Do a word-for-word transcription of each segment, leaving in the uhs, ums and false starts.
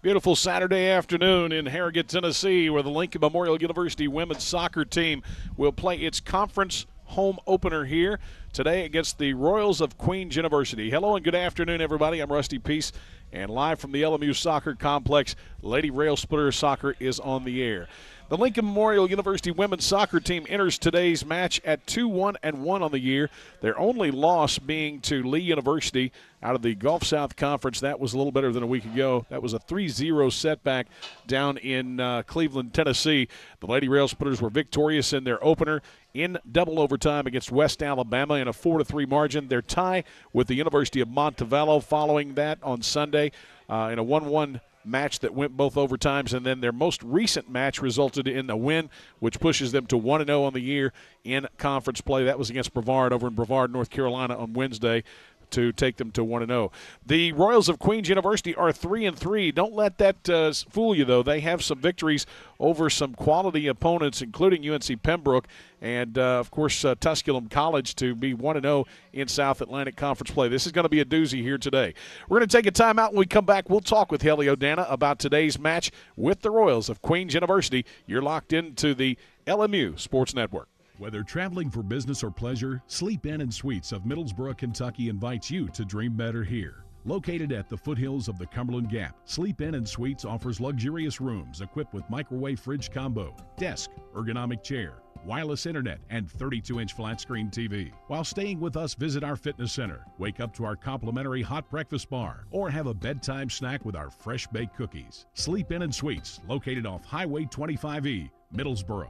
Beautiful Saturday afternoon in Harrogate, Tennessee, where the Lincoln Memorial University women's soccer team will play its conference home opener here today against the Royals of Queens University. Hello and good afternoon, everybody. I'm Rusty Peace, and live from the L M U Soccer Complex, Lady Railsplitter Soccer is on the air. The Lincoln Memorial University women's soccer team enters today's match at two one and one on the year. Their only loss being to Lee University out of the Gulf South Conference. That was a little better than a week ago. That was a three zero setback down in uh, Cleveland, Tennessee. The Lady Railsplitters were victorious in their opener in double overtime against West Alabama in a four to three margin. Their tie with the University of Montevallo following that on Sunday uh, in a one one match that went both overtimes, and then their most recent match resulted in a win, which pushes them to one and oh on the year in conference play. That was against Brevard over in Brevard, North Carolina on Wednesday, to take them to one and oh. The Royals of Queens University are three and three. Don't let that uh, fool you, though. They have some victories over some quality opponents, including U N C Pembroke and, uh, of course, uh, Tusculum College, to be one and oh in South Atlantic Conference play. This is going to be a doozy here today. We're going to take a timeout. When we come back, we'll talk with Helly O'Dana about today's match with the Royals of Queens University. You're locked into the L M U Sports Network. Whether traveling for business or pleasure, Sleep Inn and Suites of Middlesboro, Kentucky invites you to dream better here. Located at the foothills of the Cumberland Gap, Sleep Inn and Suites offers luxurious rooms equipped with microwave fridge combo, desk, ergonomic chair, wireless internet, and thirty-two inch flat screen T V. While staying with us, visit our fitness center, wake up to our complimentary hot breakfast bar, or have a bedtime snack with our fresh baked cookies. Sleep Inn and Suites, located off Highway twenty-five E, Middlesboro.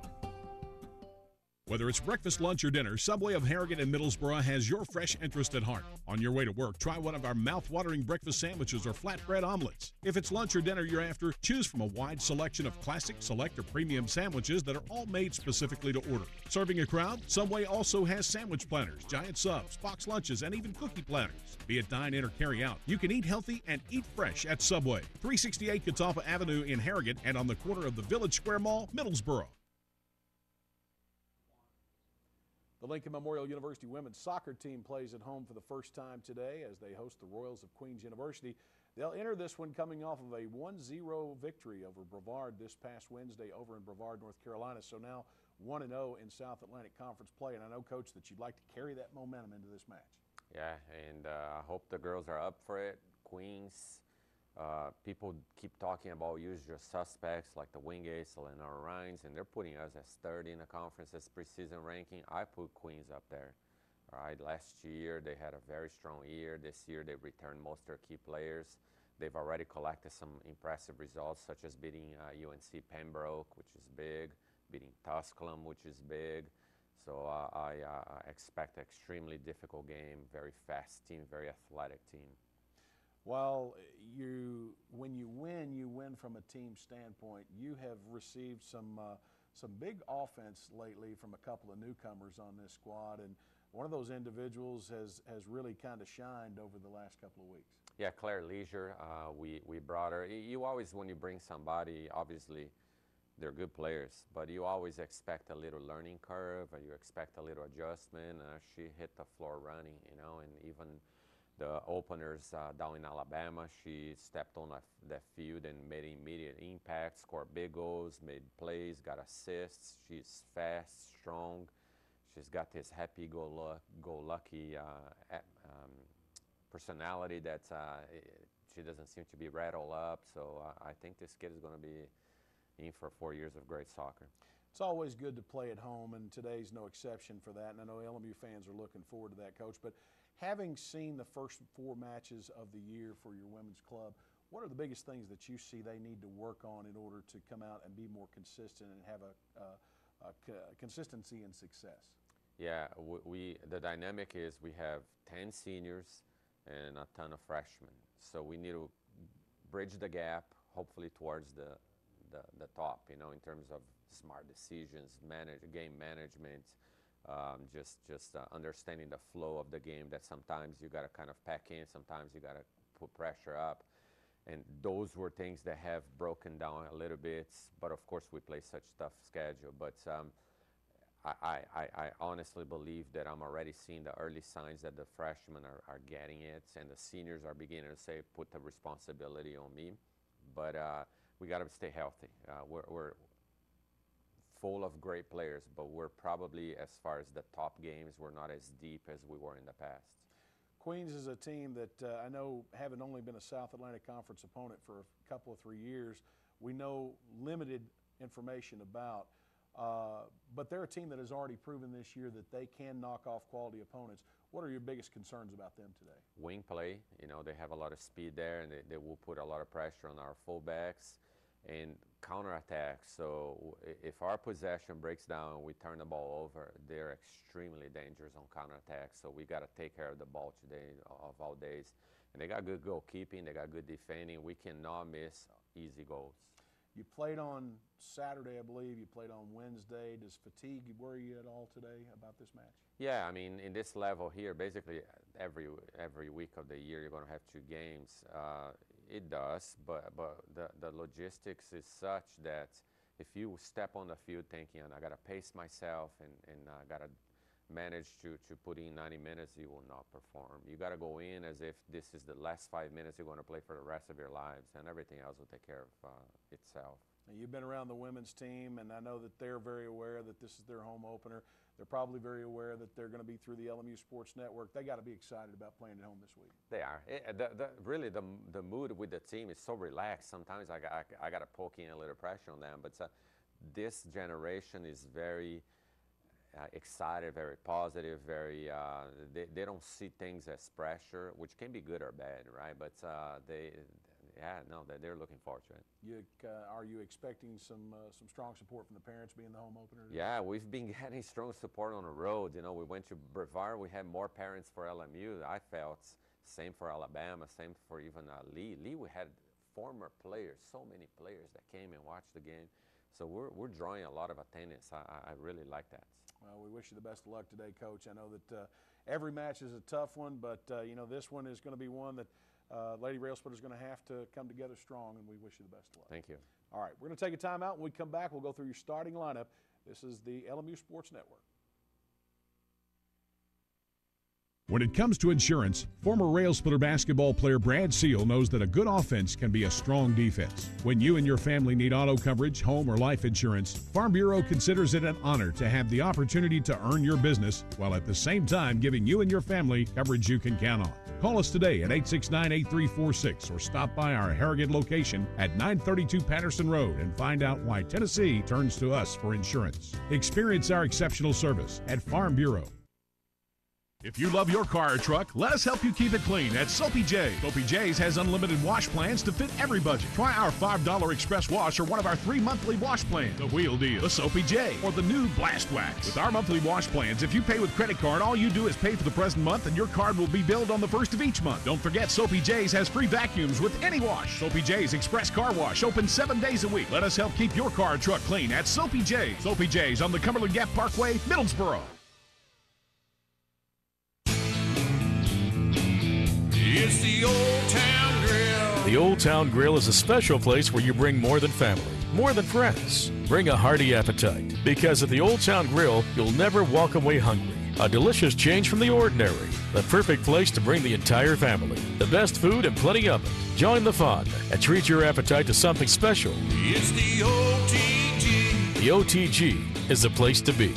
Whether it's breakfast, lunch, or dinner, Subway of Harrogate and Middlesboro has your fresh interest at heart. On your way to work, try one of our mouth-watering breakfast sandwiches or flatbread omelets. If it's lunch or dinner you're after, choose from a wide selection of classic, select, or premium sandwiches that are all made specifically to order. Serving a crowd, Subway also has sandwich platters, giant subs, box lunches, and even cookie platters. Be it dine in or carry out, you can eat healthy and eat fresh at Subway. three sixty-eight Catawba Avenue in Harrogate and on the corner of the Village Square Mall, Middlesboro. The Lincoln Memorial University women's soccer team plays at home for the first time today as they host the Royals of Queens University. They'll enter this one coming off of a one zero victory over Brevard this past Wednesday over in Brevard, North Carolina. So now one and oh in South Atlantic Conference play. And I know, Coach, that you'd like to carry that momentum into this match. Yeah, and uh, I hope the girls are up for it. Queens, uh, people keep talking about usual suspects like the Wingates, the Lenore Rhines, and they're putting us as third in the conference as preseason ranking. I put Queens up there. All right, last year they had a very strong year. This year they returned most of their key players. They've already collected some impressive results, such as beating uh, U N C Pembroke, which is big, beating Tusculum, which is big. So uh, I uh, expect an extremely difficult game, very fast team, very athletic team. Well, you, when you win, you win from a team standpoint. You have received some uh, some big offense lately from a couple of newcomers on this squad, and one of those individuals has, has really kind of shined over the last couple of weeks. Yeah, Claire Leisure, uh, we, we brought her. You always, when you bring somebody, obviously they're good players, but you always expect a little learning curve, or you expect a little adjustment. Uh, she hit the floor running, you know, and even the openers uh, down in Alabama, she stepped on the field and made immediate impact, scored big goals, made plays, got assists. She's fast, strong. She's got this happy-go-lucky uh, um, personality that uh, she doesn't seem to be rattled up. So uh, I think this kid is going to be in for four years of great soccer. It's always good to play at home, and today's no exception for that. And I know L M U fans are looking forward to that, Coach. But having seen the first four matches of the year for your women's club, what are the biggest things that you see they need to work on in order to come out and be more consistent and have a, a, a, a consistency and success? Yeah, we, we the dynamic is we have ten seniors and a ton of freshmen. So we need to bridge the gap, hopefully towards the the, the top, you know, in terms of smart decisions, manage, game management, um, just just uh, understanding the flow of the game, that sometimes you got to kind of pack in, sometimes you got to put pressure up. And those were things that have broken down a little bit. But of course, we play such tough schedule. But um, I, I, I honestly believe that I'm already seeing the early signs that the freshmen are, are getting it, and the seniors are beginning to say, put the responsibility on me. but uh, we got to stay healthy. Uh, we're, we're full of great players, but we're probably, as far as the top games, we're not as deep as we were in the past. Queens is a team that uh, I know, having only been a South Atlantic Conference opponent for a couple of three years, we know limited information about. Uh, but they're a team that has already proven this year that they can knock off quality opponents. What are your biggest concerns about them today? Wing play, you know, they have a lot of speed there, and they, they will put a lot of pressure on our fullbacks and counterattack. So if our possession breaks down, we turn the ball over, they're extremely dangerous on counterattack. So we got to take care of the ball today, of all days. And they got good goalkeeping, they got good defending. We cannot miss easy goals. You played on Saturday, I believe. You played on Wednesday. Does fatigue worry you at all today about this match? Yeah, I mean, in this level here, basically every every week of the year you're going to have two games. Uh, it does, but but the the logistics is such that if you step on the field thinking, I got to pace myself and and I got to manage to to put in ninety minutes, you will not perform. You got to go in as if this is the last five minutes you're going to play for the rest of your lives, and everything else will take care of uh, itself. Now, you've been around the women's team, and I know that they're very aware that this is their home opener. They're probably very aware that they're going to be through the L M U Sports Network. They got to be excited about playing at home this week. They are. It, the, the, really, the, the mood with the team is so relaxed. Sometimes I, I, I got to poke in a little pressure on them, but uh, this generation is very uh, excited, very positive, very, uh, they, they don't see things as pressure, which can be good or bad, right? But uh, they, yeah, no, they're looking forward to it. You, uh, are you expecting some uh, some strong support from the parents being the home opener? Yeah, we've been getting strong support on the road. You know, we went to Brevard. We had more parents for L M U. I felt same for Alabama, same for even uh, Lee. Lee, we had former players, so many players that came and watched the game. So we're we're drawing a lot of attendance. I, I really like that. Well, we wish you the best of luck today, Coach. I know that uh, every match is a tough one, but uh, you know this one is going to be one that. Uh, Lady Railsplitter is going to have to come together strong, and we wish you the best of luck. Thank you. All right, we're going to take a timeout. When we come back, we'll go through your starting lineup. This is the L M U Sports Network. When it comes to insurance, former Railsplitter basketball player Brad Seal knows that a good offense can be a strong defense. When you and your family need auto coverage, home, or life insurance, Farm Bureau considers it an honor to have the opportunity to earn your business while at the same time giving you and your family coverage you can count on. Call us today at eight six nine, eight three four six or stop by our Harrogate location at nine thirty-two Patterson Road and find out why Tennessee turns to us for insurance. Experience our exceptional service at Farm Bureau. If you love your car or truck, let us help you keep it clean at Soapy J. Soapy J's has unlimited wash plans to fit every budget. Try our five dollar express wash or one of our three monthly wash plans. The Wheel Deal, the Soapy J, or the new Blast Wax. With our monthly wash plans, if you pay with credit card, all you do is pay for the present month and your card will be billed on the first of each month. Don't forget, Soapy J's has free vacuums with any wash. Soapy J's Express Car Wash, open seven days a week. Let us help keep your car or truck clean at Soapy J. Soapy J's on the Cumberland Gap Parkway, Middlesboro. It's the Old Town Grill. The Old Town Grill is a special place where you bring more than family, more than friends. Bring a hearty appetite, because at the Old Town Grill, you'll never walk away hungry. A delicious change from the ordinary. The perfect place to bring the entire family. The best food and plenty of it. Join the fun and treat your appetite to something special. It's the O T G. The O T G is the place to be.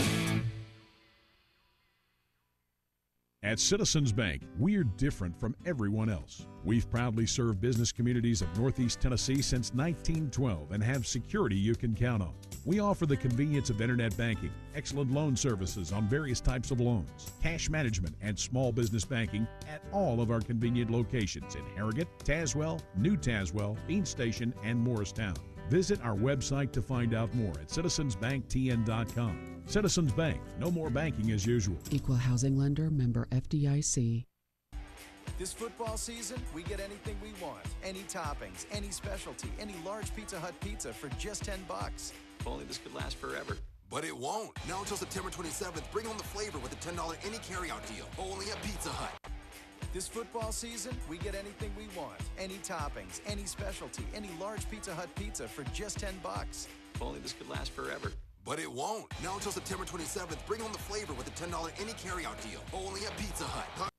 At Citizens Bank, we're different from everyone else. We've proudly served business communities of Northeast Tennessee since nineteen twelve and have security you can count on. We offer the convenience of internet banking, excellent loan services on various types of loans, cash management, and small business banking at all of our convenient locations in Harrogate, Tazewell, New Tazewell, Bean Station, and Morristown. Visit our website to find out more at citizens bank t n dot com. Citizens Bank, no more banking as usual. Equal housing lender, member F D I C. This football season, we get anything we want. Any toppings, any specialty, any large Pizza Hut pizza for just ten bucks. If only this could last forever. But it won't. Now until September twenty-seventh, bring on the flavor with a ten dollar any carryout deal. Only at Pizza Hut. This football season, we get anything we want. Any toppings, any specialty, any large Pizza Hut pizza for just ten bucks. If only this could last forever. But it won't. Now until September twenty-seventh, bring on the flavor with a ten dollar any carryout deal. Only at Pizza Hut.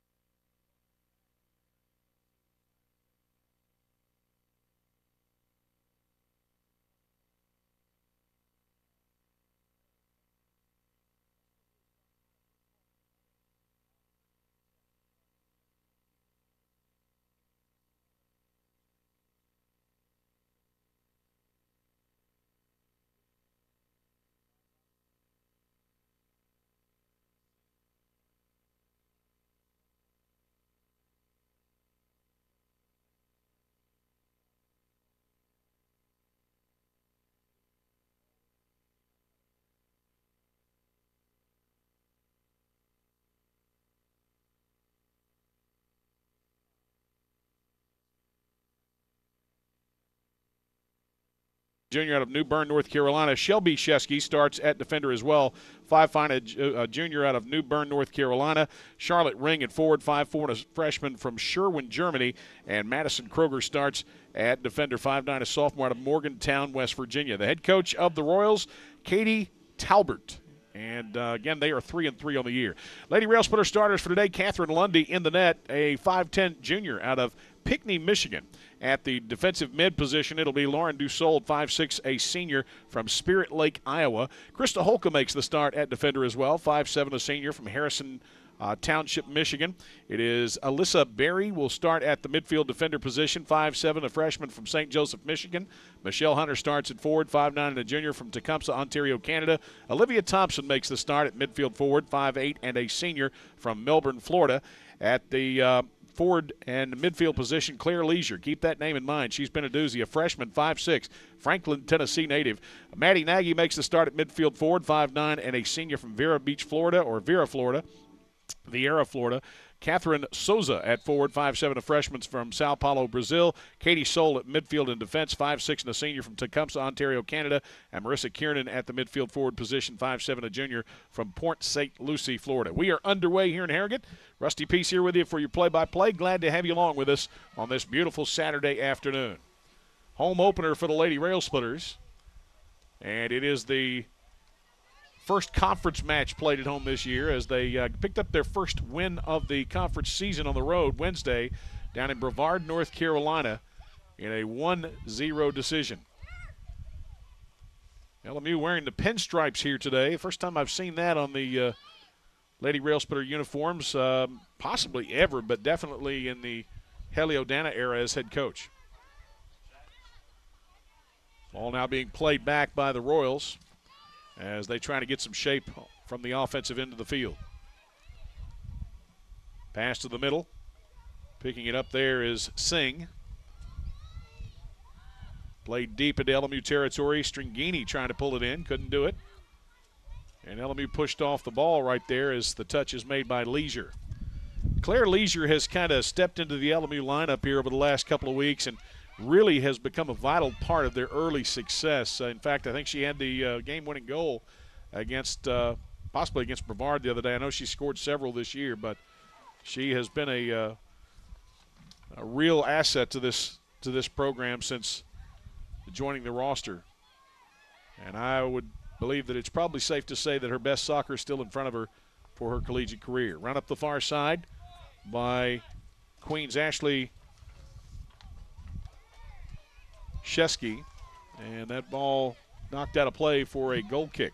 junior out of New Bern, North Carolina. Shelby Shesky starts at defender as well. five five, a junior out of New Bern, North Carolina. Charlotte Ring at forward, five four, and a freshman from Sherwin, Germany. And Madison Kroger starts at defender, five nine, a sophomore out of Morgantown, West Virginia. The head coach of the Royals, Katie Talbert. And, uh, again, they are three and three on the year. Lady Railsplitter starters for today, Catherine Lundy in the net, a five ten junior out of Pinckney, Michigan. At the defensive mid position, it'll be Lauren Dussault, five six, a senior from Spirit Lake, Iowa. Krista Holka makes the start at defender as well, five seven, a senior from Harrison uh, Township, Michigan. It is Alyssa Berry will start at the midfield defender position, five seven, a freshman from Saint Joseph, Michigan. Michelle Hunter starts at forward, five nine, and a junior from Tecumseh, Ontario, Canada. Olivia Thompson makes the start at midfield forward, five eight, and a senior from Melbourne, Florida. At the uh, forward and midfield position, Claire Leisure. Keep that name in mind. She's been a doozy. A freshman, five six, Franklin, Tennessee native. Maddie Nagy makes the start at midfield forward, five nine, and a senior from Vera Beach, Florida, or Vera, Florida. Vieira, Florida. Catherine Souza at forward, five seven, a freshman from Sao Paulo, Brazil. Katie Soule at midfield and defense, five six, and a senior from Tecumseh, Ontario, Canada. And Marissa Kiernan at the midfield forward position, five seven, a junior from Port Saint Lucie, Florida. We are underway here in Harrogate. Rusty Peace here with you for your play-by-play. Glad to have you along with us on this beautiful Saturday afternoon. Home opener for the Lady Railsplitters. And it is the first conference match played at home this year as they uh, picked up their first win of the conference season on the road Wednesday down in Brevard, North Carolina in a one zero decision. L M U wearing the pinstripes here today. First time I've seen that on the uh, Lady Railsplitter uniforms, um, possibly ever, but definitely in the Heliodana era as head coach. Ball now being played back by the Royals as they try to get some shape from the offensive end of the field. Pass to the middle. Picking it up there is Singh. Played deep into L M U territory. Stringini trying to pull it in. Couldn't do it. And L M U pushed off the ball right there as the touch is made by Leisure. Claire Leisure has kind of stepped into the L M U lineup here over the last couple of weeks and really has become a vital part of their early success. Uh, in fact, I think she had the uh, game-winning goal against, uh, possibly against Brevard the other day. I know she scored several this year, but she has been a, uh, a real asset to this to this program since joining the roster. And I would believe that it's probably safe to say that her best soccer is still in front of her for her collegiate career. Run up the far side by Queens Ashley Shesky, and that ball knocked out of play for a goal kick.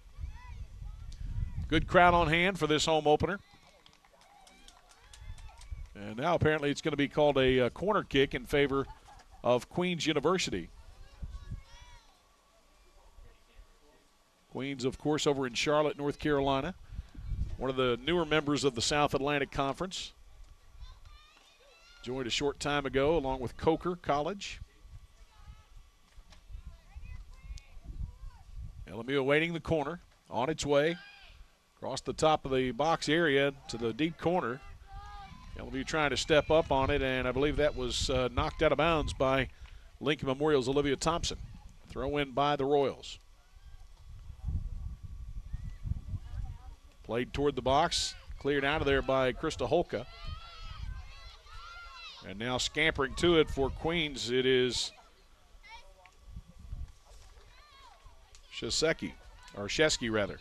Good crowd on hand for this home opener. And now apparently it's going to be called a, a corner kick in favor of Queens University. Queens, of course, over in Charlotte, North Carolina. One of the newer members of the South Atlantic Conference. Joined a short time ago along with Coker College. L M U awaiting the corner, on its way, across the top of the box area to the deep corner. L M U trying to step up on it, and I believe that was uh, knocked out of bounds by Lincoln Memorial's Olivia Thompson. Throw in by the Royals. Played toward the box, cleared out of there by Krista Holka. And now scampering to it for Queens, it is Shesky, or Shesky rather.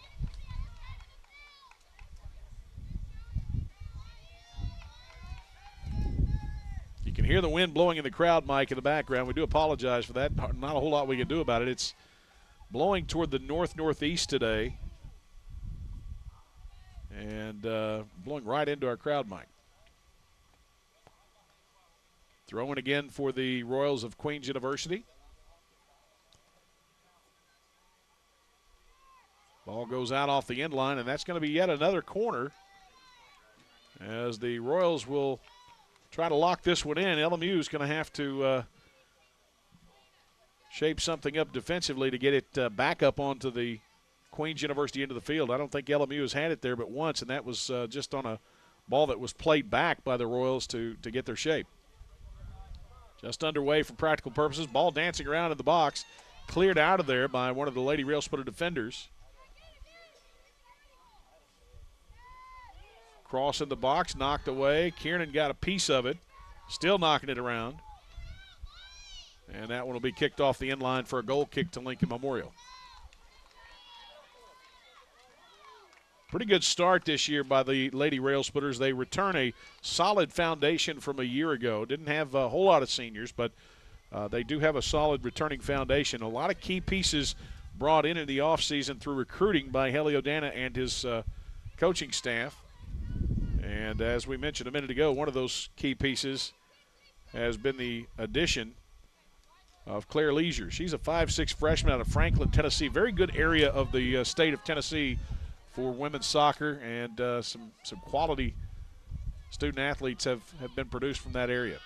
You can hear the wind blowing in the crowd, Mike, in the background. We do apologize for that. Not a whole lot we can do about it. It's blowing toward the north-northeast today and uh, blowing right into our crowd, Mike. Throwing again for the Royals of Queens University. Ball goes out off the end line, and that's going to be yet another corner as the Royals will try to lock this one in. L M U is going to have to uh, shape something up defensively to get it uh, back up onto the Queens University end of the field. I don't think L M U has had it there but once, and that was uh, just on a ball that was played back by the Royals to, to get their shape. Just underway for practical purposes. Ball dancing around in the box. cleared out of there by one of the Lady Railsplitter defenders. Cross in the box, knocked away. Kiernan got a piece of it, still knocking it around. And that one will be kicked off the end line for a goal kick to Lincoln Memorial. Pretty good start this year by the Lady Railsplitters. They return a solid foundation from a year ago. Didn't have a whole lot of seniors, but uh, they do have a solid returning foundation. A lot of key pieces brought in in the offseason through recruiting by Helio Dana and his uh, coaching staff. And as we mentioned a minute ago, one of those key pieces has been the addition of Claire Leisure. She's a five six freshman out of Franklin, Tennessee. Very good area of the uh, state of Tennessee for women's soccer, and uh, some, some quality student athletes have, have been produced from that area.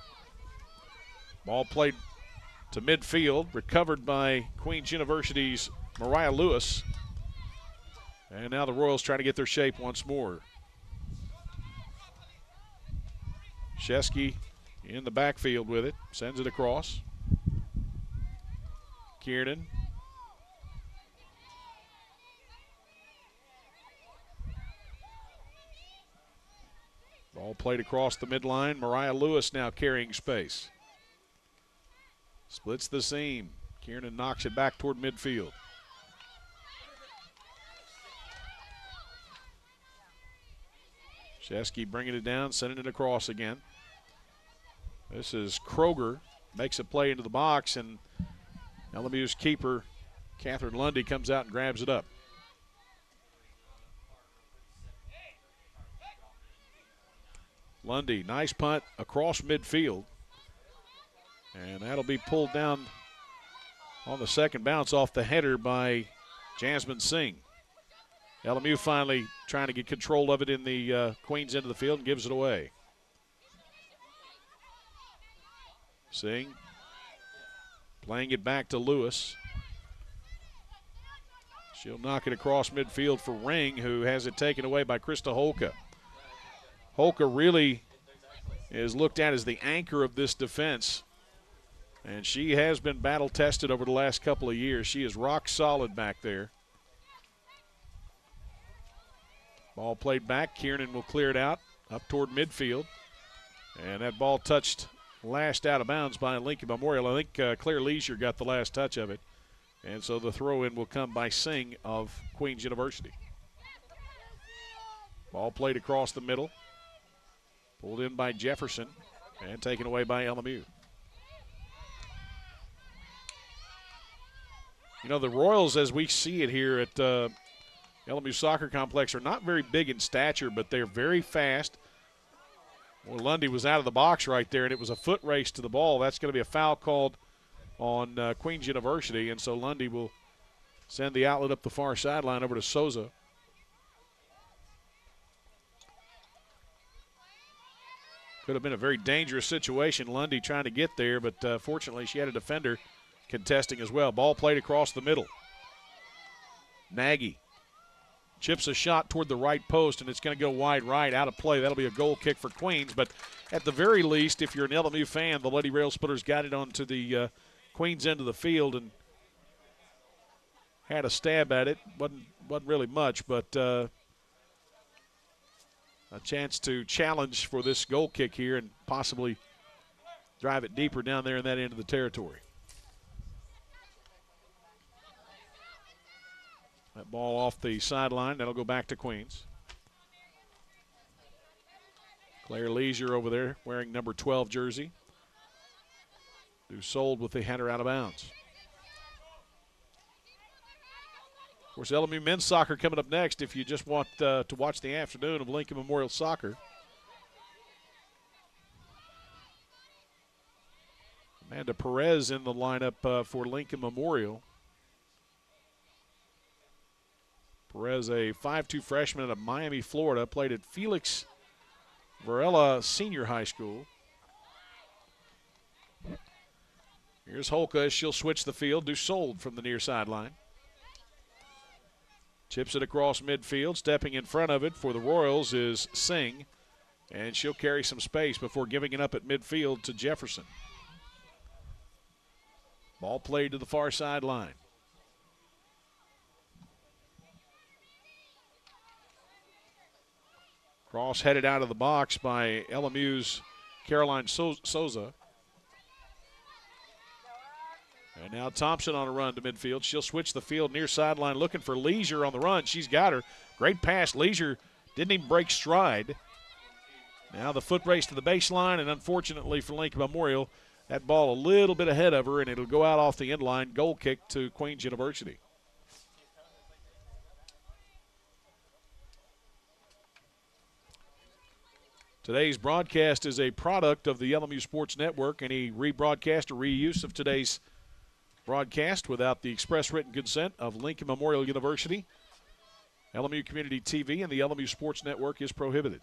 Ball played to midfield, recovered by Queens University's Mariah Lewis. And now the Royals trying to get their shape once more. Shesky in the backfield with it, sends it across. Kiernan. Ball played across the midline. Mariah Lewis now carrying space. Splits the seam. Kiernan knocks it back toward midfield. Shesky bringing it down, sending it across again. This is Kroger. Makes a play into the box, and L M U's keeper, Catherine Lundy, comes out and grabs it up. Lundy, nice punt across midfield. And that'll be pulled down on the second bounce off the header by Jasmine Singh. L M U finally trying to get control of it in the uh, Queens end of the field and gives it away. Singh playing it back to Lewis. She'll knock it across midfield for Ring, who has it taken away by Krista Holka. Holka really is looked at as the anchor of this defense, and she has been battle-tested over the last couple of years. She is rock solid back there. Ball played back. Kiernan will clear it out up toward midfield. And that ball touched, lashed out of bounds by Lincoln Memorial. I think uh, Claire Leisure got the last touch of it. And so the throw-in will come by Singh of Queens University. Ball played across the middle. Pulled in by Jefferson and taken away by L M U. You know, the Royals, as we see it here at uh, L M U Soccer Complex, are not very big in stature, but they're very fast. Well, Lundy was out of the box right there, and it was a foot race to the ball. That's going to be a foul called on uh, Queens University, and so Lundy will send the outlet up the far sideline over to Souza. Could have been a very dangerous situation. Lundy trying to get there, but uh, fortunately she had a defender contesting as well. Ball played across the middle. Nagy chips a shot toward the right post, and it's going to go wide right, out of play. That'll be a goal kick for Queens. But at the very least, if you're an L M U fan, the Lady Railsplitters got it onto the uh, Queens end of the field and had a stab at it. Wasn't, wasn't really much, but uh, a chance to challenge for this goal kick here and possibly drive it deeper down there in that end of the territory. That ball off the sideline. That'll go back to Queens. Claire Leisure over there wearing number twelve jersey. Who sold with the header out of bounds. Of course, L M U men's soccer coming up next if you just want uh, to watch the afternoon of Lincoln Memorial Soccer. Amanda Perez in the lineup uh, for Lincoln Memorial. Perez, a five two freshman out of Miami, Florida, played at Felix Varela Senior High School. Here's Holka as she'll switch the field. Dusold from the near sideline. Chips it across midfield. Stepping in front of it for the Royals is Singh. And she'll carry some space before giving it up at midfield to Jefferson. Ball played to the far sideline. Cross headed out of the box by L M U's Caroline so- Souza. And now Thompson on a run to midfield. She'll switch the field near sideline looking for Leisure on the run. She's got her. Great pass. Leisure didn't even break stride. Now the foot race to the baseline, and unfortunately for Lincoln Memorial, that ball a little bit ahead of her, and it'll go out off the end line. Goal kick to Queens University. Today's broadcast is a product of the L M U Sports Network. Any rebroadcast or reuse of today's broadcast without the express written consent of Lincoln Memorial University, L M U Community T V, and the L M U Sports Network is prohibited.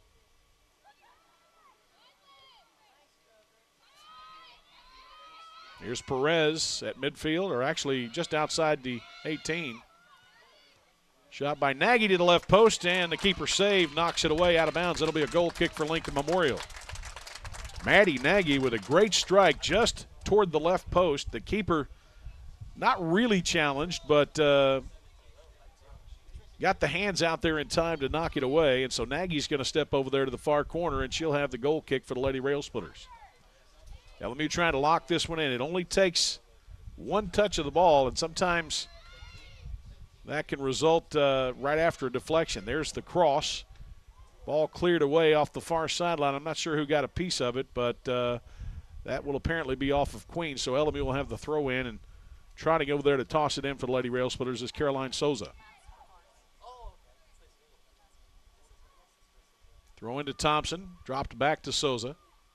Here's Perez at midfield, or actually just outside the eighteen. Shot by Nagy to the left post, and the keeper saved, knocks it away out of bounds. It'll be a goal kick for Lincoln Memorial. Maddie Nagy with a great strike just toward the left post. The keeper not really challenged, but uh, got the hands out there in time to knock it away. And so Nagy's going to step over there to the far corner, and she'll have the goal kick for the Lady Railsplitters. L M U trying to lock this one in. It only takes one touch of the ball, and sometimes that can result uh, right after a deflection. There's the cross. Ball cleared away off the far sideline. I'm not sure who got a piece of it, but uh, that will apparently be off of Queens. So L M U will have the throw in, and trying to go over there to toss it in for the Lady Railsplitters is Caroline Souza. Throw into Thompson. Dropped back to Souza.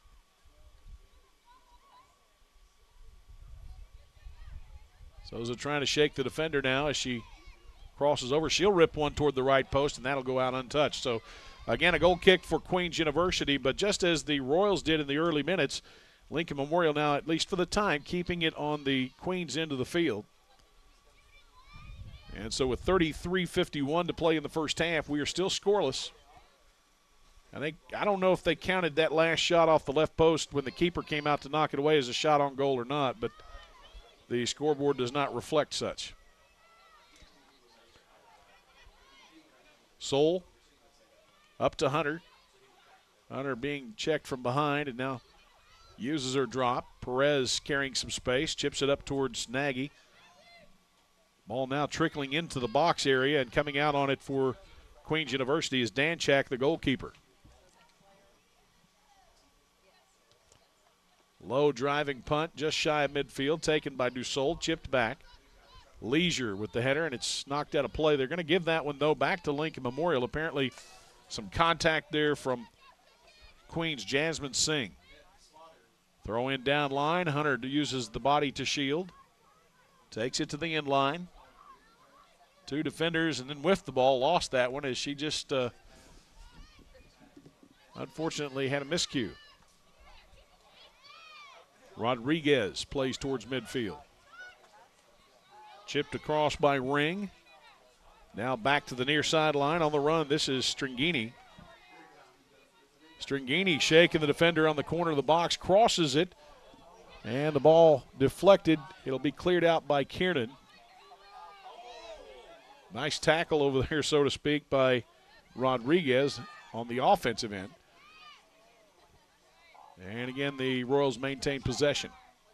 Souza trying to shake the defender now as she crosses over. She'll rip one toward the right post, and that'll go out untouched. So, again, a goal kick for Queens University, but just as the Royals did in the early minutes, Lincoln Memorial now, at least for the time, keeping it on the Queens end of the field. And so with thirty-three fifty-one to play in the first half, we are still scoreless. I think I don't know if they counted that last shot off the left post when the keeper came out to knock it away as a shot on goal or not, but the scoreboard does not reflect such. Soul up to Hunter. Hunter being checked from behind and now uses her drop. Perez carrying some space, chips it up towards Nagy. Ball now trickling into the box area, and coming out on it for Queens University is Danchak, the goalkeeper. Low driving punt, just shy of midfield, taken by Dussault, chipped back. Leisure with the header, and it's knocked out of play. They're going to give that one, though, back to Lincoln Memorial. Apparently some contact there from Queens' Jasmine Singh. Throw in down line. Hunter uses the body to shield. Takes it to the end line. Two defenders, and then with the ball, lost that one as she just uh, unfortunately had a miscue. Rodriguez plays towards midfield. Chipped across by Ring. Now back to the near sideline on the run. This is Stringini. Stringini shaking the defender on the corner of the box, crosses it, and the ball deflected. It'll be cleared out by Kiernan. Nice tackle over there, so to speak, by Rodriguez on the offensive end. And again, the Royals maintain possession.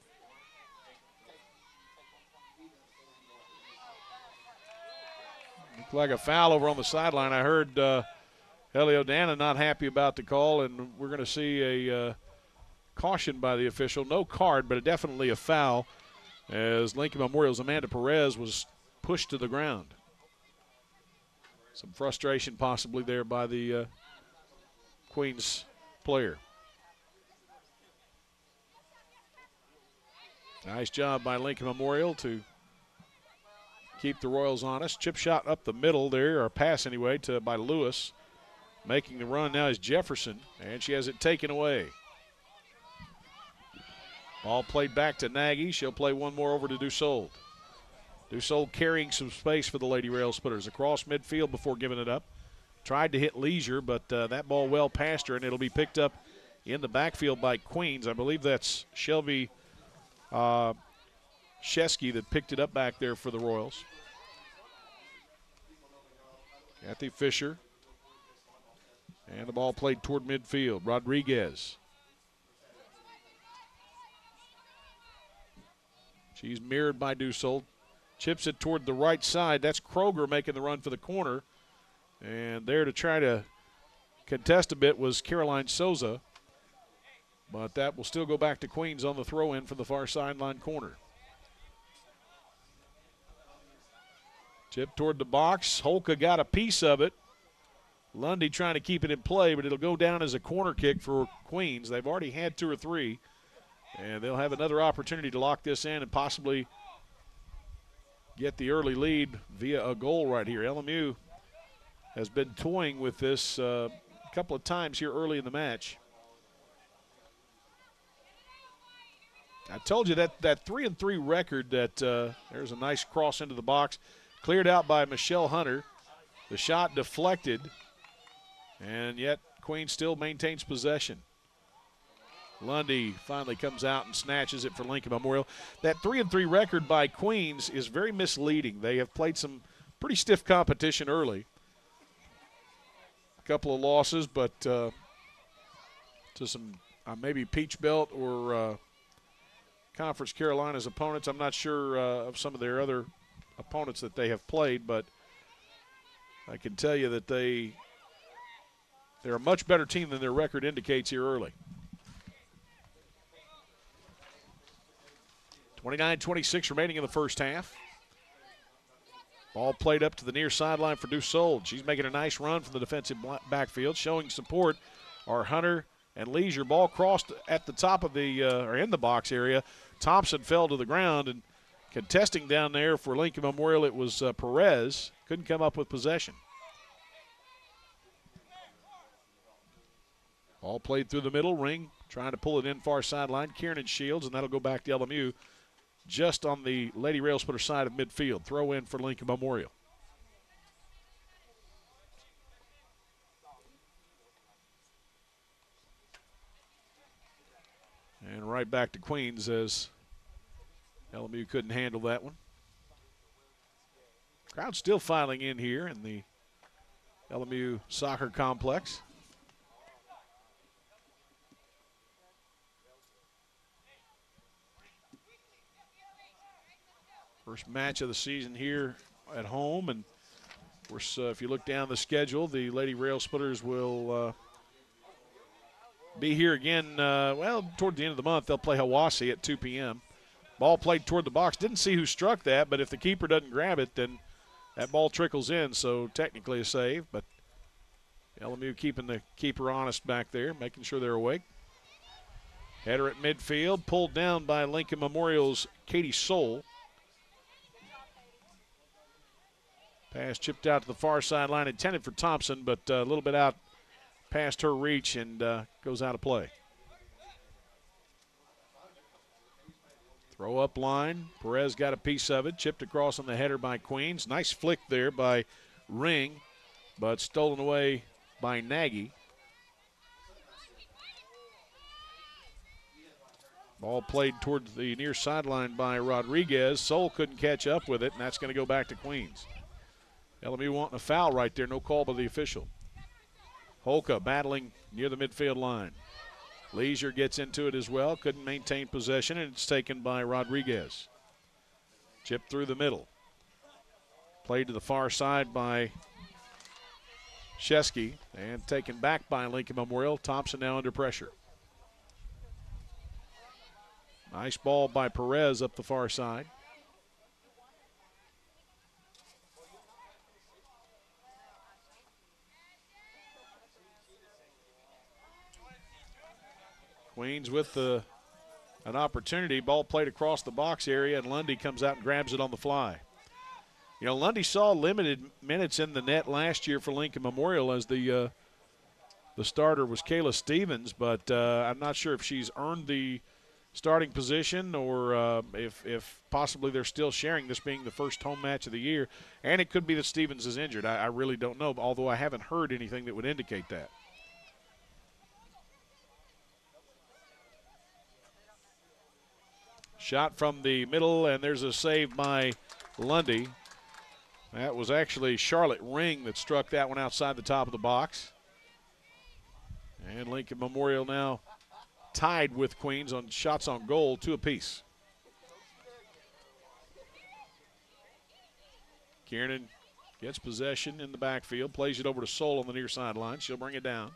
Looked like a foul over on the sideline. I heard uh, Helio Dana not happy about the call, and we're going to see a uh, caution by the official. No card, but definitely a foul, as Lincoln Memorial's Amanda Perez was pushed to the ground. Some frustration possibly there by the uh, Queens player. Nice job by Lincoln Memorial to keep the Royals honest. Chip shot up the middle there, or pass anyway, to by Lewis. Making the run now is Jefferson, and she has it taken away. Ball played back to Nagy. She'll play one more over to Dussault. Dussault carrying some space for the Lady Railsplitters across midfield before giving it up. Tried to hit Leisure, but uh, that ball well past her, and it'll be picked up in the backfield by Queens. I believe that's Shelby uh, Shesky that picked it up back there for the Royals. Kathy Fisher. And the ball played toward midfield. Rodriguez. She's mirrored by Dussault. Chips it toward the right side. That's Kroger making the run for the corner. And there to try to contest a bit was Caroline Souza. But that will still go back to Queens on the throw-in from the far sideline corner. Chip toward the box. Holka got a piece of it. Lundy trying to keep it in play, but it'll go down as a corner kick for Queens. They've already had two or three, and they'll have another opportunity to lock this in and possibly get the early lead via a goal right here. L M U has been toying with this uh, a couple of times here early in the match. I told you that that three and three record that uh, there's a nice cross into the box, cleared out by Michelle Hunter. The shot deflected, and yet Queens still maintains possession. Lundy finally comes out and snatches it for Lincoln Memorial. That three and three record by Queens is very misleading. They have played some pretty stiff competition early. A couple of losses, but uh, to some uh, maybe Peach Belt or uh, Conference Carolinas opponents. I'm not sure uh, of some of their other opponents that they have played, but I can tell you that they they're a much better team than their record indicates here early. twenty-nine twenty-six remaining in the first half. Ball played up to the near sideline for Dussault. She's making a nice run from the defensive backfield, showing support are Hunter and Leisure. Ball crossed at the top of the, uh, or in the box area. Thompson fell to the ground, and contesting down there for Lincoln Memorial, it was uh, Perez. Couldn't come up with possession. Ball played through the middle. Ring trying to pull it in far sideline. Kieran Shields, and that'll go back to L M U just on the Lady Railsplitter side of midfield. Throw in for Lincoln Memorial. And right back to Queens as L M U couldn't handle that one. Crowd still filing in here in the L M U soccer complex. First match of the season here at home, and of course, uh, if you look down the schedule, the Lady Railsplitters will uh, be here again, uh, well, toward the end of the month. They'll play Hiwassee at two p m Ball played toward the box. Didn't see who struck that, but if the keeper doesn't grab it, then that ball trickles in, so technically a save. But L M U keeping the keeper honest back there, making sure they're awake. Header at midfield, pulled down by Lincoln Memorial's Katie Soule. Pass chipped out to the far sideline, intended for Thompson, but uh, a little bit out past her reach and uh, goes out of play. Throw up line. Perez got a piece of it. Chipped across on the header by Queens. Nice flick there by Ring, but stolen away by Nagy. Ball played towards the near sideline by Rodriguez. Soule couldn't catch up with it, and that's going to go back to Queens. L M U wanting a foul right there. No call by the official. Holka battling near the midfield line. Leisure gets into it as well. Couldn't maintain possession, and it's taken by Rodriguez. Chip through the middle. Played to the far side by Shesky, and taken back by Lincoln Memorial. Thompson now under pressure. Nice ball by Perez up the far side. Queens with the, an opportunity. Ball played across the box area, and Lundy comes out and grabs it on the fly. You know, Lundy saw limited minutes in the net last year for Lincoln Memorial as the uh, the starter was Kayla Stevens, but uh, I'm not sure if she's earned the starting position or uh, if, if possibly they're still sharing, this being the first home match of the year. And it could be that Stevens is injured. I, I really don't know, although I haven't heard anything that would indicate that. Shot from the middle, and there's a save by Lundy. That was actually Charlotte Ring that struck that one outside the top of the box. And Lincoln Memorial now tied with Queens on shots on goal, two apiece. Kiernan gets possession in the backfield, plays it over to Soul on the near sideline. She'll bring it down.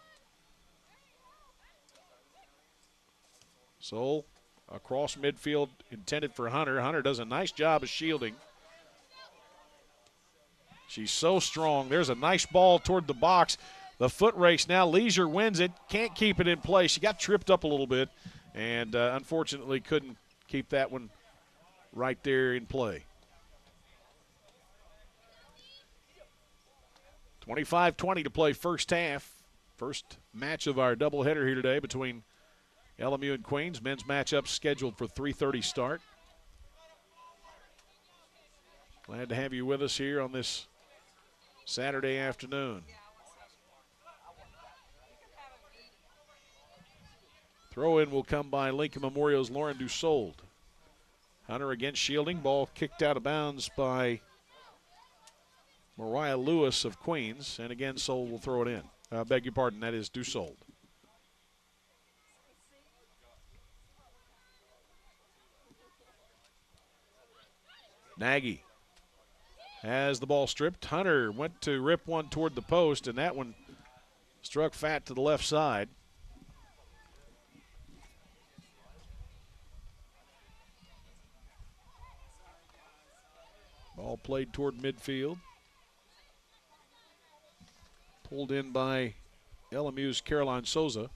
Soul across midfield intended for Hunter. Hunter does a nice job of shielding. She's so strong. There's a nice ball toward the box. The foot race now. Leisure wins it. Can't keep it in place. She got tripped up a little bit and uh, unfortunately couldn't keep that one right there in play. twenty-five twenty to play first half. First match of our doubleheader here today between L M U and Queens. Men's matchup scheduled for three thirty start. Glad to have you with us here on this Saturday afternoon. Throw-in will come by Lincoln Memorial's Lauren Dussault. Hunter again shielding. Ball kicked out of bounds by Mariah Lewis of Queens. And again, Soul will throw it in. I uh, beg your pardon, that is Dussault. Nagy has the ball stripped. Hunter went to rip one toward the post, and that one struck fat to the left side. Ball played toward midfield. Pulled in by L M U's Caroline Souza.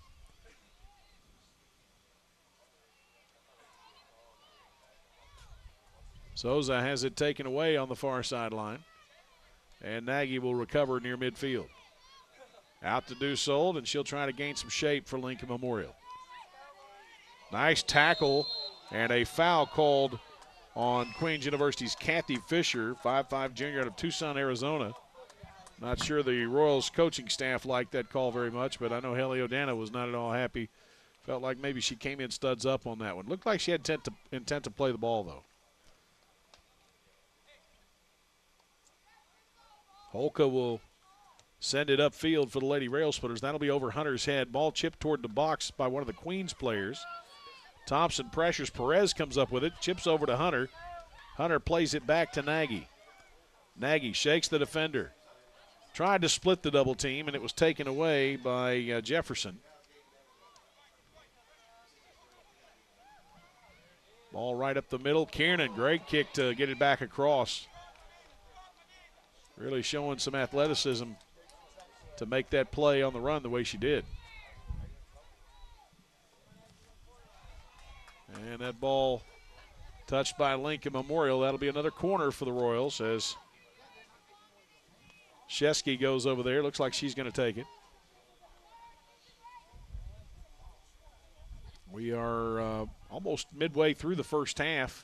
Souza has it taken away on the far sideline. And Nagy will recover near midfield. Out to Dussault, and she'll try to gain some shape for Lincoln Memorial. Nice tackle and a foul called on Queens University's Kathy Fisher, five five junior out of Tucson, Arizona. Not sure the Royals coaching staff liked that call very much, but I know Haley O'Dana was not at all happy. Felt like maybe she came in studs up on that one. Looked like she had intent to, intent to play the ball, though. Holka will send it upfield for the Lady Railsplitters. That'll be over Hunter's head. Ball chipped toward the box by one of the Queens players. Thompson pressures. Perez comes up with it. Chips over to Hunter. Hunter plays it back to Nagy. Nagy shakes the defender. Tried to split the double team, and it was taken away by uh, Jefferson. Ball right up the middle. Kiernan, great kick to get it back across. Really showing some athleticism to make that play on the run the way she did. And that ball touched by Lincoln Memorial. That'll be another corner for the Royals as Shesky goes over there. Looks like she's going to take it. We are uh, almost midway through the first half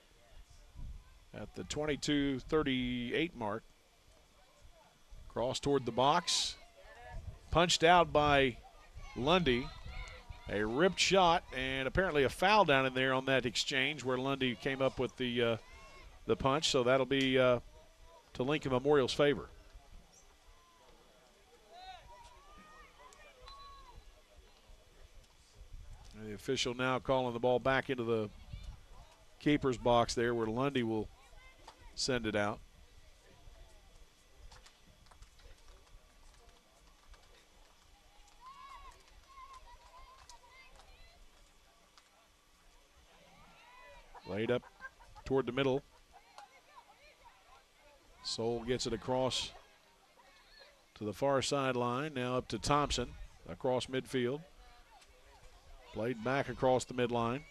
at the twenty-two thirty-eight mark. Cross toward the box. Punched out by Lundy. A ripped shot and apparently a foul down in there on that exchange where Lundy came up with the uh, the punch. So that'll be uh, to Lincoln Memorial's favor. And the official now calling the ball back into the keeper's box there where Lundy will send it out. Laid up toward the middle. Soul gets it across to the far sideline. Now up to Thompson across midfield. Played back across the midline.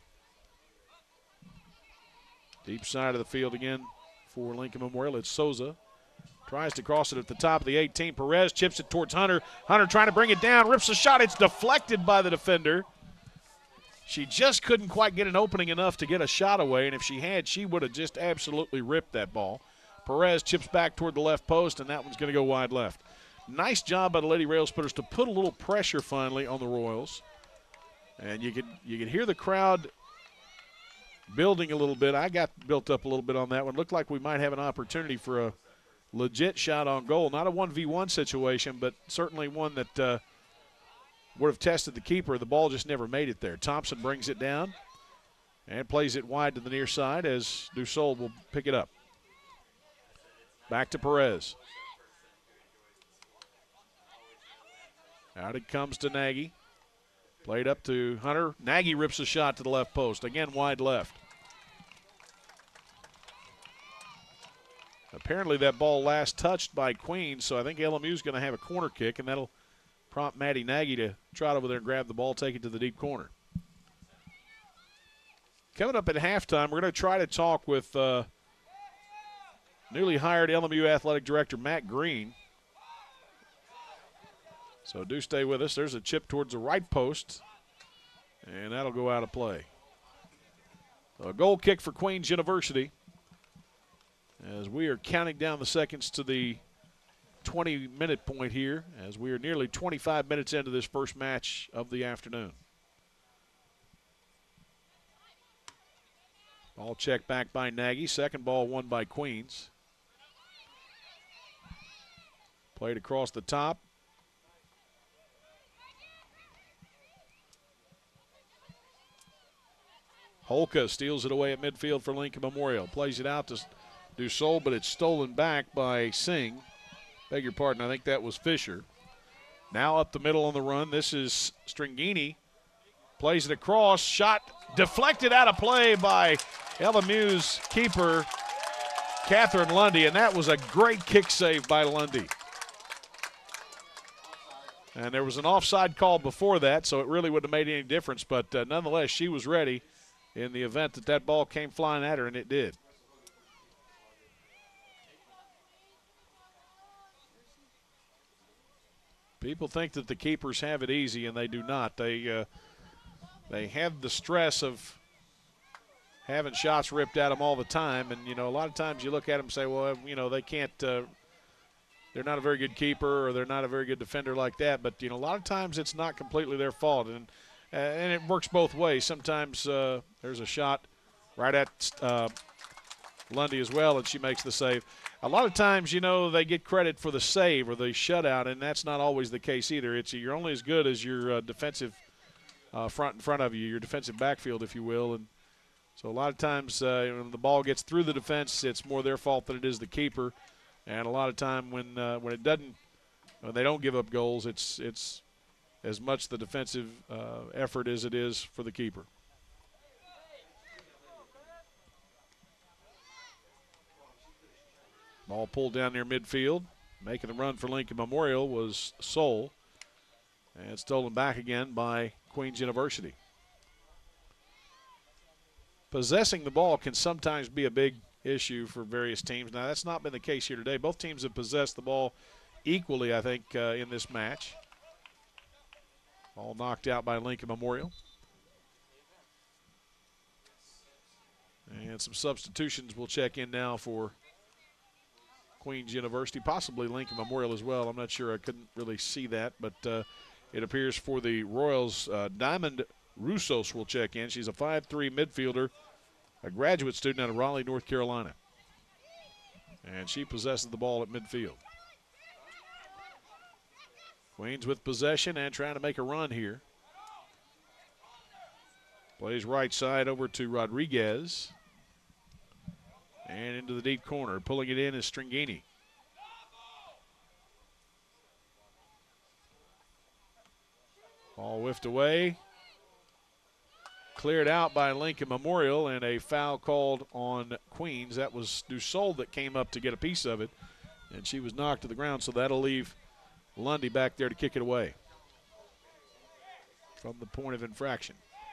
Deep side of the field again for Lincoln Memorial. It's Souza. Tries to cross it at the top of the eighteen. Perez chips it towards Hunter. Hunter trying to bring it down. Rips a shot. It's deflected by the defender. She just couldn't quite get an opening enough to get a shot away, and if she had, she would have just absolutely ripped that ball. Perez chips back toward the left post, and that one's going to go wide left. Nice job by the Lady Railsplitters to put a little pressure finally on the Royals. And you could you could hear the crowd building a little bit. I got built up a little bit on that one. Looked like we might have an opportunity for a legit shot on goal. Not a one v one situation, but certainly one that uh, would have tested the keeper. The ball just never made it there. Thompson brings it down and plays it wide to the near side as Dussault will pick it up. Back to Perez. Out it comes to Nagy. Played up to Hunter. Nagy rips a shot to the left post. Again, wide left. Apparently that ball last touched by Queens, so I think L M U is going to have a corner kick, and that'll prompt Maddie Nagy to trot over there and grab the ball, take it to the deep corner. Coming up at halftime, we're going to try to talk with uh, newly hired L M U Athletic Director Matt Green. So do stay with us. There's a chip towards the right post, and that'll go out of play. A goal kick for Queens University as we are counting down the seconds to the twenty-minute point here as we are nearly twenty-five minutes into this first match of the afternoon. Ball checked back by Nagy. Second ball won by Queens. Played across the top. Holka steals it away at midfield for Lincoln Memorial. Plays it out to Dussault, but it's stolen back by Singh. Beg your pardon, I think that was Fisher. Now up the middle on the run. This is Stringini. Plays it across. Shot deflected out of play by L M U's keeper, Catherine Lundy, and that was a great kick save by Lundy. And there was an offside call before that, so it really wouldn't have made any difference, but uh, nonetheless, she was ready in the event that that ball came flying at her, and it did. People think that the keepers have it easy, and they do not. They uh, they have the stress of having shots ripped at them all the time, and, you know, a lot of times you look at them and say, well, you know, they can't uh, – they're not a very good keeper or they're not a very good defender like that. But, you know, a lot of times it's not completely their fault, and uh, and it works both ways. Sometimes uh, there's a shot right at uh, Lundy as well, and she makes the save. A lot of times, you know, they get credit for the save or the shutout, and that's not always the case either. It's you're only as good as your uh, defensive uh, front in front of you, your defensive backfield, if you will. And so a lot of times uh, when the ball gets through the defense, it's more their fault than it is the keeper. And a lot of time when uh, when it doesn't, when they don't give up goals, it's it's as much the defensive uh, effort as it is for the keeper. Ball pulled down near midfield. Making the run for Lincoln Memorial was Soul. And stolen back again by Queens University. Possessing the ball can sometimes be a big issue for various teams. Now, that's not been the case here today. Both teams have possessed the ball equally, I think, uh, in this match. Ball knocked out by Lincoln Memorial. And some substitutions will check in now for Queens University, possibly Lincoln Memorial as well. I'm not sure. I couldn't really see that, but uh, it appears for the Royals, uh, Diamond Roussos will check in. She's a five three midfielder, a graduate student out of Raleigh, North Carolina. And she possesses the ball at midfield. Queens with possession and trying to make a run here. Plays right side over to Rodriguez. And into the deep corner. Pulling it in is Stringini. Ball whiffed away. Cleared out by Lincoln Memorial, and a foul called on Queens. That was Dussault that came up to get a piece of it, and she was knocked to the ground, so that'll leave Lundy back there to kick it away from the point of infraction.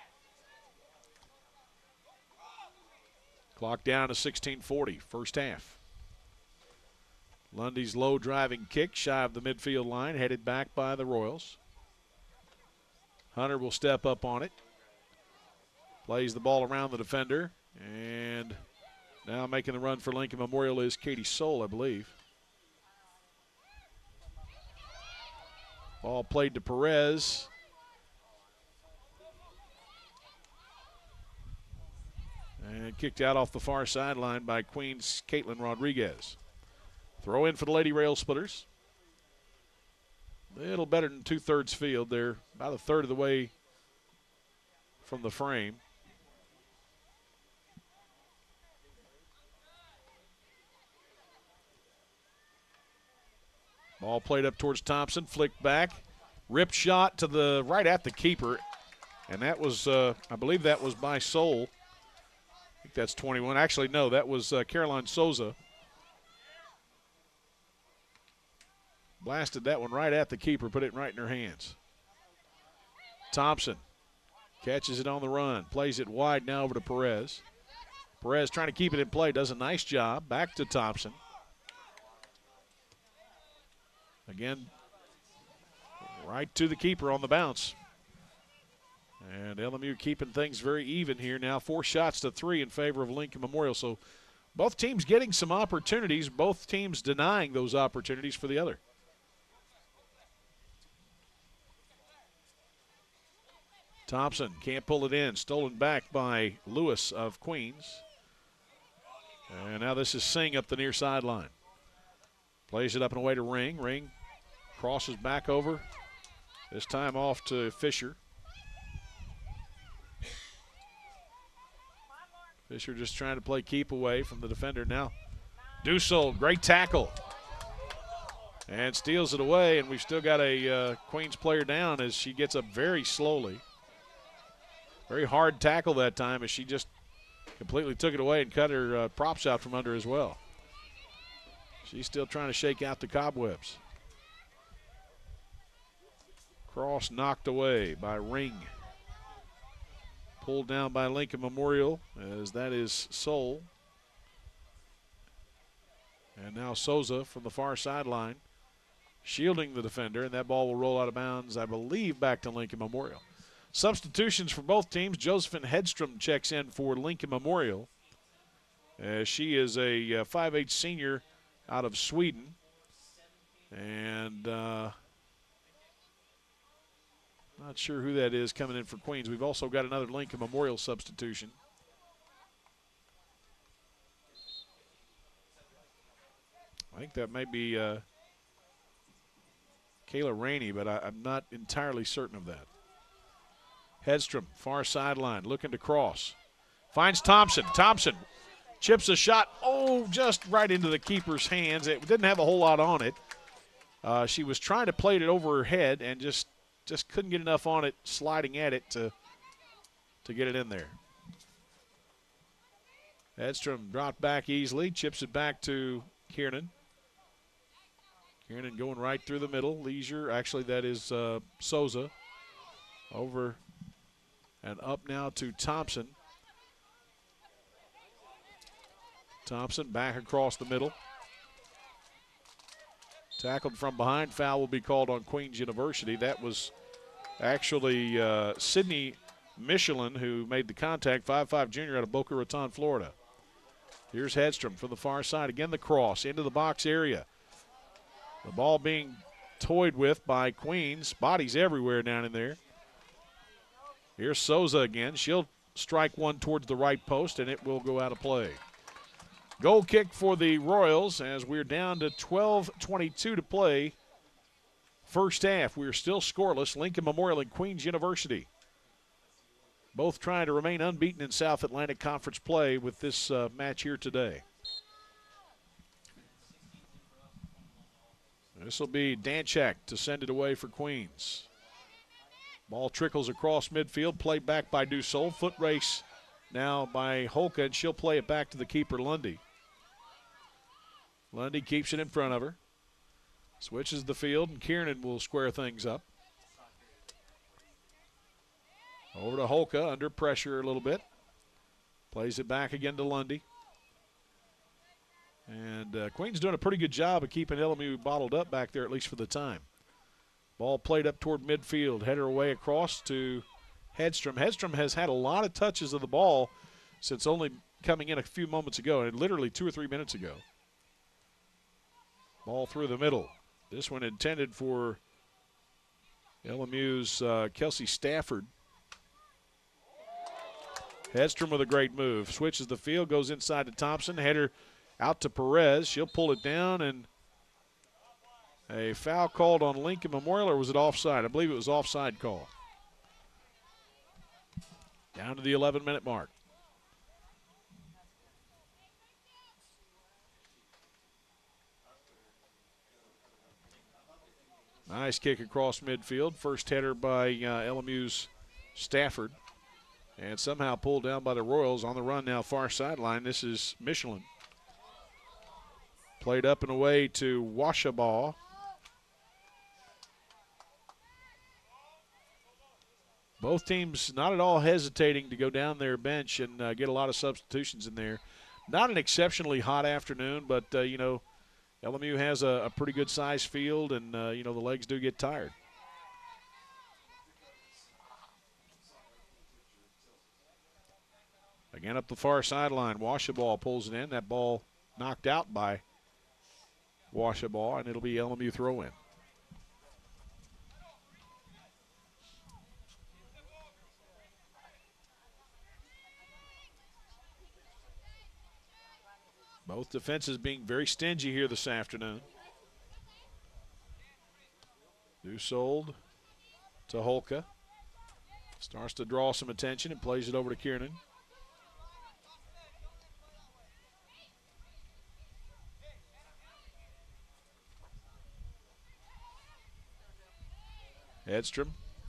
Clock down to sixteen forty, first half. Lundy's low driving kick, shy of the midfield line, headed back by the Royals. Hunter will step up on it. Plays the ball around the defender. And now making the run for Lincoln Memorial is Katie Soul, I believe. Ball played to Perez. And kicked out off the far sideline by Queens' Caitlin Rodriguez. Throw in for the Lady Railsplitters. A little better than two-thirds field. They're about a third of the way from the frame. Ball played up towards Thompson, flicked back, ripped shot to the right at the keeper, and that was, uh, I believe that was by Soul. I think that's twenty-one. Actually, no, that was uh, Caroline Souza. Blasted that one right at the keeper, put it right in her hands. Thompson catches it on the run, plays it wide now over to Perez. Perez trying to keep it in play, does a nice job. Back to Thompson. Again, right to the keeper on the bounce. And L M U keeping things very even here now. Four shots to three in favor of Lincoln Memorial. So both teams getting some opportunities, both teams denying those opportunities for the other. Thompson can't pull it in. Stolen back by Lewis of Queens. And now this is Singh up the near sideline. Plays it up and away to Ring. Ring crosses back over. This time off to Fisher. Fisher just trying to play keep away from the defender now. Dusel, great tackle. And steals it away, and we've still got a uh, Queens player down as she gets up very slowly. Very hard tackle that time as she just completely took it away and cut her uh, props out from under as well. She's still trying to shake out the cobwebs. Cross knocked away by Ring. Pulled down by Lincoln Memorial as that is Soul. And now Souza from the far sideline shielding the defender, and that ball will roll out of bounds, I believe, back to Lincoln Memorial. Substitutions for both teams. Josephine Hedstrom checks in for Lincoln Memorial. As she is a uh, five eight senior out of Sweden. And uh, not sure who that is coming in for Queens. We've also got another Lincoln Memorial substitution. I think that may be uh, Kayla Rainey, but I, I'm not entirely certain of that. Hedstrom, far sideline, looking to cross. Finds Thompson. Thompson chips a shot, oh, just right into the keeper's hands. It didn't have a whole lot on it. Uh, she was trying to plate it over her head and just, just couldn't get enough on it, sliding at it to, to get it in there. Hedstrom dropped back easily, chips it back to Kiernan. Kiernan going right through the middle. Leisure, actually that is uh, Souza. Over and up now to Thompson. Thompson back across the middle. Tackled from behind. Foul will be called on Queens University. That was actually uh, Sydney Michelin who made the contact, five five junior out of Boca Raton, Florida. Here's Hedstrom from the far side. Again, the cross into the box area. The ball being toyed with by Queens. Bodies everywhere down in there. Here's Souza again. She'll strike one towards the right post, and it will go out of play. Goal kick for the Royals as we're down to twelve twenty-two to play. First half, we're still scoreless. Lincoln Memorial and Queens University both trying to remain unbeaten in South Atlantic Conference play with this uh, match here today. This will be Danchak to send it away for Queens. Ball trickles across midfield, played back by Dussault. Foot race now by Holka, and she'll play it back to the keeper, Lundy. Lundy keeps it in front of her. Switches the field, and Kiernan will square things up. Over to Holka, under pressure a little bit. Plays it back again to Lundy. And uh, Queen's doing a pretty good job of keeping L M U bottled up back there, at least for the time. Ball played up toward midfield. Header away across to Hedstrom. Hedstrom has had a lot of touches of the ball since only coming in a few moments ago, and literally two or three minutes ago. Ball through the middle. This one intended for L M U's uh, Kelsey Stafford. Hedstrom with a great move. Switches the field, goes inside to Thompson. Header out to Perez. She'll pull it down, and a foul called on Lincoln Memorial, or was it offside? I believe it was offside call. Down to the eleven-minute mark. Nice kick across midfield. First header by uh, L M U's Stafford. And somehow pulled down by the Royals. On the run now, far sideline. This is Michelin. Played up and away to Washabaugh. Both teams not at all hesitating to go down their bench and uh, get a lot of substitutions in there. Not an exceptionally hot afternoon, but, uh, you know, L M U has a, a pretty good size field, and, uh, you know, the legs do get tired. Again up the far sideline, Washabaugh pulls it in. That ball knocked out by Washabaugh, and it'll be L M U throw-in. Both defenses being very stingy here this afternoon. Dusold to Holka. Starts to draw some attention and plays it over to Kiernan. Hedstrom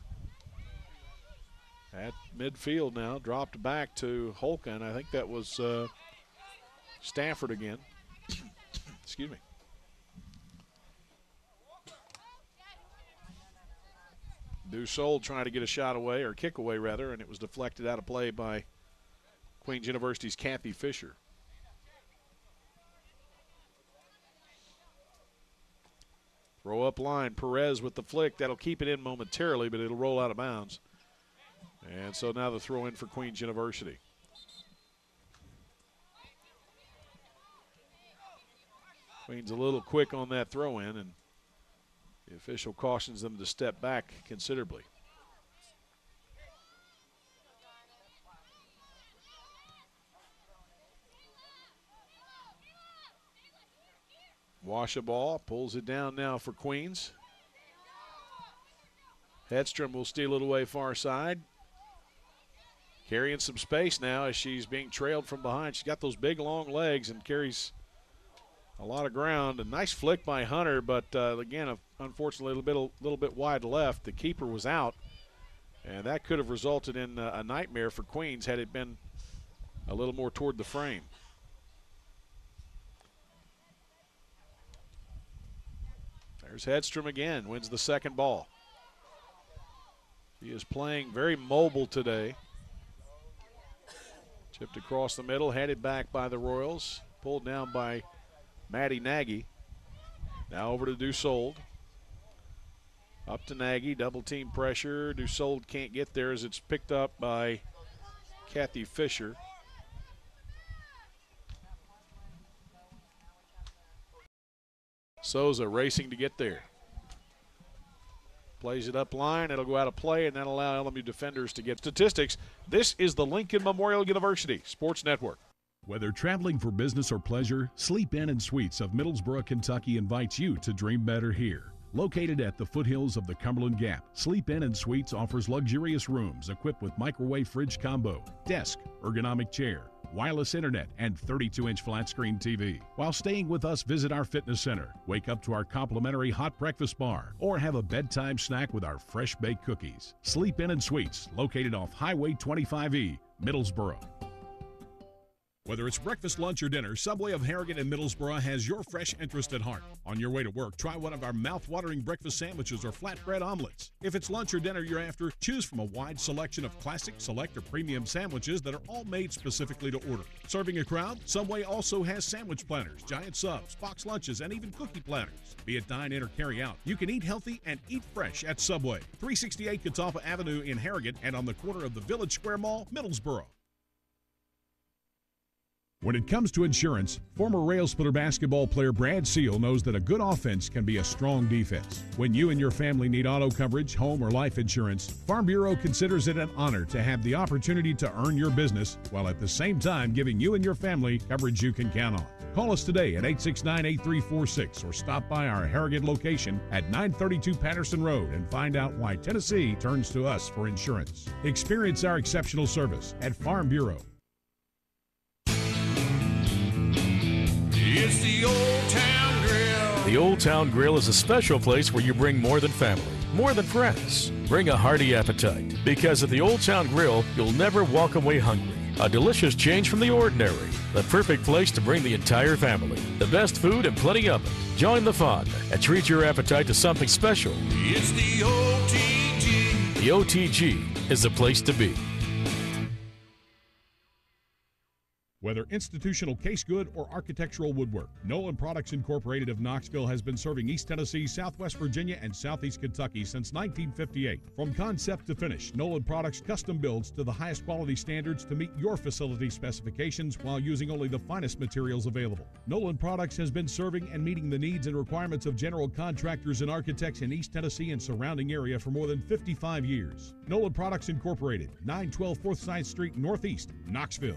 at midfield now, dropped back to Holka, and I think that was uh, Stafford again. Excuse me. Dusold trying to get a shot away, or kick away rather, and it was deflected out of play by Queens University's Kathy Fisher. Throw up line, Perez with the flick. That'll keep it in momentarily, but it'll roll out of bounds. And so now the throw in for Queens University. Queens a little quick on that throw in, and the official cautions them to step back considerably. Washabaugh pulls it down now for Queens. Hedstrom will steal it away far side. Carrying some space now as she's being trailed from behind. She's got those big long legs and carries a lot of ground. A nice flick by Hunter, but uh, again, unfortunately, a little bit, a little bit wide left. The keeper was out, and that could have resulted in a, a nightmare for Queens had it been a little more toward the frame. There's Hedstrom again, wins the second ball. He is playing very mobile today. Chipped across the middle, headed back by the Royals. Pulled down by Maddie Nagy. Now over to Dusold. Up to Nagy, double team pressure. Dusold can't get there as it's picked up by Kathy Fisher. Souza racing to get there. Plays it up line. It'll go out of play and then allow L M U defenders to get statistics. This is the Lincoln Memorial University Sports Network. Whether traveling for business or pleasure, Sleep Inn and Suites of Middlesboro, Kentucky invites you to dream better here. Located at the foothills of the Cumberland Gap, Sleep Inn and Suites offers luxurious rooms equipped with microwave fridge combo, desk, ergonomic chair, wireless internet, and thirty-two inch flat screen T V. While staying with us, visit our fitness center, wake up to our complimentary hot breakfast bar, or have a bedtime snack with our fresh baked cookies. Sleep Inn and Suites, located off Highway twenty-five E, Middlesboro. Whether it's breakfast, lunch, or dinner, Subway of Harrogate and Middlesboro has your fresh interest at heart. On your way to work, try one of our mouth-watering breakfast sandwiches or flatbread omelets. If it's lunch or dinner you're after, choose from a wide selection of classic, select, or premium sandwiches that are all made specifically to order. Serving a crowd, Subway also has sandwich planners, giant subs, box lunches, and even cookie platters. Be it dine in or carry out, you can eat healthy and eat fresh at Subway. three sixty-eight Catawba Avenue in Harrogate and on the corner of the Village Square Mall, Middlesboro. When it comes to insurance, former Railsplitter basketball player Brad Seal knows that a good offense can be a strong defense. When you and your family need auto coverage, home, or life insurance, Farm Bureau considers it an honor to have the opportunity to earn your business while at the same time giving you and your family coverage you can count on. Call us today at eight six nine, eight three four six or stop by our Harrogate location at nine thirty-two Patterson Road and find out why Tennessee turns to us for insurance. Experience our exceptional service at Farm Bureau. It's the Old Town Grill. The Old Town Grill is a special place where you bring more than family, more than friends. Bring a hearty appetite, because at the Old Town Grill, you'll never walk away hungry. A delicious change from the ordinary. The perfect place to bring the entire family. The best food and plenty of it. Join the fun and treat your appetite to something special. It's the O T G. The O T G is the place to be. Whether institutional case good or architectural woodwork, Nolan Products Incorporated of Knoxville has been serving East Tennessee, Southwest Virginia, and Southeast Kentucky since nineteen fifty-eight. From concept to finish, Nolan Products custom builds to the highest quality standards to meet your facility specifications while using only the finest materials available. Nolan Products has been serving and meeting the needs and requirements of general contractors and architects in East Tennessee and surrounding area for more than fifty-five years. Nolan Products Incorporated, nine twelve Forsyth Street Northeast, Knoxville.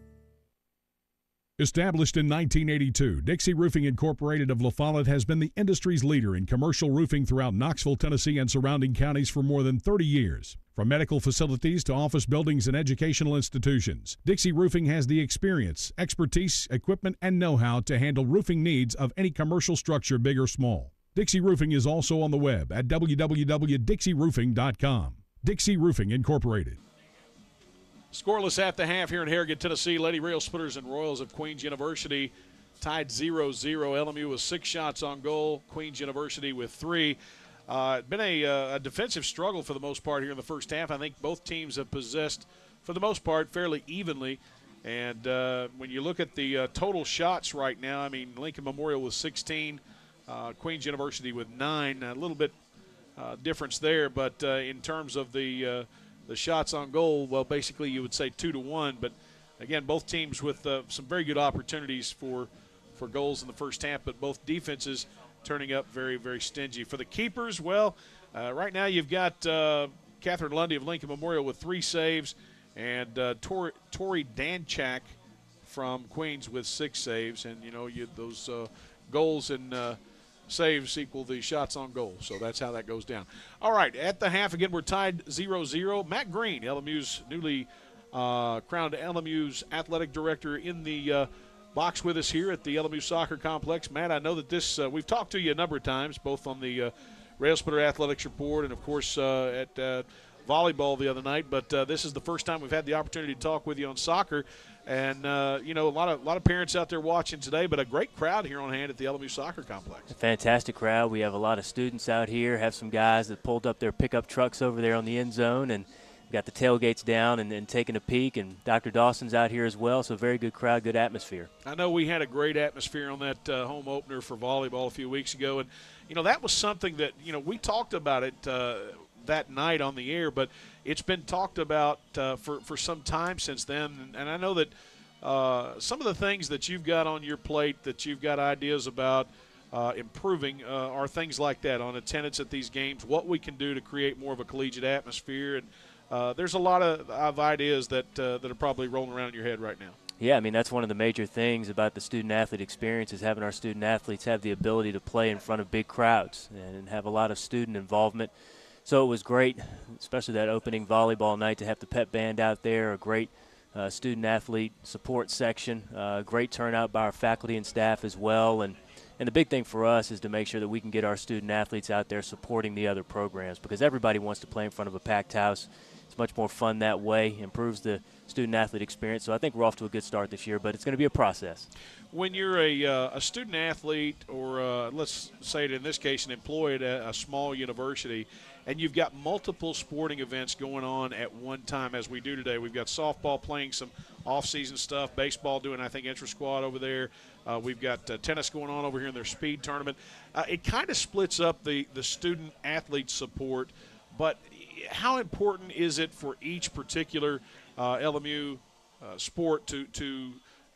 Established in nineteen eighty-two, Dixie Roofing Incorporated of La Follette has been the industry's leader in commercial roofing throughout Knoxville, Tennessee, and surrounding counties for more than thirty years. From medical facilities to office buildings and educational institutions, Dixie Roofing has the experience, expertise, equipment, and know-how to handle roofing needs of any commercial structure, big or small. Dixie Roofing is also on the web at w w w dot dixie roofing dot com. Dixie Roofing Incorporated. Scoreless at the half here in Harrogate, Tennessee. Lady Railsplitters and Royals of Queens University tied zero zero. L M U with six shots on goal. Queens University with three. Uh, it's been a, uh, a defensive struggle for the most part here in the first half. I think both teams have possessed, for the most part, fairly evenly. And uh, when you look at the uh, total shots right now, I mean, Lincoln Memorial with sixteen, uh, Queens University with nine. A little bit uh, difference there, but uh, in terms of the uh, the shots on goal, well, basically you would say two to one. But again, both teams with uh, some very good opportunities for for goals in the first half, but both defenses turning up very, very stingy. For the keepers, well, uh, right now you've got uh, Catherine Lundy of Lincoln Memorial with three saves, and uh, Tori, Tori Danchak from Queens with six saves. And, you know, you, those uh, goals and uh, saves equal the shots on goal. So that's how that goes down. All right, at the half, again, we're tied zero zero. Matt Green, L M U's newly uh, crowned L M U's athletic director, in the uh, box with us here at the L M U Soccer Complex. Matt, I know that this, uh, we've talked to you a number of times, both on the uh, Railsplitter Athletics Report and, of course, uh, at uh, volleyball the other night, but uh, this is the first time we've had the opportunity to talk with you on soccer. And, uh, you know, a lot of a lot of parents out there watching today, but a great crowd here on hand at the L M U Soccer Complex. A fantastic crowd. We have a lot of students out here, have some guys that pulled up their pickup trucks over there on the end zone, and got the tailgates down and, and taking a peek. And Doctor Dawson's out here as well, so very good crowd, good atmosphere. I know we had a great atmosphere on that uh, home opener for volleyball a few weeks ago. And, you know, that was something that, you know, we talked about it uh, that night on the air, but it's been talked about uh, for, for some time since then. And, and I know that uh, some of the things that you've got on your plate that you've got ideas about uh, improving uh, are things like that, on attendance at these games, what we can do to create more of a collegiate atmosphere. And uh, there's a lot of, of ideas that, uh, that are probably rolling around in your head right now. Yeah, I mean, that's one of the major things about the student-athlete experience, is having our student-athletes have the ability to play in front of big crowds and have a lot of student involvement. So it was great, especially that opening volleyball night, to have the pep band out there, a great uh, student-athlete support section, uh, great turnout by our faculty and staff as well. And, and the big thing for us is to make sure that we can get our student-athletes out there supporting the other programs, because everybody wants to play in front of a packed house. It's much more fun that way, improves the student-athlete experience. So I think we're off to a good start this year, but it's going to be a process. When you're a, uh, a student-athlete, or uh, let's say it in this case, an employee at a, a small university, and you've got multiple sporting events going on at one time, as we do today. We've got softball playing some off-season stuff, baseball doing, I think, intra-squad over there. Uh, we've got uh, tennis going on over here in their speed tournament. Uh, it kind of splits up the, the student-athlete support, but how important is it for each particular uh, L M U uh, sport to, to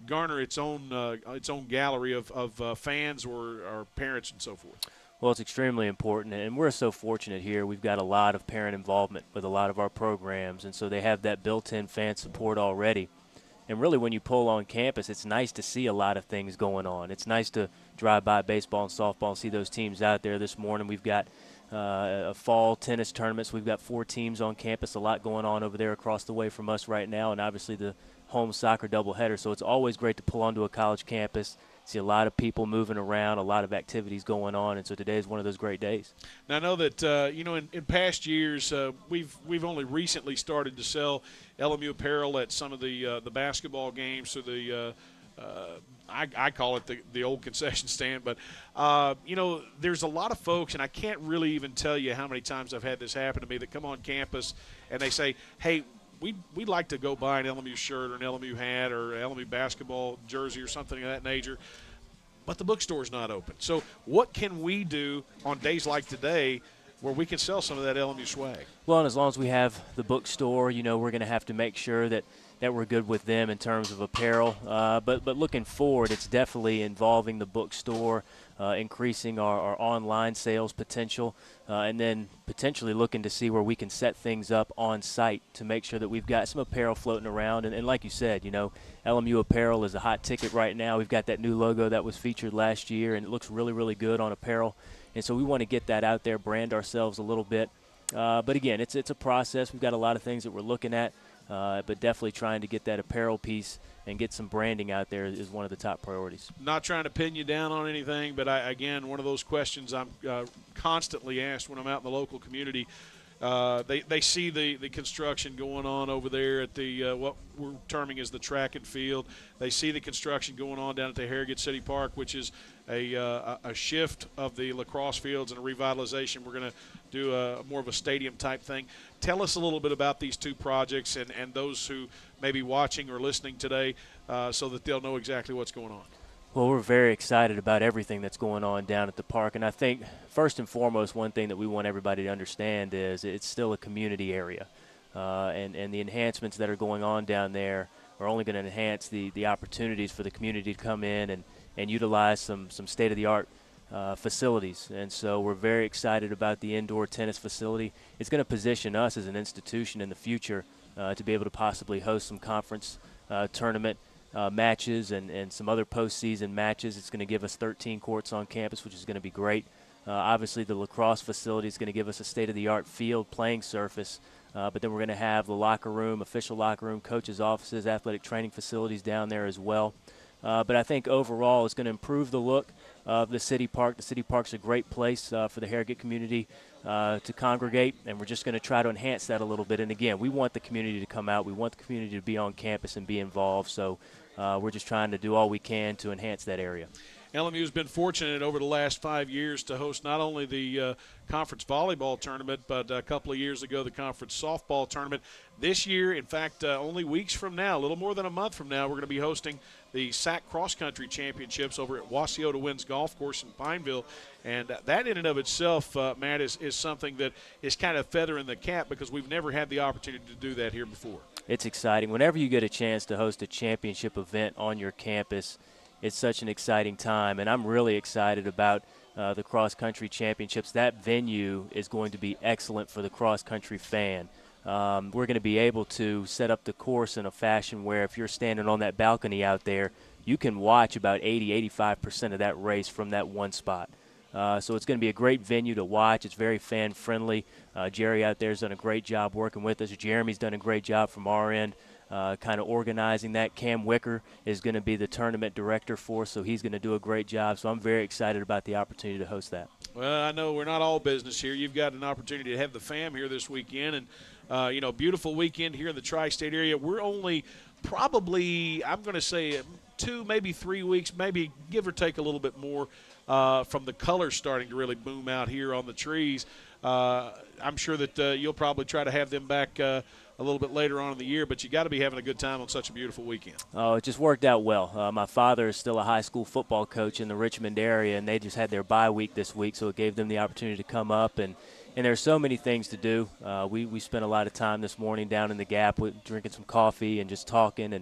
garner its own uh, its own gallery of, of uh, fans or, or parents and so forth? Well, it's extremely important, and we're so fortunate here. We've got a lot of parent involvement with a lot of our programs, and so they have that built-in fan support already. And really, when you pull on campus, it's nice to see a lot of things going on. It's nice to drive by baseball and softball and see those teams out there. This morning we've got uh, a fall tennis tournament, so we've got four teams on campus, a lot going on over there across the way from us right now, and obviously the home soccer doubleheader. So it's always great to pull onto a college campus, see a lot of people moving around, a lot of activities going on, and so today is one of those great days. Now, I know that, uh, you know, in, in past years, uh, we've we've only recently started to sell L M U apparel at some of the uh, the basketball games, so the uh, uh, I, I call it the, the old concession stand. But, uh, you know, there's a lot of folks, and I can't really even tell you how many times I've had this happen to me, that come on campus and they say, hey, We'd, we'd like to go buy an L M U shirt or an L M U hat or an L M U basketball jersey or something of that nature, but the bookstore's not open. So what can we do on days like today where we can sell some of that L M U swag? Well, and as long as we have the bookstore, you know, we're going to have to make sure that, that we're good with them in terms of apparel. Uh, but, but looking forward, it's definitely involving the bookstore, uh, increasing our, our online sales potential, uh, and then potentially looking to see where we can set things up on site to make sure that we've got some apparel floating around. And, and like you said, you know, L M U apparel is a hot ticket right now. We've got that new logo that was featured last year, and it looks really, really good on apparel. And so we want to get that out there, brand ourselves a little bit. Uh, but, again, it's it's a process. We've got a lot of things that we're looking at, uh, but definitely trying to get that apparel piece and get some branding out there is one of the top priorities. Not trying to pin you down on anything, but, I, again, one of those questions I'm uh, constantly asked when I'm out in the local community. Uh, they, they see the, the construction going on over there at the uh, what we're terming as the track and field. They see the construction going on down at the Harrogate City Park, which is a, uh, a shift of the lacrosse fields and a revitalization. We're going to do a, more of a stadium type thing. Tell us a little bit about these two projects and, and those who may be watching or listening today uh, so that they'll know exactly what's going on. Well, we're very excited about everything that's going on down at the park. And I think, first and foremost, one thing that we want everybody to understand is it's still a community area. Uh, and, and the enhancements that are going on down there are only going to enhance the, the opportunities for the community to come in and, and utilize some, some state-of-the-art uh, facilities. And so we're very excited about the indoor tennis facility. It's going to position us as an institution in the future uh, to be able to possibly host some conference uh, tournament Uh, matches and, and some other postseason matches. It's going to give us thirteen courts on campus, which is going to be great. Uh, obviously, the lacrosse facility is going to give us a state-of-the-art field playing surface, uh, but then we're going to have the locker room, official locker room, coaches' offices, athletic training facilities down there as well. Uh, but I think overall it's going to improve the look of the city park. The city park's a great place uh, for the Harrogate community uh, to congregate, and we're just going to try to enhance that a little bit. And, again, we want the community to come out. We want the community to be on campus and be involved. So Uh, we're just trying to do all we can to enhance that area. L M U has been fortunate over the last five years to host not only the uh, conference volleyball tournament, but a couple of years ago the conference softball tournament. This year, in fact, uh, only weeks from now, a little more than a month from now, we're going to be hosting the S A C Cross Country Championships over at Wasiota Winds Golf Course in Pineville. And uh, that in and of itself, uh, Matt, is, is something that is kind of feather in the cap because we've never had the opportunity to do that here before. It's exciting. Whenever you get a chance to host a championship event on your campus, it's such an exciting time. And I'm really excited about uh, the Cross Country Championships. That venue is going to be excellent for the cross country fan. Um, we're going to be able to set up the course in a fashion where if you're standing on that balcony out there, you can watch about eighty, eighty-five percent of that race from that one spot. Uh, so it's going to be a great venue to watch. It's very fan-friendly. Uh, Jerry out there has done a great job working with us. Jeremy's done a great job from our end, uh, kind of organizing that. Cam Wicker is going to be the tournament director for us, so he's going to do a great job. So I'm very excited about the opportunity to host that. Well, I know we're not all business here. You've got an opportunity to have the fam here this weekend, and uh, you know, beautiful weekend here in the tri-state area. We're only probably, I'm going to say, two, maybe three weeks, maybe give or take a little bit more uh, from the colors starting to really boom out here on the trees. Uh, I'm sure that uh, you'll probably try to have them back uh, a little bit later on in the year, but you got to be having a good time on such a beautiful weekend. Oh, it just worked out well. Uh, my father is still a high school football coach in the Richmond area, and they just had their bye week this week, so it gave them the opportunity to come up. And, and there's so many things to do. Uh, we, we spent a lot of time this morning down in the Gap with, drinking some coffee and just talking and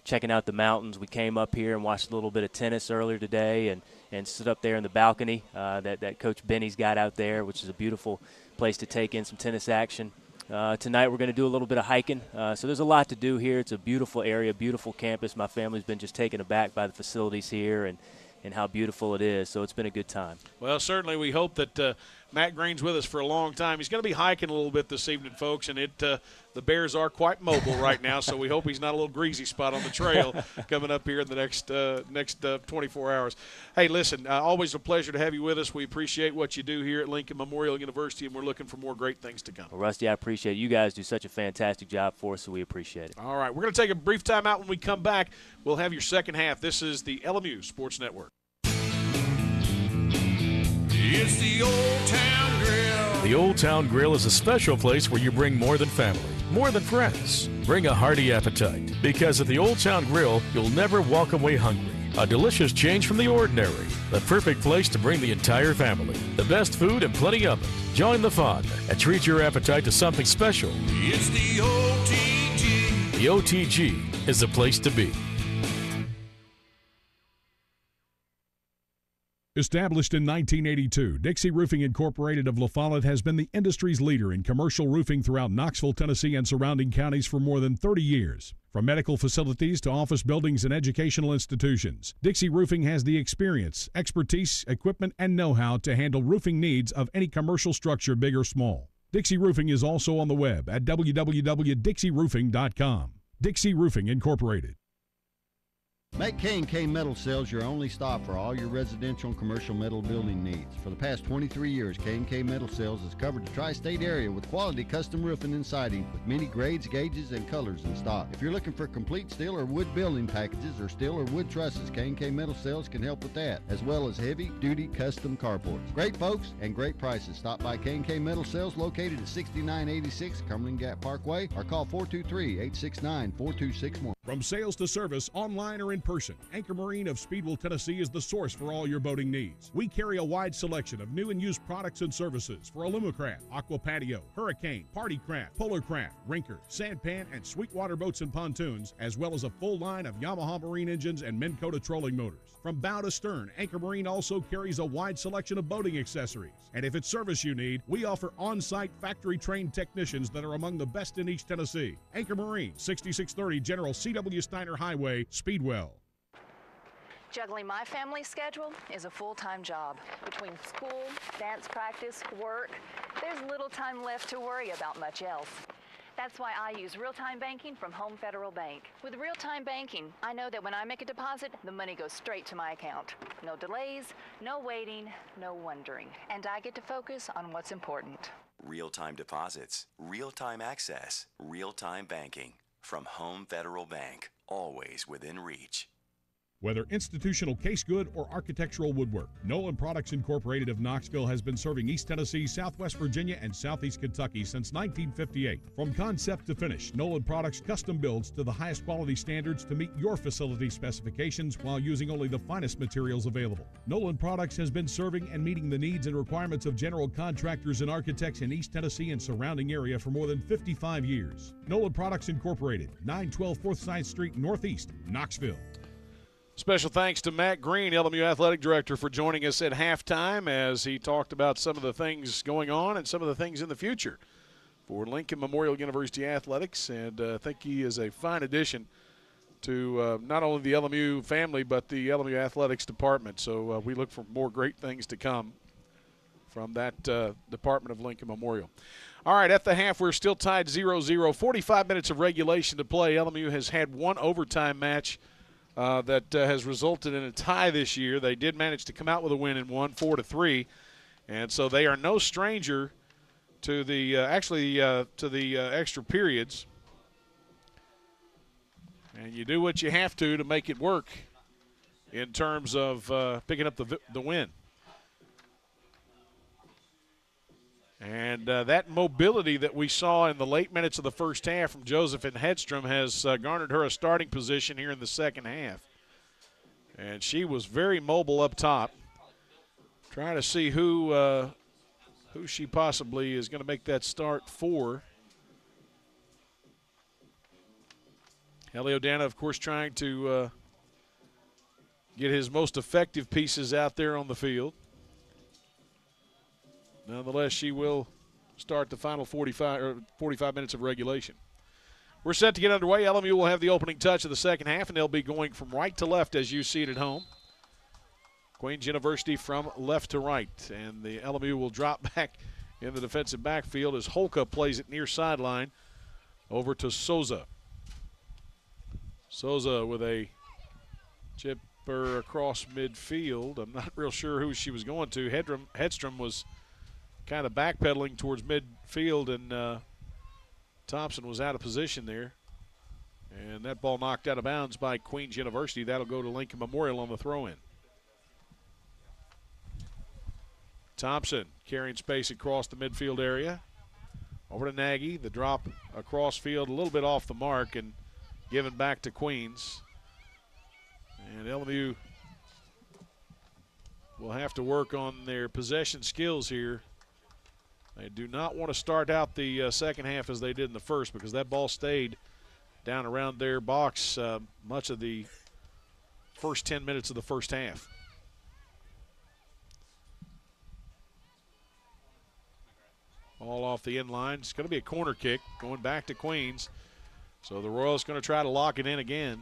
checking out the mountains. We came up here and watched a little bit of tennis earlier today and, and stood up there in the balcony uh, that, that Coach Benny's got out there, which is a beautiful place to take in some tennis action. Uh, tonight we're going to do a little bit of hiking. Uh, so there's a lot to do here. It's a beautiful area, beautiful campus. My family's been just taken aback by the facilities here and, and how beautiful it is. So it's been a good time. Well, certainly we hope that uh, Matt Green's with us for a long time. He's going to be hiking a little bit this evening, folks, and it uh, the Bears are quite mobile right now, so we hope he's not a little greasy spot on the trail coming up here in the next uh, next uh, twenty-four hours. Hey, listen, uh, always a pleasure to have you with us. We appreciate what you do here at Lincoln Memorial University, and we're looking for more great things to come. Well, Rusty, I appreciate it. You guys do such a fantastic job for us, so we appreciate it. All right, we're going to take a brief time out. When we come back, we'll have your second half. This is the L M U Sports Network. It's the Old Town Grill. The Old Town Grill is a special place where you bring more than family, more than friends. Bring a hearty appetite, because at the Old Town Grill, you'll never walk away hungry. A delicious change from the ordinary. The perfect place to bring the entire family. The best food and plenty of it. Join the fun and treat your appetite to something special. It's the O T G. The O T G is the place to be. Established in nineteen eighty-two, Dixie Roofing Incorporated of La Follette has been the industry's leader in commercial roofing throughout Knoxville, Tennessee, and surrounding counties for more than thirty years. From medical facilities to office buildings and educational institutions, Dixie Roofing has the experience, expertise, equipment, and know-how to handle roofing needs of any commercial structure, big or small. Dixie Roofing is also on the web at w w w dot dixie roofing dot com. Dixie Roofing Incorporated. Make K and K Metal Sales your only stop for all your residential and commercial metal building needs. For the past twenty-three years, K and K Metal Sales has covered the tri-state area with quality custom roofing and siding with many grades, gauges, and colors in stock. If you're looking for complete steel or wood building packages or steel or wood trusses, K and K Metal Sales can help with that, as well as heavy-duty custom carports. Great folks and great prices. Stop by K and K Metal Sales located at sixty-nine eighty-six Cumberland Gap Parkway or call four two three, eight six nine, four two six one. From sales to service, online or in person, Anchor Marine of Speedwell, Tennessee is the source for all your boating needs. We carry a wide selection of new and used products and services for Alumacraft, Aqua Patio, Hurricane, Party Craft, Polar Craft, Rinker, Sandpan, and Sweetwater boats and pontoons, as well as a full line of Yamaha marine engines and Minn Kota trolling motors. From bow to stern, Anchor Marine also carries a wide selection of boating accessories. And if it's service you need, we offer on-site factory-trained technicians that are among the best in East Tennessee. Anchor Marine, sixty-six thirty General C W Steiner Highway, Speedwell. Juggling my family schedule is a full-time job. Between school, dance practice, work, there's little time left to worry about much else. That's why I use real-time banking from Home Federal Bank. With real-time banking, I know that when I make a deposit, the money goes straight to my account. No delays, no waiting, no wondering. And I get to focus on what's important. Real-time deposits, real-time access, real-time banking. From Home Federal Bank, always within reach. Whether institutional case good or architectural woodwork, Nolan Products Incorporated of Knoxville has been serving East Tennessee, Southwest Virginia, and Southeast Kentucky since nineteen fifty-eight. From concept to finish, Nolan Products custom builds to the highest quality standards to meet your facility specifications while using only the finest materials available. Nolan Products has been serving and meeting the needs and requirements of general contractors and architects in East Tennessee and surrounding area for more than fifty-five years. Nolan Products Incorporated, nine twelve Forsyth Street Northeast, Knoxville. Special thanks to Matt Green, L M U Athletic Director, for joining us at halftime as he talked about some of the things going on and some of the things in the future for Lincoln Memorial University Athletics. And uh, I think he is a fine addition to uh, not only the L M U family but the L M U Athletics department. So uh, we look for more great things to come from that uh, department of Lincoln Memorial. All right, at the half, we're still tied zero zero. forty-five minutes of regulation to play. L M U has had one overtime match Uh, that uh, has resulted in a tie this year. They did manage to come out with a win in one, four to three, and so they are no stranger to the uh, actually uh, to the uh, extra periods. And you do what you have to to make it work in terms of uh, picking up the the win. And uh, that mobility that we saw in the late minutes of the first half from Josephine Hedstrom has uh, garnered her a starting position here in the second half. And she was very mobile up top, trying to see who uh, who she possibly is going to make that start for. Elio Dana, of course, trying to uh, get his most effective pieces out there on the field. Nonetheless, she will start the final forty-five, or forty-five minutes of regulation. We're set to get underway. L M U will have the opening touch of the second half, and they'll be going from right to left as you see it at home. Queens University from left to right, and the L M U will drop back in the defensive backfield as Holka plays it near sideline over to Souza. Souza with a chipper across midfield. I'm not real sure who she was going to. Hedrum, Hedstrom was kind of backpedaling towards midfield, and uh, Thompson was out of position there. And that ball knocked out of bounds by Queens University. That'll go to Lincoln Memorial on the throw-in. Thompson carrying space across the midfield area. Over to Nagy. The drop across field a little bit off the mark and given back to Queens. And L M U will have to work on their possession skills here. They do not want to start out the uh, second half as they did in the first, because that ball stayed down around their box uh, much of the first ten minutes of the first half. All off the end line. It's going to be a corner kick going back to Queens. So the Royals going to try to lock it in again.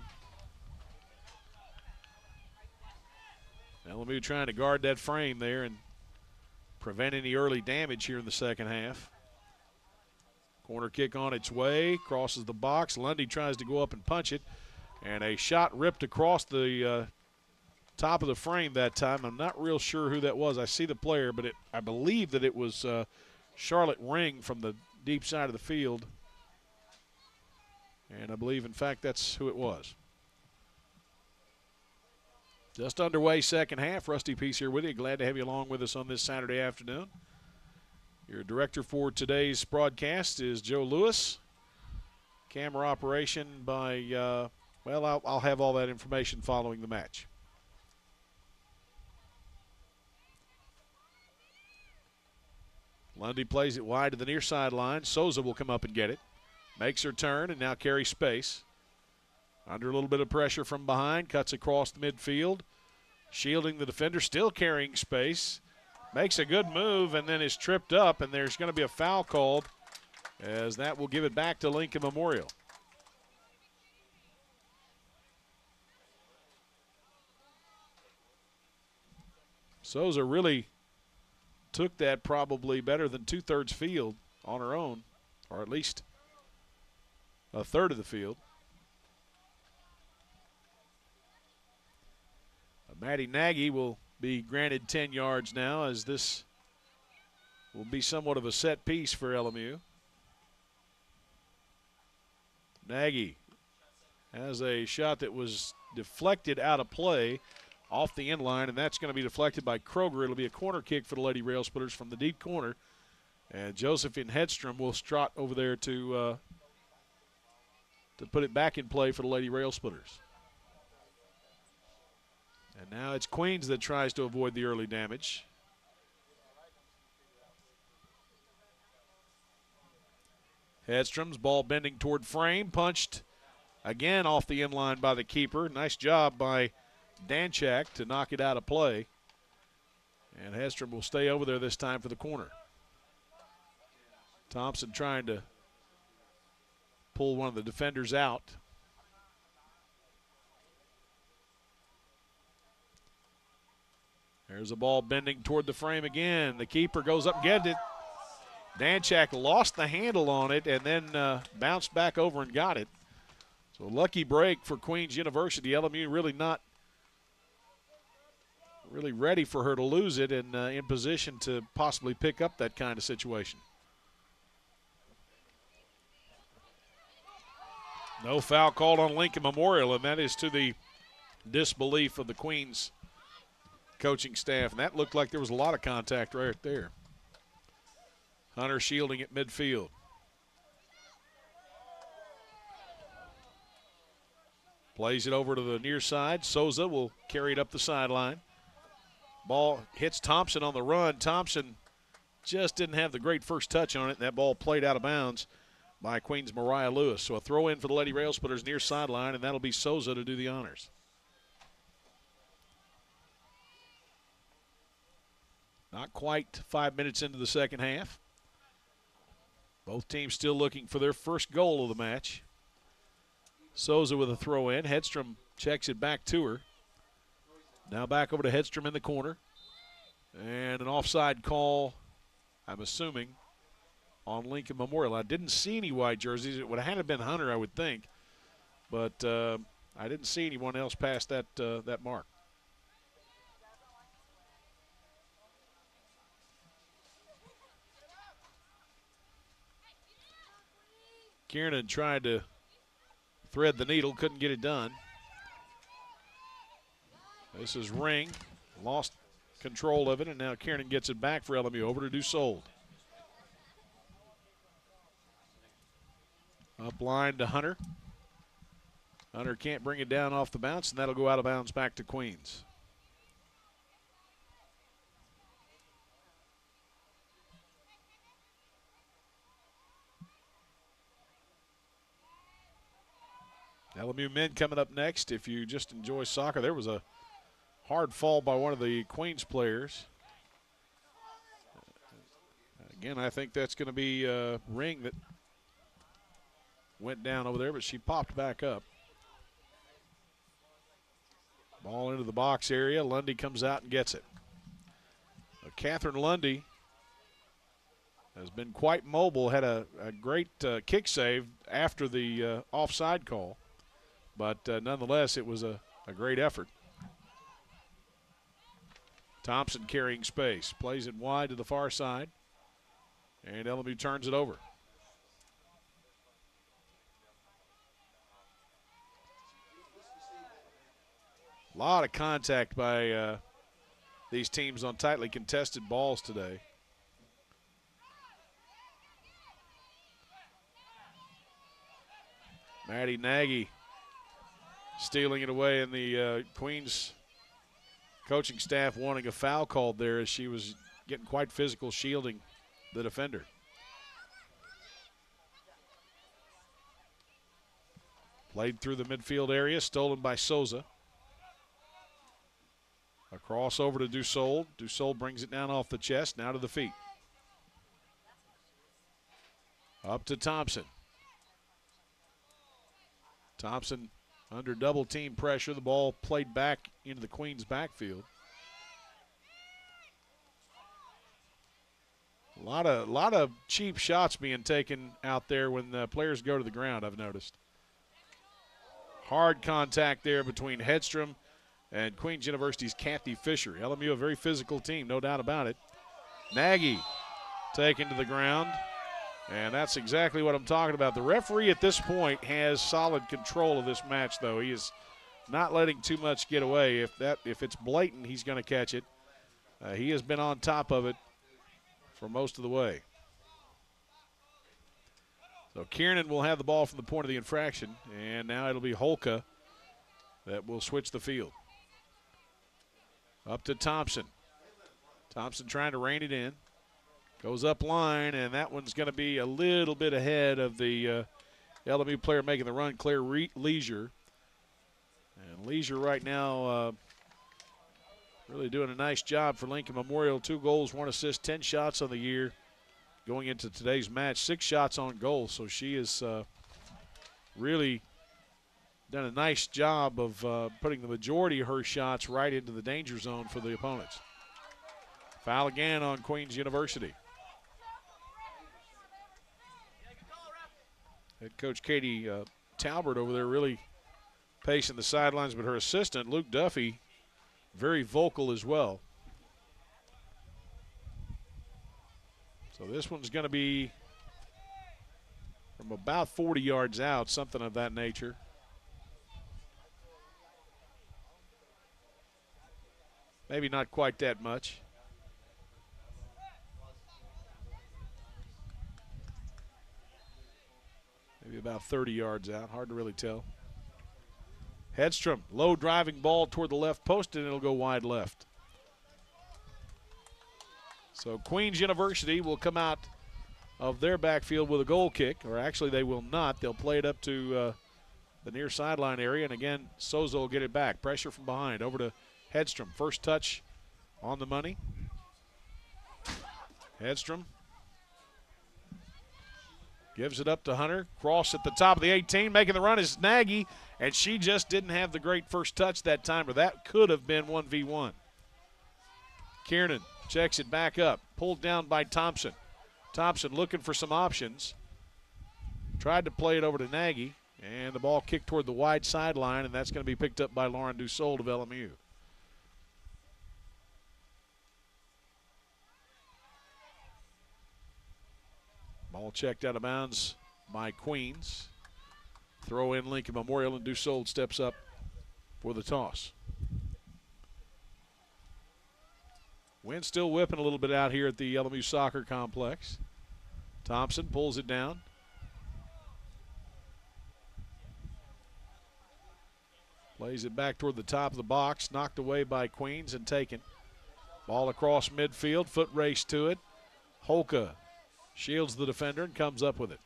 L M U trying to guard that frame there and prevent any early damage here in the second half. Corner kick on its way, crosses the box. Lundy tries to go up and punch it, and a shot ripped across the uh, top of the frame that time. I'm not real sure who that was. I see the player, but it, I believe that it was uh, Charlotte Ring from the deep side of the field. And I believe, in fact, that's who it was. Just underway second half. Rusty Peace here with you. Glad to have you along with us on this Saturday afternoon. Your director for today's broadcast is Joe Lewis. Camera operation by, uh, well, I'll, I'll have all that information following the match. Lundy plays it wide to the near sideline. Souza will come up and get it. Makes her turn and now carries space. Under a little bit of pressure from behind, cuts across the midfield. Shielding the defender, still carrying space. Makes a good move and then is tripped up, and there's going to be a foul called, as that will give it back to Lincoln Memorial. Souza really took that probably better than two-thirds field on her own, or at least a third of the field. Maddie Nagy will be granted ten yards now, as this will be somewhat of a set piece for L M U. Nagy has a shot that was deflected out of play off the end line, and that's going to be deflected by Kroger. It'll be a corner kick for the Lady Railsplitters from the deep corner. And Josephine Hedstrom will strut over there to, uh, to put it back in play for the Lady Railsplitters. And now it's Queens that tries to avoid the early damage. Hedstrom's ball bending toward frame, punched again off the end line by the keeper. Nice job by Danchak to knock it out of play. And Hedstrom will stay over there this time for the corner. Thompson trying to pull one of the defenders out. There's a ball bending toward the frame again. The keeper goes up and gets it. Danchak lost the handle on it and then uh, bounced back over and got it. So lucky break for Queens University. L M U really not really ready for her to lose it and uh, in position to possibly pick up that kind of situation. No foul called on Lincoln Memorial, and that is to the disbelief of the Queens coaching staff. And that looked like there was a lot of contact right there. Hunter shielding at midfield. Plays it over to the near side. Souza will carry it up the sideline. Ball hits Thompson on the run. Thompson just didn't have the great first touch on it, and that ball played out of bounds by Queens' Mariah Lewis. So a throw in for the Lady Railsplitters near sideline, and that'll be Souza to do the honors. Not quite five minutes into the second half. Both teams still looking for their first goal of the match. Souza with a throw in. Hedstrom checks it back to her. Now back over to Hedstrom in the corner. And an offside call, I'm assuming, on Lincoln Memorial. I didn't see any white jerseys. It would have had to been Hunter, I would think. But uh, I didn't see anyone else past that, uh, that mark. Kiernan tried to thread the needle, couldn't get it done. This is Ring, lost control of it, and now Kiernan gets it back for L M U, over to Dusold. Up line to Hunter. Hunter can't bring it down off the bounce, and that'll go out of bounds back to Queens. L M U men coming up next. If you just enjoy soccer, there was a hard fall by one of the Queens players. Again, I think that's going to be a Ring that went down over there, but she popped back up. Ball into the box area. Lundy comes out and gets it. Uh, Catherine Lundy has been quite mobile, had a, a great uh, kick save after the uh, offside call. But uh, nonetheless, it was a, a great effort. Thompson carrying space. Plays it wide to the far side. And L M U turns it over. A lot of contact by uh, these teams on tightly contested balls today. Maddie Nagy stealing it away, and the uh, Queens coaching staff wanting a foul called there as she was getting quite physical, shielding the defender. Played through the midfield area, stolen by Souza. A cross over to Dusold. Dusold brings it down off the chest, now to the feet. Up to Thompson. Thompson under double team pressure. The ball played back into the Queens backfield. A lot of, lot of cheap shots being taken out there when the players go to the ground, I've noticed. Hard contact there between Hedstrom and Queens University's Kathy Fisher. L M U, a very physical team, no doubt about it. Nagy taken to the ground. And that's exactly what I'm talking about. The referee at this point has solid control of this match, though. He is not letting too much get away. If that, if it's blatant, he's going to catch it. Uh, he has been on top of it for most of the way. So Kiernan will have the ball from the point of the infraction, and now it'll be Holka that will switch the field. Up to Thompson. Thompson trying to rein it in. Goes up line, and that one's going to be a little bit ahead of the uh, L M U player making the run, Claire Re Leisure. And Leisure right now uh, really doing a nice job for Lincoln Memorial. Two goals, one assist, ten shots on the year going into today's match. Six shots on goal, so she has uh, really done a nice job of uh, putting the majority of her shots right into the danger zone for the opponents. Foul again on Queens University. Head coach Katie uh, Talbert over there really pacing the sidelines, but her assistant, Luke Duffy, very vocal as well. So this one's going to be from about forty yards out, something of that nature. Maybe not quite that much. Maybe about thirty yards out. Hard to really tell. Hedstrom, low driving ball toward the left post, and it'll go wide left. So Queens University will come out of their backfield with a goal kick, or actually they will not. They'll play it up to uh, the near sideline area, and again, Souza will get it back. Pressure from behind over to Hedstrom. First touch on the money. Hedstrom gives it up to Hunter. Cross at the top of the eighteen. Making the run is Nagy, and she just didn't have the great first touch that time, or that could have been one v one. Kiernan checks it back up. Pulled down by Thompson. Thompson looking for some options. Tried to play it over to Nagy, and the ball kicked toward the wide sideline, and that's going to be picked up by Lauren Dussault of L M U. Ball checked out of bounds by Queens. Throw in Lincoln Memorial, and Dussault steps up for the toss. Wind still whipping a little bit out here at the L M U Soccer Complex. Thompson pulls it down. Plays it back toward the top of the box. Knocked away by Queens and taken. Ball across midfield. Foot race to it. Holka shields the defender and comes up with it.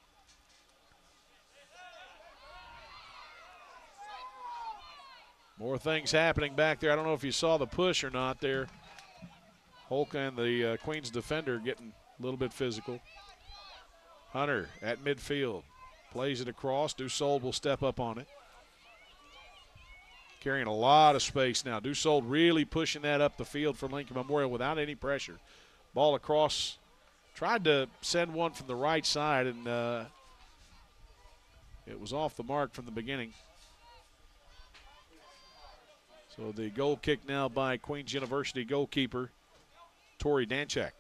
More things happening back there. I don't know if you saw the push or not there. Holka and the uh, Queens defender getting a little bit physical. Hunter at midfield. Plays it across. Dussault will step up on it. Carrying a lot of space now. Dussault really pushing that up the field for Lincoln Memorial without any pressure. Ball across. Tried to send one from the right side, and uh, it was off the mark from the beginning. So the goal kick now by Queens University goalkeeper Tori Danchak.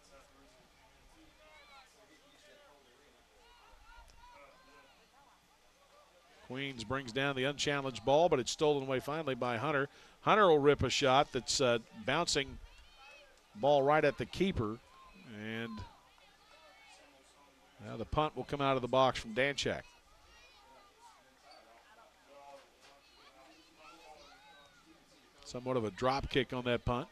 Queens brings down the unchallenged ball, but it's stolen away finally by Hunter. Hunter will rip a shot that's uh, bouncing ball right at the keeper, and now the punt will come out of the box from Danchak. Somewhat of a drop kick on that punt.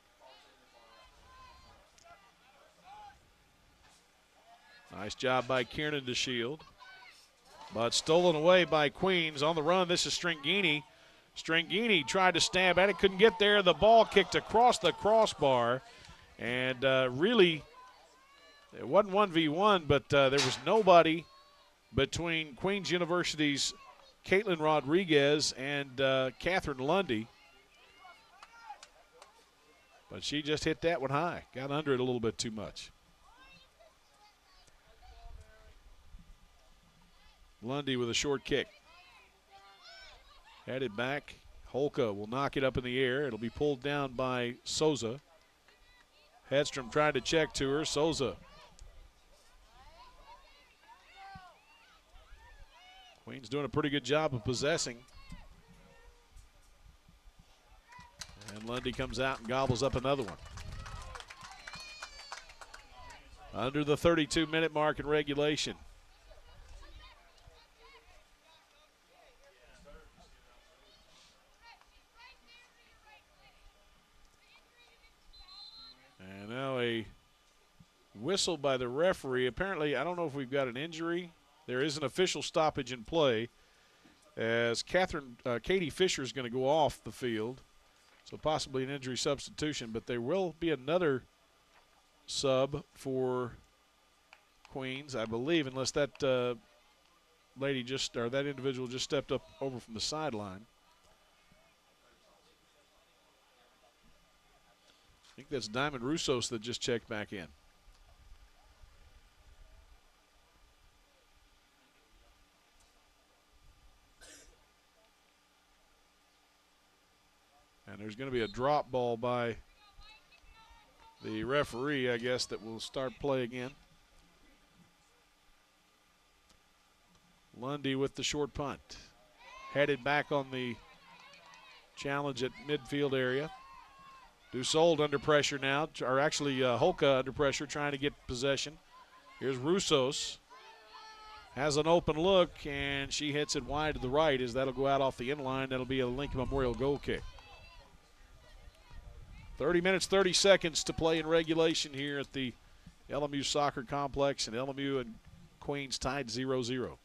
Nice job by Kiernan to shield. But stolen away by Queens. On the run, this is Stringini. Stringini tried to stab at it, couldn't get there. The ball kicked across the crossbar, and uh, really, it wasn't one v one, but uh, there was nobody between Queens University's Caitlin Rodriguez and uh, Catherine Lundy. But she just hit that one high, got under it a little bit too much. Lundy with a short kick. Headed back. Holka will knock it up in the air. It'll be pulled down by Souza. Hedstrom tried to check to her. Souza. Queen's doing a pretty good job of possessing. And Lundy comes out and gobbles up another one. Under the thirty-two minute mark in regulation. And now a whistle by the referee. Apparently, I don't know if we've got an injury. There is an official stoppage in play as Catherine, uh, Katie Fisher is going to go off the field. So possibly an injury substitution, but there will be another sub for Queens, I believe, unless that uh, lady just, or that individual just stepped up over from the sideline. I think that's Diamond Roussos that just checked back in. And there's going to be a drop ball by the referee, I guess, that will start play again. Lundy with the short punt. Headed back on the challenge at midfield area. Dussault under pressure now, or actually uh, Holka under pressure trying to get possession. Here's Roussos. Has an open look, and she hits it wide to the right as that'll go out off the end line. That'll be a Lincoln Memorial goal kick. thirty minutes, thirty seconds to play in regulation here at the L M U Soccer Complex, and L M U and Queens tied zero zero.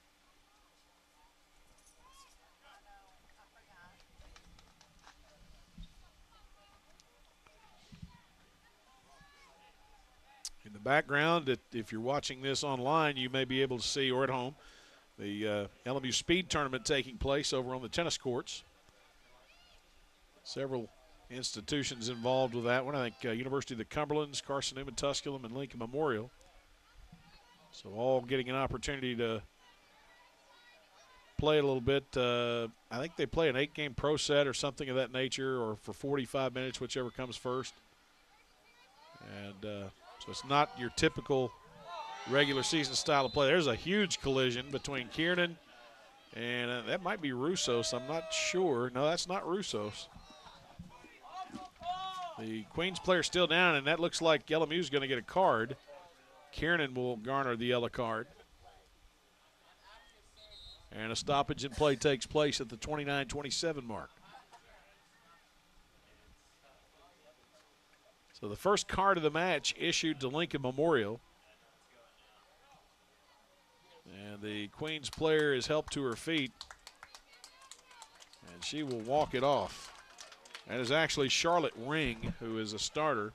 In the background, if you're watching this online, you may be able to see, or at home, the uh, L M U Speed Tournament taking place over on the tennis courts. Several institutions involved with that one. I think uh, University of the Cumberlands, Carson Newman, Tusculum, and Lincoln Memorial. So all getting an opportunity to play a little bit. Uh, I think they play an eight-game pro set or something of that nature, or for forty-five minutes, whichever comes first. And uh, so it's not your typical regular season style of play. There's a huge collision between Kiernan and uh, that might be Russos. I'm not sure. No, that's not Russos. The Queens player still down, and that looks like L M U is going to get a card. Kiernan will garner the yellow card. And a stoppage in play takes place at the twenty-nine twenty-seven mark. So the first card of the match issued to Lincoln Memorial. And the Queens player is helped to her feet. And she will walk it off. That is actually Charlotte Ring, who is a starter.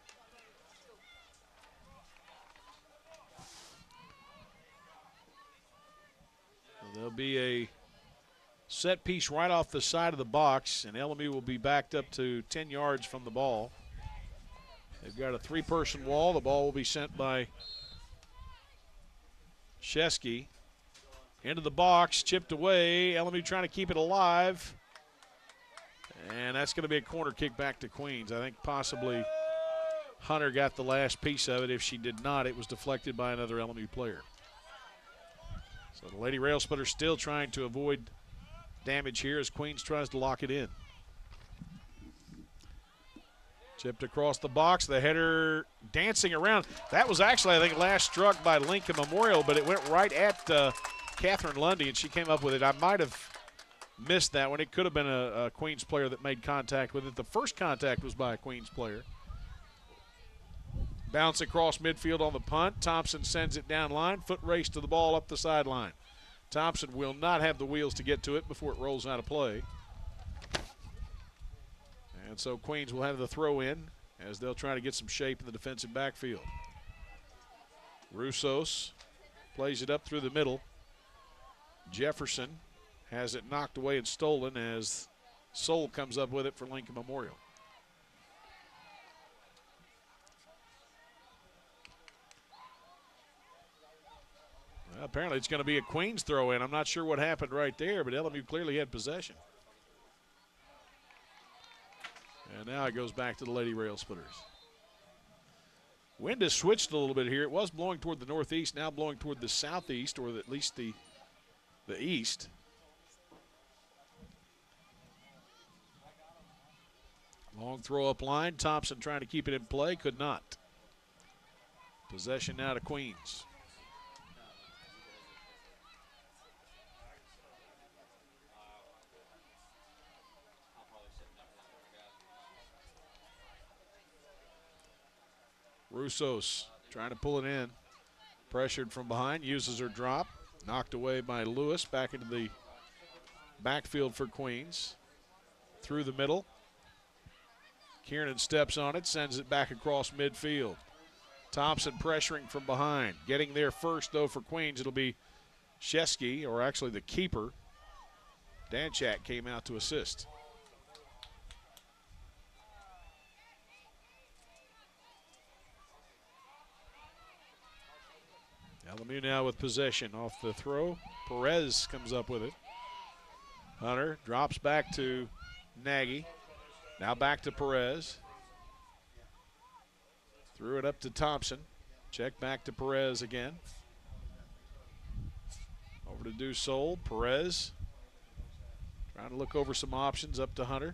So there'll be a set piece right off the side of the box, and L M U will be backed up to ten yards from the ball. They've got a three-person wall. The ball will be sent by Shesky. Into the box, chipped away. L M U trying to keep it alive. And that's going to be a corner kick back to Queens. I think possibly Hunter got the last piece of it. If she did not, it was deflected by another L M U player. So the Lady Railsplitter still trying to avoid damage here as Queens tries to lock it in. Chipped across the box, the header dancing around. That was actually, I think, last struck by Lincoln Memorial, but it went right at uh, Catherine Lundy, and she came up with it. I might have missed that one. It could have been a, a Queens player that made contact with it. The first contact was by a Queens player. Bounce across midfield on the punt. Thompson sends it down line. Foot race to the ball up the sideline. Thompson will not have the wheels to get to it before it rolls out of play. And so Queens will have the throw in as they'll try to get some shape in the defensive backfield. Russos plays it up through the middle. Jefferson has it knocked away and stolen as Soul comes up with it for Lincoln Memorial. Well, apparently it's going to be a Queens throw in. I'm not sure what happened right there, but L M U clearly had possession. And now it goes back to the Lady Railsplitters. Wind has switched a little bit here. It was blowing toward the northeast, now blowing toward the southeast, or at least the, the east. Long throw up line. Thompson trying to keep it in play, could not. Possession now to Queens. Russos trying to pull it in. Pressured from behind, uses her drop. Knocked away by Lewis, back into the backfield for Queens. Through the middle. Kiernan steps on it, sends it back across midfield. Thompson pressuring from behind. Getting there first, though, for Queens, it'll be Shesky, or actually the keeper. Danchak came out to assist. L M U now with possession off the throw. Perez comes up with it. Hunter drops back to Nagy. Now back to Perez. Threw it up to Thompson. Check back to Perez again. Over to Dusol. Perez trying to look over some options, up to Hunter.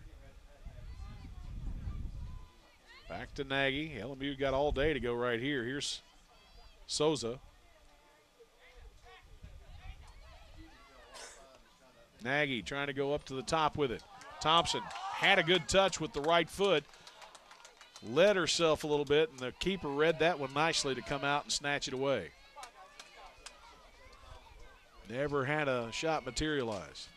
Back to Nagy. L M U got all day to go right here. Here's Souza. Nagy trying to go up to the top with it. Thompson had a good touch with the right foot. led herself a little bit, and the keeper read that one nicely to come out and snatch it away. Never had a shot materialize.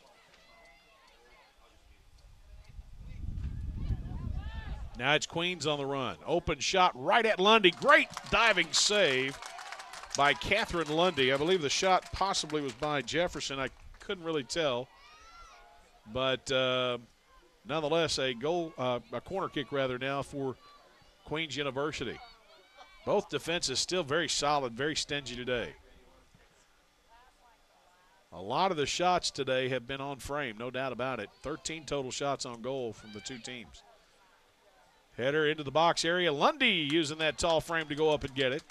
Now it's Queens on the run. Open shot right at Lundy. Great diving save by Catherine Lundy. I believe the shot possibly was by Jefferson. I couldn't really tell. But uh, nonetheless, a goal, uh, a corner kick rather now for Queens University. Both defenses still very solid, very stingy today. A lot of the shots today have been on frame, no doubt about it. thirteen total shots on goal from the two teams. Header into the box area. Lundy using that tall frame to go up and get it.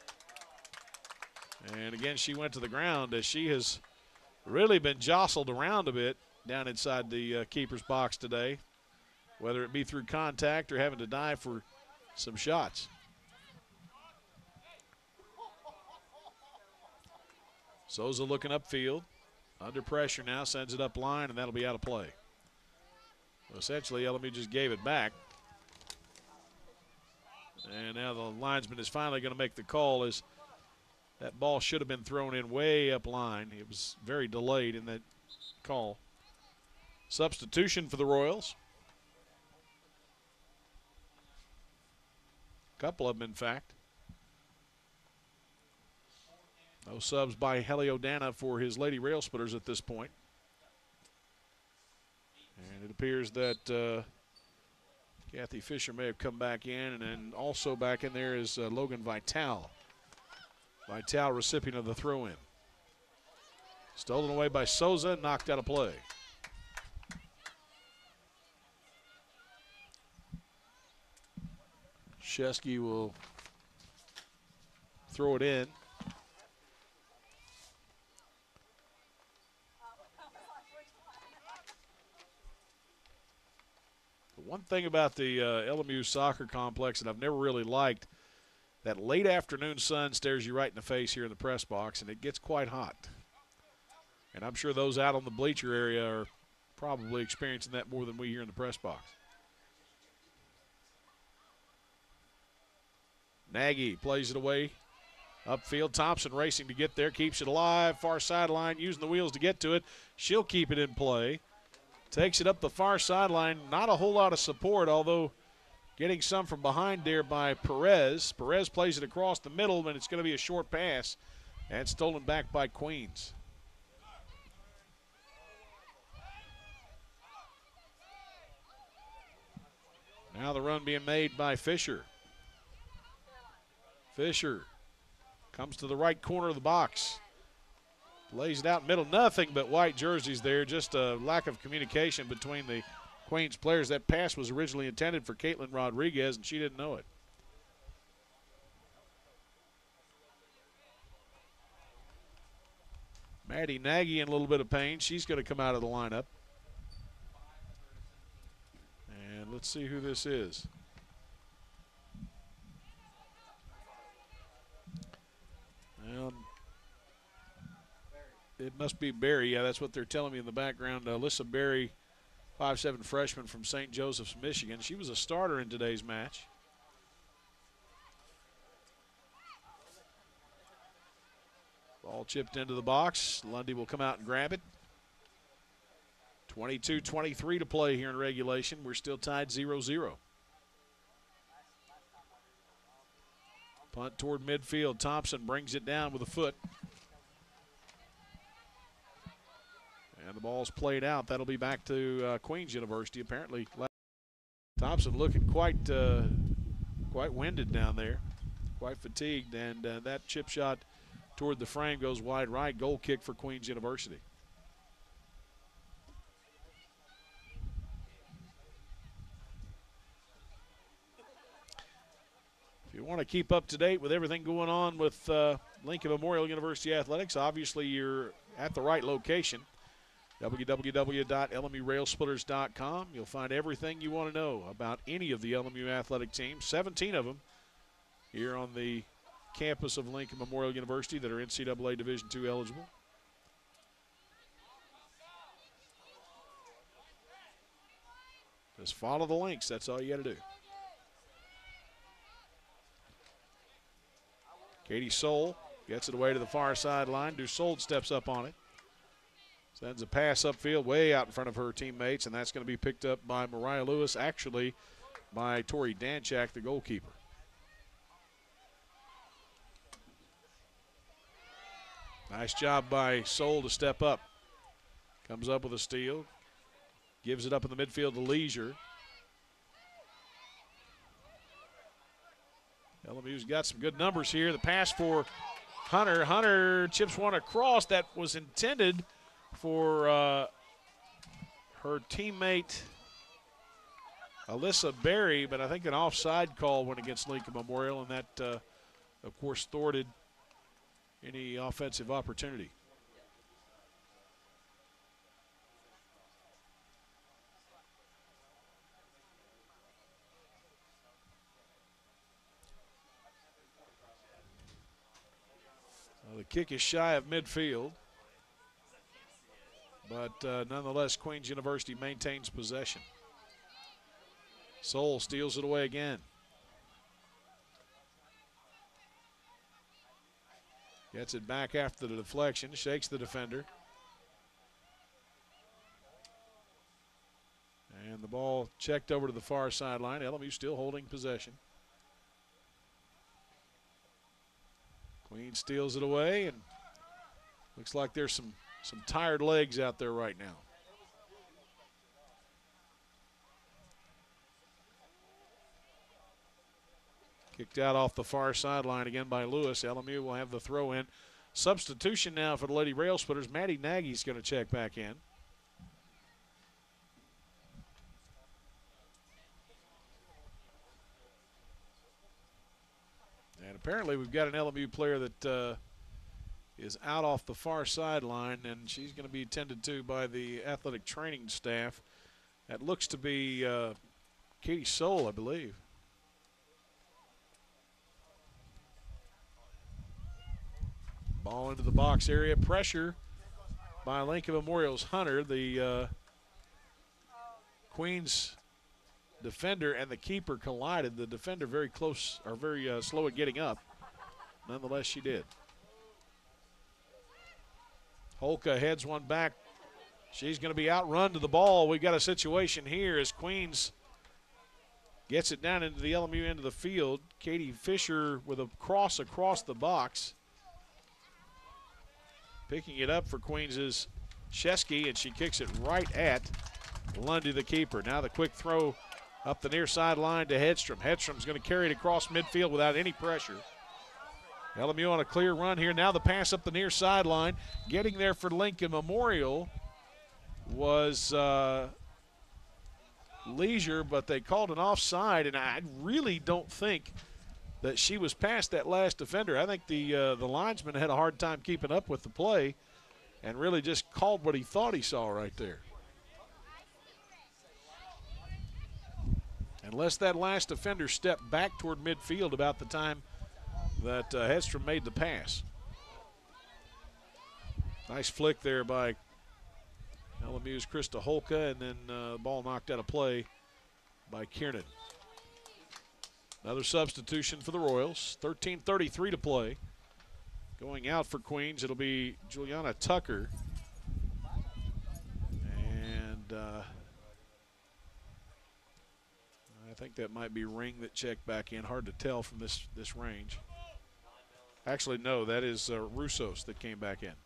And again, she went to the ground as she has really been jostled around a bit down inside the uh, keeper's box today, whether it be through contact or having to dive for some shots. Souza looking upfield. Under pressure now, sends it up line, and that'll be out of play. Well, essentially, L M U just gave it back. And now the linesman is finally going to make the call as that ball should have been thrown in way up line. It was very delayed in that call. Substitution for the Royals. A couple of them, in fact. No subs by Heliodana for his Lady Railsplitters at this point. And it appears that uh, Kathy Fisher may have come back in, and then also back in there is uh, Logan Vital. Vital, recipient of the throw-in. Stolen away by Souza, knocked out of play. Shesky will throw it in. One thing about the uh, L M U soccer complex that I've never really liked, that late afternoon sun stares you right in the face here in the press box, and it gets quite hot. And I'm sure those out on the bleacher area are probably experiencing that more than we here in the press box. Nagy plays it away. Upfield, Thompson racing to get there, keeps it alive. Far sideline, using the wheels to get to it. She'll keep it in play. Takes it up the far sideline. Not a whole lot of support, although getting some from behind there by Perez. Perez plays it across the middle, and it's going to be a short pass. And stolen back by Queens. Now the run being made by Fisher. Fisher comes to the right corner of the box. Lays it out middle, nothing but white jerseys there. Just a lack of communication between the Queens players. That pass was originally intended for Caitlin Rodriguez, and she didn't know it. Maddie Nagy in a little bit of pain. She's going to come out of the lineup. And let's see who this is. Um, It must be Berry. Yeah, that's what they're telling me in the background. Uh, Alyssa Berry, five seven freshman from Saint Joseph's, Michigan. She was a starter in today's match. Ball chipped into the box. Lundy will come out and grab it. twenty-two twenty-three to play here in regulation. We're still tied zero zero. Punt toward midfield. Thompson brings it down with a foot. And the ball's played out. That'll be back to uh, Queens University. Apparently, Thompson looking quite uh, quite winded down there, quite fatigued. And uh, that chip shot toward the frame goes wide right. Goal kick for Queens University. If you want to keep up to date with everything going on with uh, Lincoln Memorial University Athletics, obviously you're at the right location. w w w dot l m u railsplitters dot com. You'll find everything you want to know about any of the L M U athletic teams, seventeen of them here on the campus of Lincoln Memorial University that are N C double A Division two eligible. Just follow the links. That's all you got to do. Katie Soul gets it away to the far sideline. Dussault steps up on it. Sends a pass upfield way out in front of her teammates, and that's going to be picked up by Mariah Lewis, actually by Tori Danchak, the goalkeeper. Nice job by Soul to step up. Comes up with a steal. Gives it up in the midfield to Leisure. L M U's got some good numbers here. The pass for Hunter. Hunter chips one across. That was intended for uh, her teammate Alyssa Berry, but I think an offside call went against Lincoln Memorial, and that, uh, of course, thwarted any offensive opportunity. Well, the kick is shy of midfield, but uh, nonetheless, Queens University maintains possession. Soul steals it away again. Gets it back after the deflection, shakes the defender. And the ball checked over to the far sideline. L M U still holding possession. Queen steals it away, and looks like there's some, some tired legs out there right now. Kicked out off the far sideline again by Lewis. L M U will have the throw in. Substitution now for the Lady Railsplitters. Maddie Nagy's going to check back in. And apparently we've got an L M U player that uh, is out off the far sideline, and she's going to be attended to by the athletic training staff. That looks to be uh, Katie Soul, I believe. Ball into the box area. Pressure by Lincoln Memorial's Hunter. The uh, Queens defender and the keeper collided. The defender very close, or very uh, slow at getting up. Nonetheless, she did. Holka heads one back. She's going to be outrun to the ball. We've got a situation here as Queens gets it down into the L M U end of the field. Katie Fisher with a cross across the box. Picking it up for Queens is Shesky, and she kicks it right at Lundy, the keeper. Now the quick throw up the near sideline to Hedstrom. Hedstrom's going to carry it across midfield without any pressure. L M U on a clear run here. Now the pass up the near sideline. Getting there for Lincoln Memorial was uh, Leisure, but they called an offside, and I really don't think that she was past that last defender. I think the uh, the linesman had a hard time keeping up with the play and really just called what he thought he saw right there. Unless that last defender stepped back toward midfield about the time that uh, Hedstrom made the pass. Nice flick there by L M U's Krista Holka, and then uh, ball knocked out of play by Kiernan. Another substitution for the Royals. thirteen thirty-three to play. Going out for Queens, it'll be Juliana Tucker. And uh, I think that might be Ring that checked back in. Hard to tell from this, this range. Actually, no, that is uh, Russos that came back in.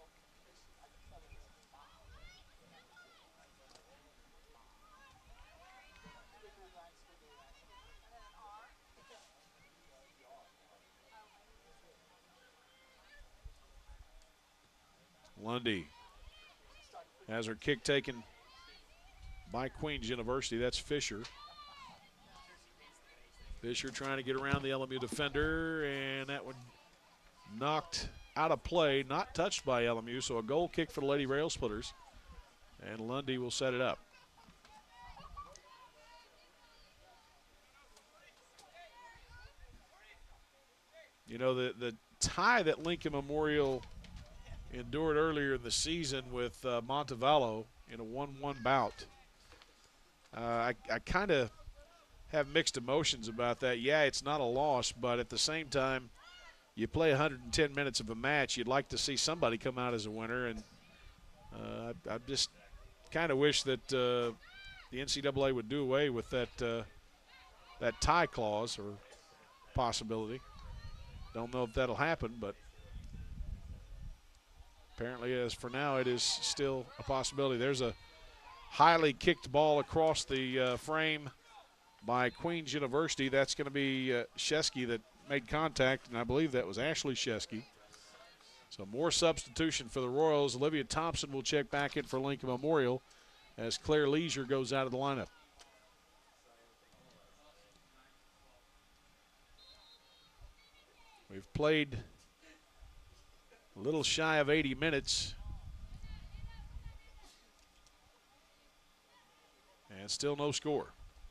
Lundy has her kick taken by Queens University. That's Fisher. Fisher trying to get around the L M U defender, and that one knocked out of play, not touched by L M U, so a goal kick for the Lady Railsplitters, and Lundy will set it up. You know, the, the tie that Lincoln Memorial endured earlier in the season with uh, Montevallo in a one one bout. Uh, I, I kind of have mixed emotions about that. Yeah, it's not a loss, but at the same time, you play one hundred ten minutes of a match, you'd like to see somebody come out as a winner. And uh, I, I just kind of wish that uh, the N C double A would do away with that uh, that tie clause or possibility. Don't know if that'll happen, but apparently as for now it is still a possibility. There's a highly kicked ball across the uh, frame by Queens University. That's going to be uh, Shesky that made contact, and I believe that was Ashley Shesky. So more substitution for the Royals. Olivia Thompson will check back in for Lincoln Memorial as Claire Leisure goes out of the lineup. We've played a little shy of eighty minutes. And still no score.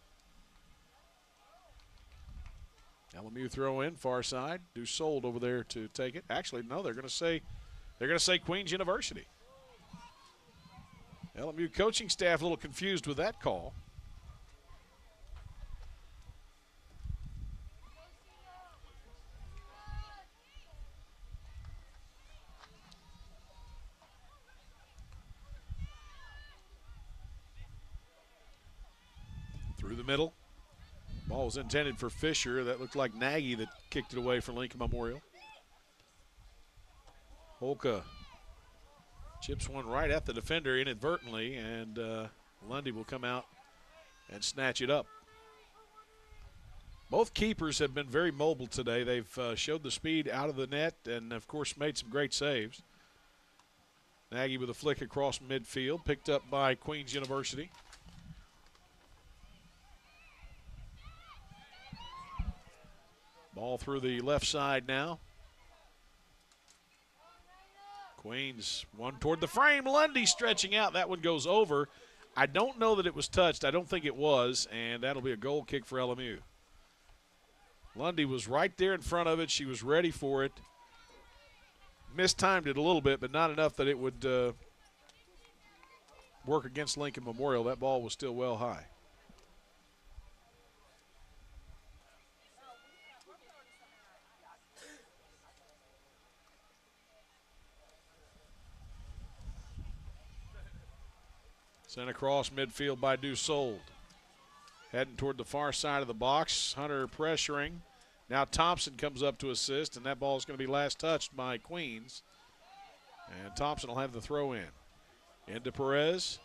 L M U throw in, far side. Dussault over there to take it. Actually, no, they're going to say they're going to say Queens University. L M U coaching staff a little confused with that call. Through the middle. Ball was intended for Fisher. That looked like Nagy that kicked it away for Lincoln Memorial. Holka chips one right at the defender inadvertently, and uh, Lundy will come out and snatch it up. Both keepers have been very mobile today. They've uh, showed the speed out of the net and, of course, made some great saves. Nagy with a flick across midfield, picked up by Queens University. Ball through the left side now. Queens, one toward the frame. Lundy stretching out. That one goes over. I don't know that it was touched. I don't think it was, and that'll be a goal kick for L M U. Lundy was right there in front of it. She was ready for it. Mistimed it a little bit, but not enough that it would uh, work against Lincoln Memorial. That ball was still well high. Sent across midfield by Dussault. Heading toward the far side of the box. Hunter pressuring. Now Thompson comes up to assist, and that ball is going to be last touched by Queens. And Thompson will have the throw in. Into Perez.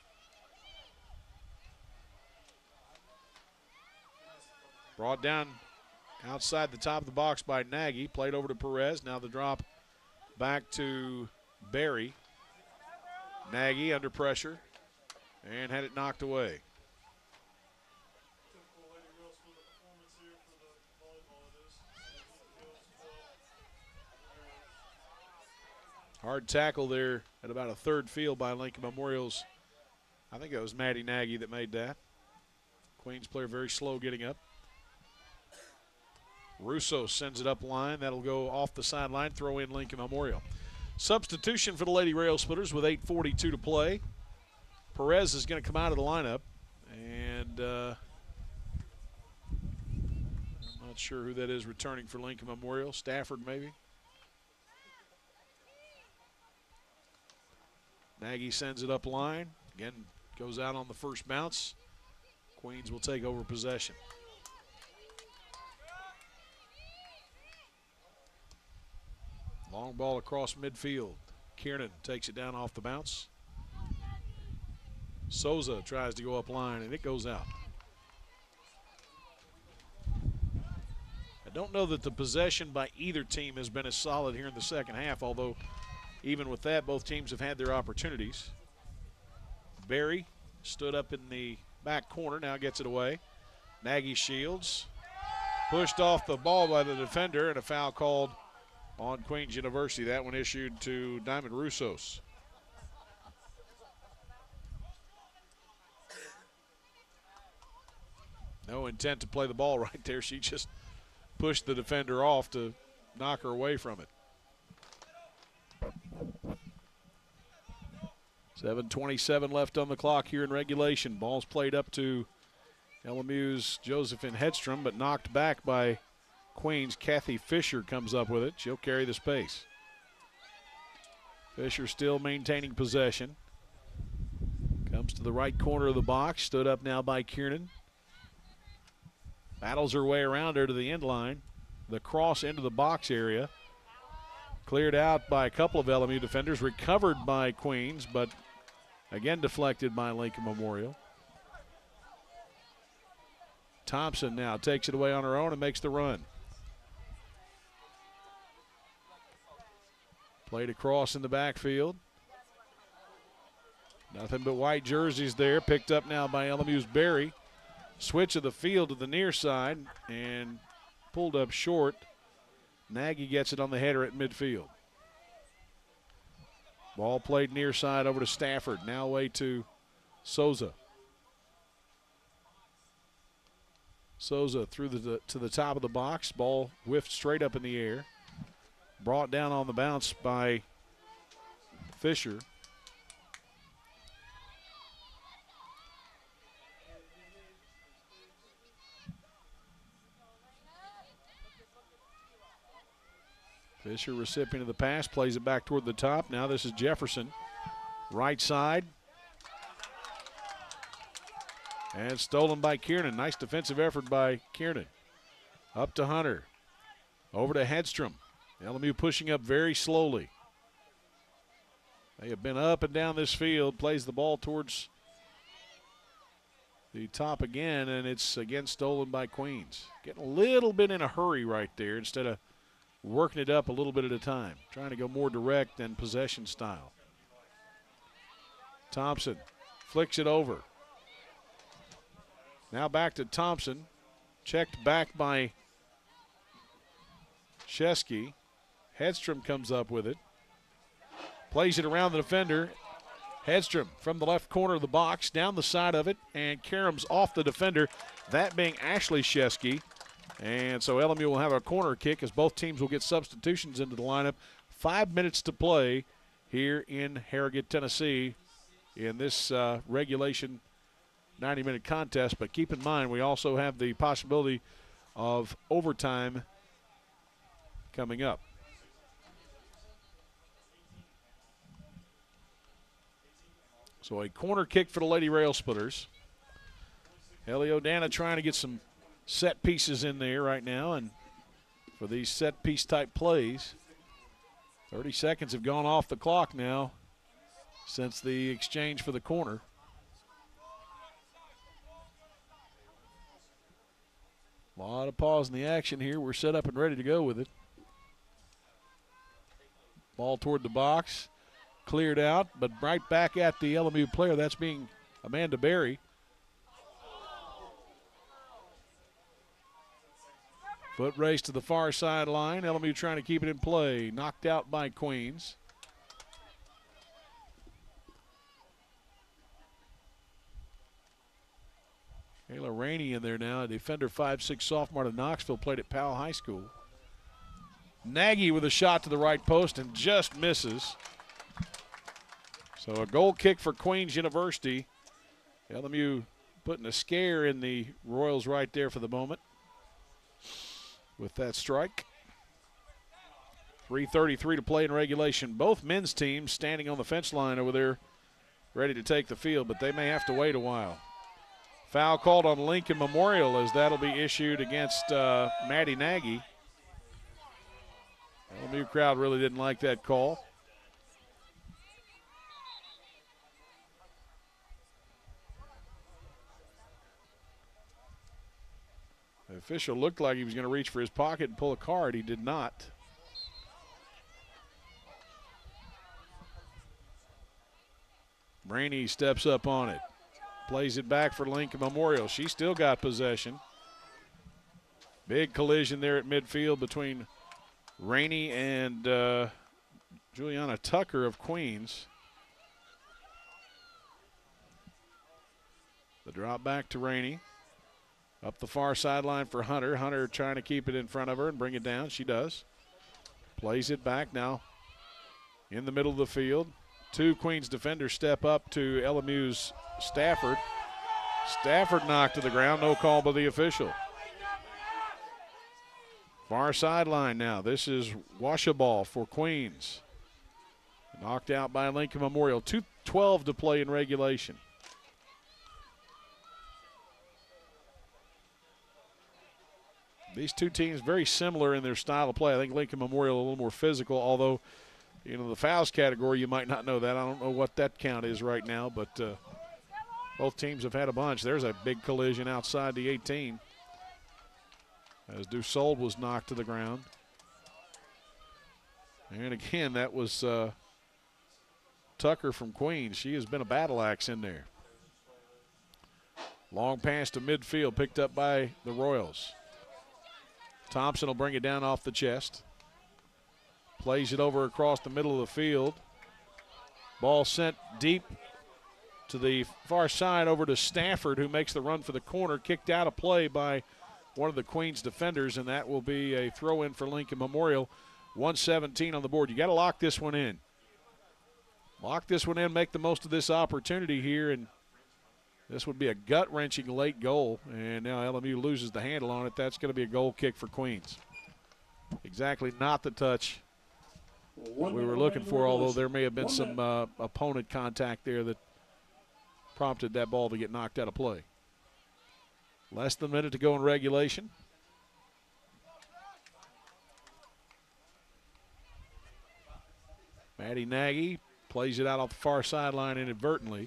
Brought down outside the top of the box by Nagy. Played over to Perez. Now the drop back to Berry. Nagy under pressure. And had it knocked away. Hard tackle there at about a third field by Lincoln Memorial's. I think it was Maddie Nagy that made that. Queens player very slow getting up. Russo sends it up line. That'll go off the sideline. Throw in Lincoln Memorial. Substitution for the Lady Railsplitters with eight forty-two to play. Perez is going to come out of the lineup, and uh, I'm not sure who that is returning for Lincoln Memorial. Stafford, maybe. Nagy sends it up line. Again, goes out on the first bounce. Queens will take over possession. Long ball across midfield. Kiernan takes it down off the bounce. Souza tries to go up line, and it goes out. I don't know that the possession by either team has been as solid here in the second half, although even with that, both teams have had their opportunities. Berry stood up in the back corner, now gets it away. Nagy shields. Pushed off the ball by the defender, and a foul called on Queens University. That one issued to Diamond Russos. No intent to play the ball right there. She just pushed the defender off to knock her away from it. seven twenty-seven left on the clock here in regulation. Ball's played up to L M U's Josephine Hedstrom, but knocked back by Queens, Kathy Fisher, comes up with it. She'll carry the space. Fisher still maintaining possession. Comes to the right corner of the box. Stood up now by Kiernan. Battles her way around her to the end line. The cross into the box area. Cleared out by a couple of L M U defenders. Recovered by Queens, but again deflected by Lincoln Memorial. Thompson now takes it away on her own and makes the run. Played across in the backfield. Nothing but white jerseys there. Picked up now by L M U's Berry. Switch of the field to the near side and pulled up short. Nagy gets it on the header at midfield. Ball played near side over to Stafford. Now away to Souza. Souza through the to the top of the box. Ball whiffed straight up in the air. Brought down on the bounce by Fisher. Fisher, recipient of the pass, plays it back toward the top. Now this is Jefferson. Right side. And stolen by Kiernan. Nice defensive effort by Kiernan. Up to Hunter. Over to Hedstrom. L M U pushing up very slowly. They have been up and down this field. Plays the ball towards the top again, and it's again stolen by Queens. Getting a little bit in a hurry right there instead of working it up a little bit at a time. Trying to go more direct and possession style. Thompson flicks it over. Now back to Thompson. Checked back by Shesky. Hedstrom comes up with it. Plays it around the defender. Hedstrom from the left corner of the box, down the side of it, and caroms off the defender, that being Ashley Shesky. And so L M U will have a corner kick as both teams will get substitutions into the lineup. Five minutes to play here in Harrogate, Tennessee in this uh, regulation ninety-minute contest. But keep in mind, we also have the possibility of overtime coming up. So a corner kick for the Lady Railsplitters. Eliodana trying to get some set pieces in there right now, and for these set piece type plays, thirty seconds have gone off the clock now since the exchange for the corner. A lot of pause in the action here. We're set up and ready to go with it. Ball toward the box. Cleared out, but right back at the L M U player. That's being Amanda Berry. Foot race to the far sideline. L M U trying to keep it in play. Knocked out by Queens. Kayla Rainey in there now. A defender, five six sophomore to Knoxville. Played at Powell High School. Nagy with a shot to the right post and just misses. So a goal kick for Queens University. L M U putting a scare in the Royals right there for the moment with that strike. three thirty-three to play in regulation. Both men's teams standing on the fence line over there ready to take the field, but they may have to wait a while. Foul called on Lincoln Memorial as that'll be issued against uh, Maddie Nagy. L M U crowd really didn't like that call. The official looked like he was going to reach for his pocket and pull a card. He did not. Rainey steps up on it. Plays it back for Lincoln Memorial. She still got possession. Big collision there at midfield between Rainey and uh, Juliana Tucker of Queens. The drop back to Rainey. Up the far sideline for Hunter. Hunter trying to keep it in front of her and bring it down. She does. Plays it back now in the middle of the field. Two Queens defenders step up to L M U's Stafford. Stafford knocked to the ground. No call by the official. Far sideline now. This is Washaball for Queens. Knocked out by Lincoln Memorial. two twelve to play in regulation. These two teams very similar in their style of play. I think Lincoln Memorial a little more physical, although, you know, the fouls category, you might not know that. I don't know what that count is right now, but uh, both teams have had a bunch. There's a big collision outside the eighteen as Dussault was knocked to the ground. And again, that was uh, Tucker from Queens. She has been a battle axe in there. Long pass to midfield, picked up by the Royals. Thompson will bring it down off the chest. Plays it over across the middle of the field. Ball sent deep to the far side over to Stafford, who makes the run for the corner. Kicked out of play by one of the Queens defenders, and that will be a throw-in for Lincoln Memorial. one seventeen on the board. You got to lock this one in. Lock this one in, make the most of this opportunity here, and this would be a gut-wrenching late goal, and now L M U loses the handle on it. That's going to be a goal kick for Queens. Exactly not the touch we were looking for, although there may have been some uh, opponent contact there that prompted that ball to get knocked out of play. Less than a minute to go in regulation. Maddie Nagy plays it out off the far sideline inadvertently.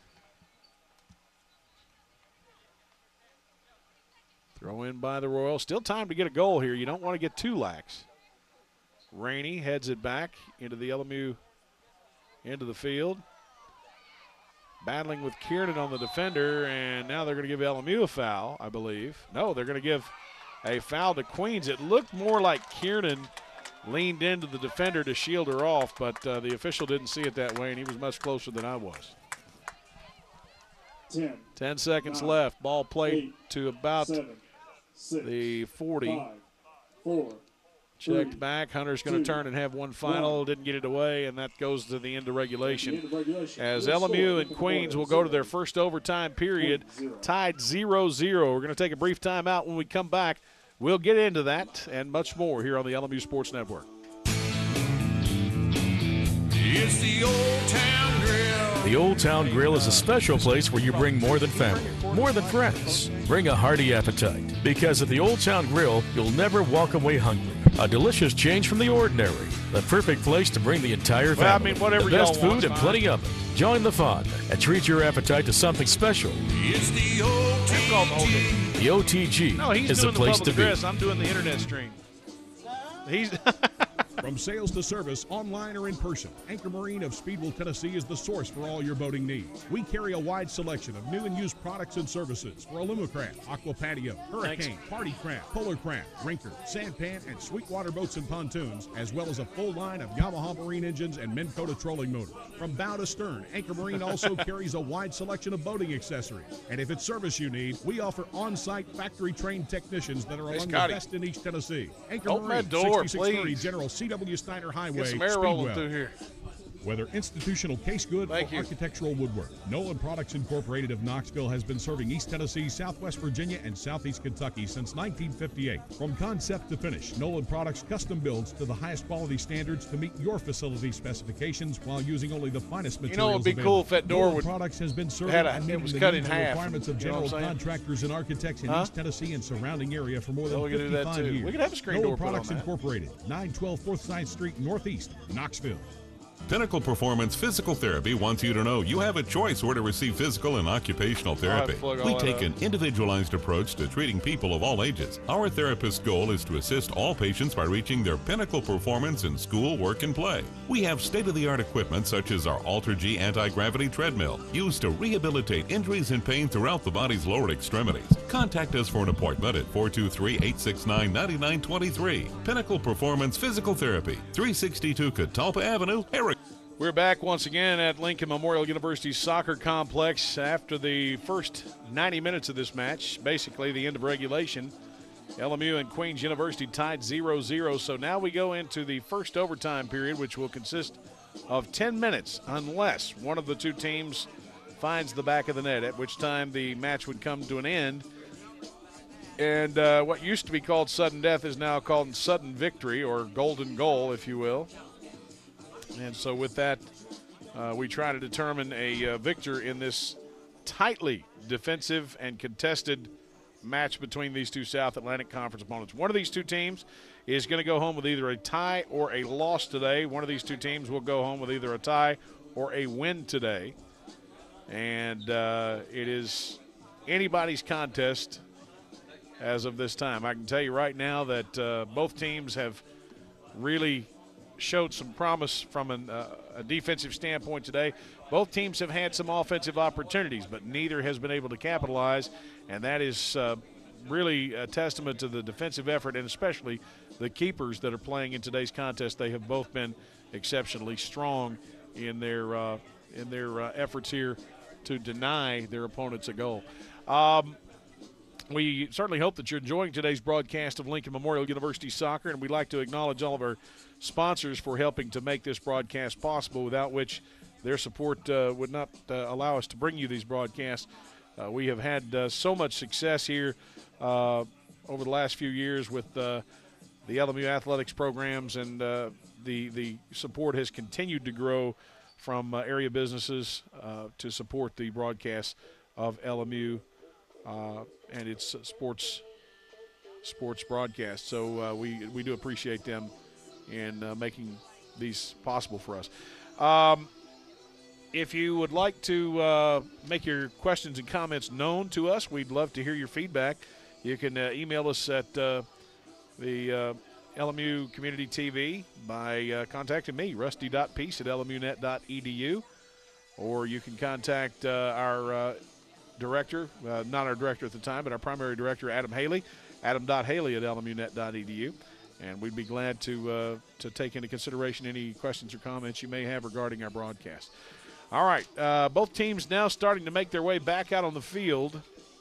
Throw in by the Royals. Still time to get a goal here. You don't want to get too lax. Rainey heads it back into the L M U into the field. Battling with Kiernan on the defender, and now they're going to give L M U a foul, I believe. No, they're going to give a foul to Queens. It looked more like Kiernan leaned into the defender to shield her off, but uh, the official didn't see it that way, and he was much closer than I was. Ten, Ten seconds nine, left. Ball played eight, to about seven, six, the forty. five, four, Checked three, back. Hunter's going to two, turn and have one final. one. Didn't get it away, and that goes to the end of regulation. End of regulation. As Your L M U score, and Lincoln Queens will Memorial, go to their first overtime period, zero. tied zero zero. We're going to take a brief timeout. When we come back, we'll get into that and much more here on the L M U Sports Network. It's the Old Town Grill. The Old Town Grill is a special place where you bring more than family, more than friends. Bring a hearty appetite, because at the Old Town Grill, you'll never walk away hungry. A delicious change from the ordinary. The perfect place to bring the entire family. Well, I mean, whatever the best y'all want, food and fine. plenty of it. Join the fun and treat your appetite to something special. It's the O T G. The O T G No, he's is the doing the place public to be. address. I'm doing the internet stream. He's From sales to service, online or in person, Anchor Marine of Speedwell, Tennessee is the source for all your boating needs. We carry a wide selection of new and used products and services for Alumacraft, Aqua Patio, Hurricane, Party Craft, Polar Craft, Rinker, Sandpan, and Sweetwater boats and pontoons, as well as a full line of Yamaha Marine engines and Minn Kota trolling motors. From bow to stern, Anchor Marine also carries a wide selection of boating accessories. And if it's service you need, we offer on-site factory-trained technicians that are Hey, among Scotty. the best in East Tennessee. Anchor Open Marine, that door, sixty-six thirty please. General C W Steiner Highway, get some air rolling Speedwell. through here. Whether institutional case good Thank or you. architectural woodwork, Nolan Products Incorporated of Knoxville has been serving East Tennessee, Southwest Virginia, and Southeast Kentucky since nineteen fifty-eight. From concept to finish, Nolan Products custom builds to the highest quality standards to meet your facility specifications while using only the finest You materials know, it'd be available. cool if that door Nolan would Products has been serving had a- and it meeting was the cut needs in and half. requirements of You know what general I'm saying? contractors and architects in Huh? East Tennessee and surrounding area for more Yeah, than we could do that, fifty-five too. years. We could have a screen Nolan door put on Products that. Incorporated, nine twelve Fourth Side Street, Northeast, Knoxville. Pinnacle Performance Physical Therapy wants you to know you have a choice where to receive physical and occupational I'll have to therapy. plug all We that take up. an individualized approach to treating people of all ages. Our therapist's goal is to assist all patients by reaching their pinnacle performance in school, work, and play. We have state-of-the-art equipment such as our AlterG anti-gravity treadmill, used to rehabilitate injuries and pain throughout the body's lower extremities. Contact us for an appointment at four two three, eight six nine, nine nine two three. Pinnacle Performance Physical Therapy, three sixty-two Catalpa Avenue, Harris. We're back once again at Lincoln Memorial University Soccer Complex after the first ninety minutes of this match, basically the end of regulation. L M U and Queens University tied zero zero, so now we go into the first overtime period, which will consist of ten minutes unless one of the two teams finds the back of the net, at which time the match would come to an end. And uh, what used to be called sudden death is now called sudden victory, or golden goal, if you will. And so with that, uh, we try to determine a uh, victor in this tightly defensive and contested match between these two South Atlantic Conference opponents. One of these two teams is going to go home with either a tie or a loss today. One of these two teams will go home with either a tie or a win today. And uh, it is anybody's contest as of this time. I can tell you right now that uh, both teams have really showed some promise from an, uh, a defensive standpoint today. Both teams have had some offensive opportunities, but neither has been able to capitalize, and that is uh, really a testament to the defensive effort and especially the keepers that are playing in today's contest. They have both been exceptionally strong in their uh, in their uh, efforts here to deny their opponents a goal. Um, We certainly hope that you're enjoying today's broadcast of Lincoln Memorial University Soccer, and we'd like to acknowledge all of our sponsors for helping to make this broadcast possible, without which their support uh, would not uh, allow us to bring you these broadcasts. Uh, we have had uh, so much success here uh, over the last few years with uh, the L M U athletics programs, and uh, the, the support has continued to grow from uh, area businesses uh, to support the broadcast of L M U Uh, and its sports sports broadcast. So uh, we we do appreciate them in uh, making these possible for us. Um, if you would like to uh, make your questions and comments known to us, we'd love to hear your feedback. You can uh, email us at uh, the uh, L M U Community T V by uh, contacting me, rusty dot peace at l m u net dot e d u, or you can contact uh, our uh, director, uh, not our director at the time, but our primary director, Adam Haley, adam dot haley at l m u net dot e d u. And we'd be glad to uh, to take into consideration any questions or comments you may have regarding our broadcast. All right, uh, both teams now starting to make their way back out on the field.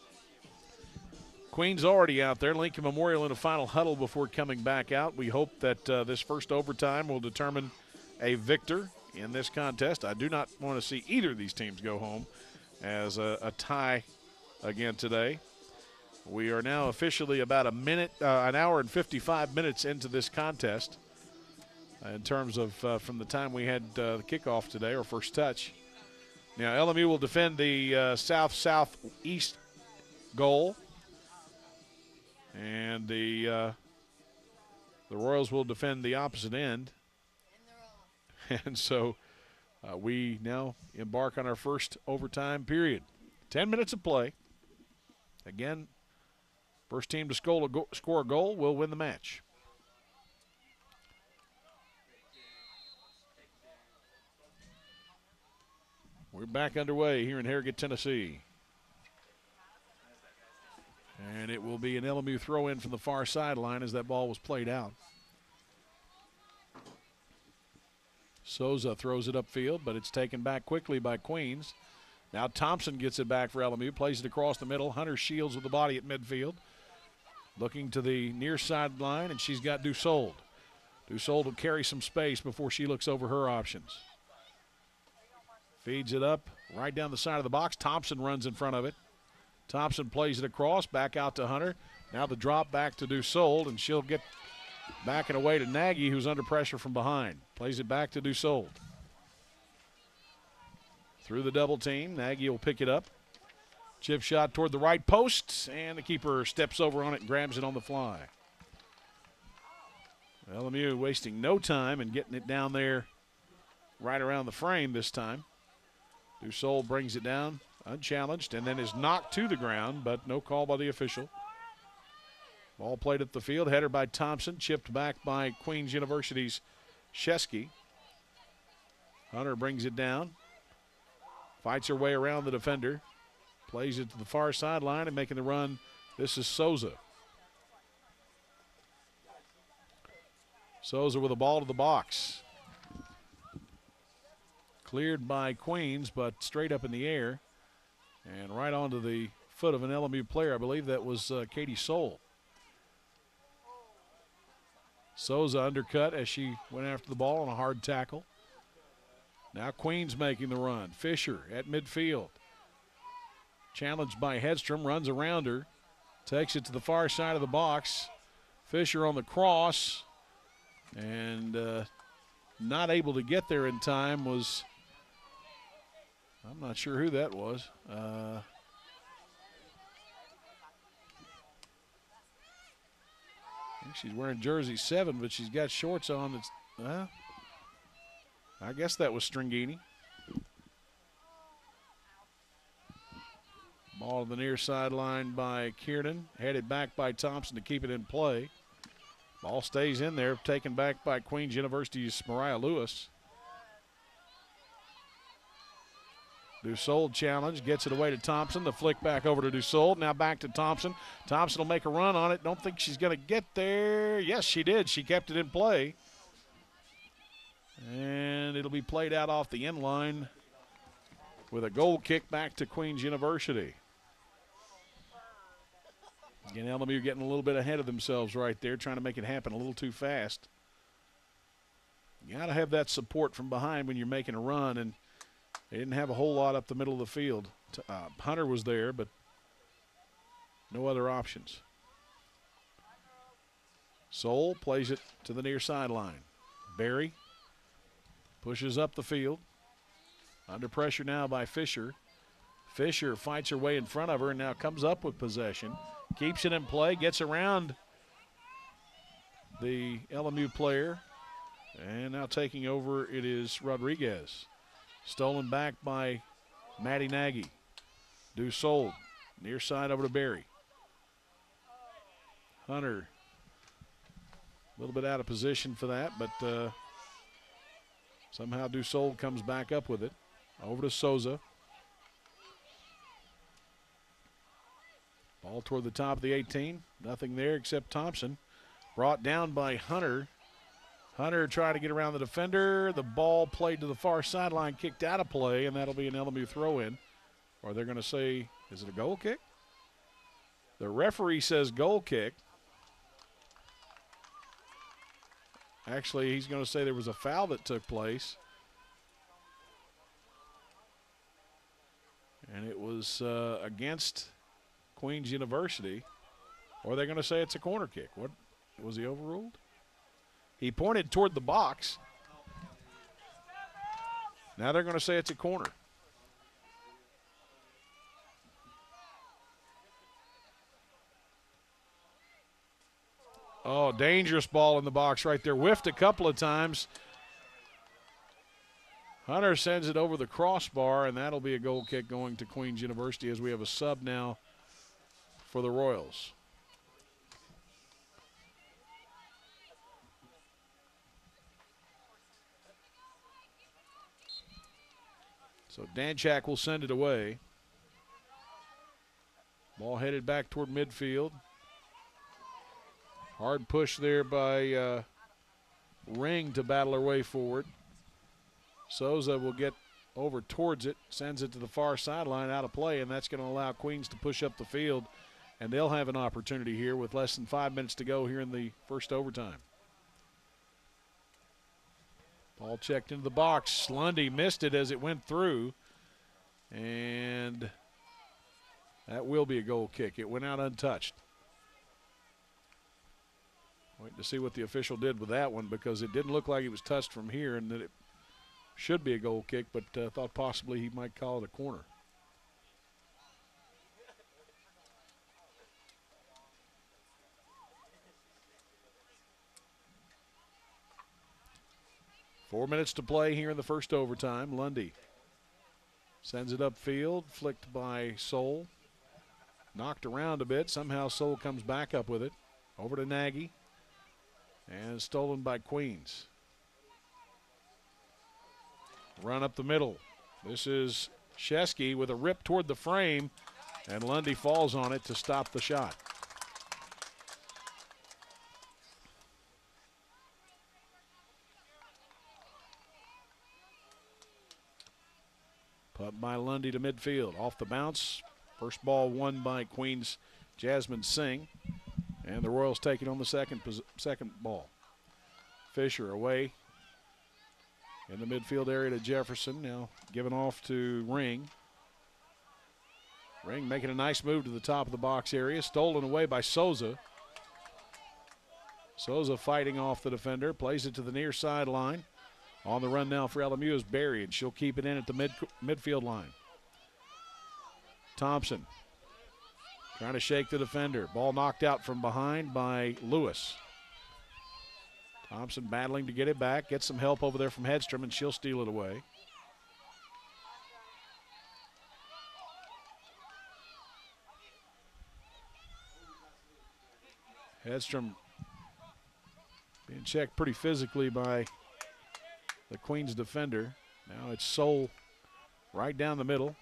Queen's already out there. Lincoln Memorial in a final huddle before coming back out. We hope that uh, this first overtime will determine a victor in this contest. I do not want to see either of these teams go home as a, a tie again today. We are now officially about a minute, uh, an hour and fifty-five minutes into this contest uh, in terms of uh, from the time we had uh, the kickoff today, or first touch. Now L M U will defend the uh, south-southeast goal, and the uh, the Royals will defend the opposite end. And so Uh, we now embark on our first overtime period. Ten minutes of play. Again, first team to score a, go- score a goal will win the match. We're back underway here in Harrogate, Tennessee. And it will be an L M U throw-in from the far sideline as that ball was played out. Souza throws it upfield, but it's taken back quickly by Queens. Now Thompson gets it back for L M U, plays it across the middle. Hunter shields with the body at midfield. Looking to the near sideline, and she's got Dussault. Dussault will carry some space before she looks over her options. Feeds it up right down the side of the box. Thompson runs in front of it. Thompson plays it across, back out to Hunter. Now the drop back to Dussault, and she'll get backing away to Nagy, who's under pressure from behind. Plays it back to Dussault. Through the double team, Nagy will pick it up. Chip shot toward the right post, and the keeper steps over on it and grabs it on the fly. L M U wasting no time and getting it down there right around the frame this time. Dussault brings it down unchallenged and then is knocked to the ground, but no call by the official. Ball played up the field, header by Thompson, chipped back by Queens University's Shesky. Hunter brings it down, fights her way around the defender, plays it to the far sideline and making the run. This is Souza. Souza with a ball to the box. Cleared by Queens, but straight up in the air and right onto the foot of an L M U player. I believe that was uh, Katie Soule. Souza undercut as she went after the ball on a hard tackle. Now Queens making the run. Fisher at midfield. Challenged by Hedstrom, runs around her. Takes it to the far side of the box. Fisher on the cross. And uh, not able to get there in time was, I'm not sure who that was. Uh, I think she's wearing jersey seven, but she's got shorts on. That's, uh, I guess that was Stringini. Ball to the near sideline by Kiernan. Headed back by Thompson to keep it in play. Ball stays in there, taken back by Queens University's Mariah Lewis. Dussault challenge, gets it away to Thompson. The flick back over to Dussault. Now back to Thompson. Thompson will make a run on it. Don't think she's going to get there. Yes, she did. She kept it in play. And it'll be played out off the end line with a goal kick back to Queens University. Again, L M U getting a little bit ahead of themselves right there, trying to make it happen a little too fast. You got to have that support from behind when you're making a run, and they didn't have a whole lot up the middle of the field. Uh, Hunter was there, but no other options. Soule plays it to the near sideline. Barry pushes up the field. Under pressure now by Fisher. Fisher fights her way in front of her and now comes up with possession. Keeps it in play, gets around the L M U player. And now taking over, it is Rodriguez. Stolen back by Maddie Nagy. Dussault, near side over to Barry. Hunter, a little bit out of position for that, but uh, somehow Dussault comes back up with it. Over to Souza. Ball toward the top of the eighteen. Nothing there except Thompson. Brought down by Hunter. Hunter tried to get around the defender. The ball played to the far sideline, kicked out of play, and that'll be an L M U throw-in. Or they're going to say, is it a goal kick? The referee says goal kick. Actually, he's going to say there was a foul that took place. And it was uh, against Queens University. Or they're going to say it's a corner kick. What, was he overruled? He pointed toward the box. Now they're going to say it's a corner. Oh, dangerous ball in the box right there. Whiffed a couple of times. Hunter sends it over the crossbar, and that'll be a goal kick going to Queens University as we have a sub now for the Royals. So Danchak will send it away. Ball headed back toward midfield. Hard push there by uh, Ring to battle her way forward. Souza will get over towards it, sends it to the far sideline, out of play, and that's going to allow Queens to push up the field, and they'll have an opportunity here with less than five minutes to go here in the first overtime. Ball checked into the box. Lundy missed it as it went through, and that will be a goal kick. It went out untouched. Waiting to see what the official did with that one because it didn't look like it was touched from here and that it should be a goal kick, but uh, thought possibly he might call it a corner. Four minutes to play here in the first overtime. Lundy sends it upfield, flicked by Soule. Knocked around a bit. Somehow Soule comes back up with it. Over to Nagy. And stolen by Queens. Run up the middle. This is Shesky with a rip toward the frame, and Lundy falls on it to stop the shot. Put by Lundy to midfield. Off the bounce. First ball won by Queens' Jasmine Singh. And the Royals take it on the second, second ball. Fisher away in the midfield area to Jefferson. Now given off to Ring. Ring making a nice move to the top of the box area. Stolen away by Souza. Souza fighting off the defender. Plays it to the near sideline. On the run now for L M U is Berry, and she'll keep it in at the mid midfield line. Thompson trying to shake the defender. Ball knocked out from behind by Lewis. Thompson battling to get it back. Gets some help over there from Hedstrom, and she'll steal it away. Hedstrom being checked pretty physically by the Queens defender. Now it's Soul right down the middle.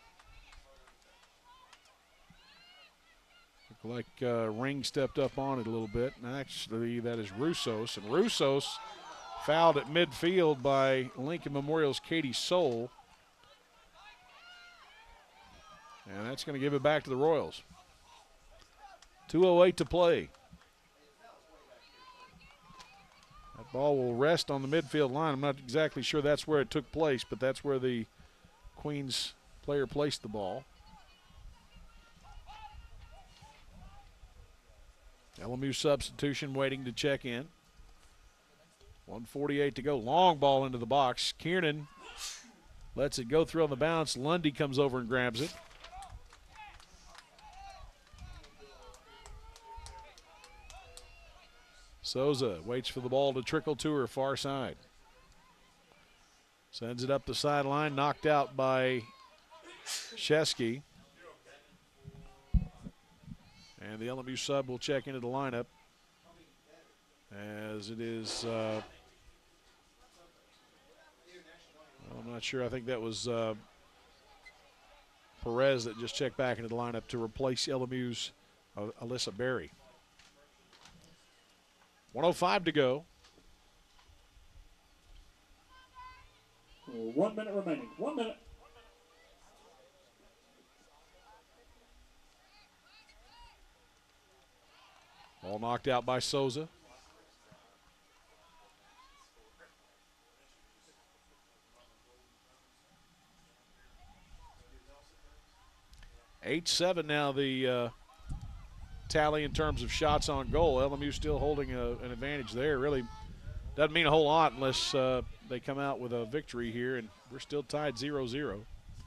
Look like uh, Ring stepped up on it a little bit. And actually, that is Roussos. And Roussos fouled at midfield by Lincoln Memorial's Katie Soul. And that's going to give it back to the Royals. two oh eight to play. That ball will rest on the midfield line. I'm not exactly sure that's where it took place, but that's where the Queens player placed the ball. L M U substitution waiting to check in. one forty-eight to go. Long ball into the box. Kiernan lets it go through on the bounce. Lundy comes over and grabs it. Souza waits for the ball to trickle to her far side. Sends it up the sideline, knocked out by Shesky. And the L M U sub will check into the lineup as it is, uh, well, I'm not sure. I think that was uh, Perez that just checked back into the lineup to replace L M U's uh, Alyssa Berry. one oh five to go. One minute remaining. One minute. Ball knocked out by Souza. eight seven now the uh, tally in terms of shots on goal. L M U still holding a, an advantage there. Really doesn't mean a whole lot unless uh, they come out with a victory here, and we're still tied zero zero.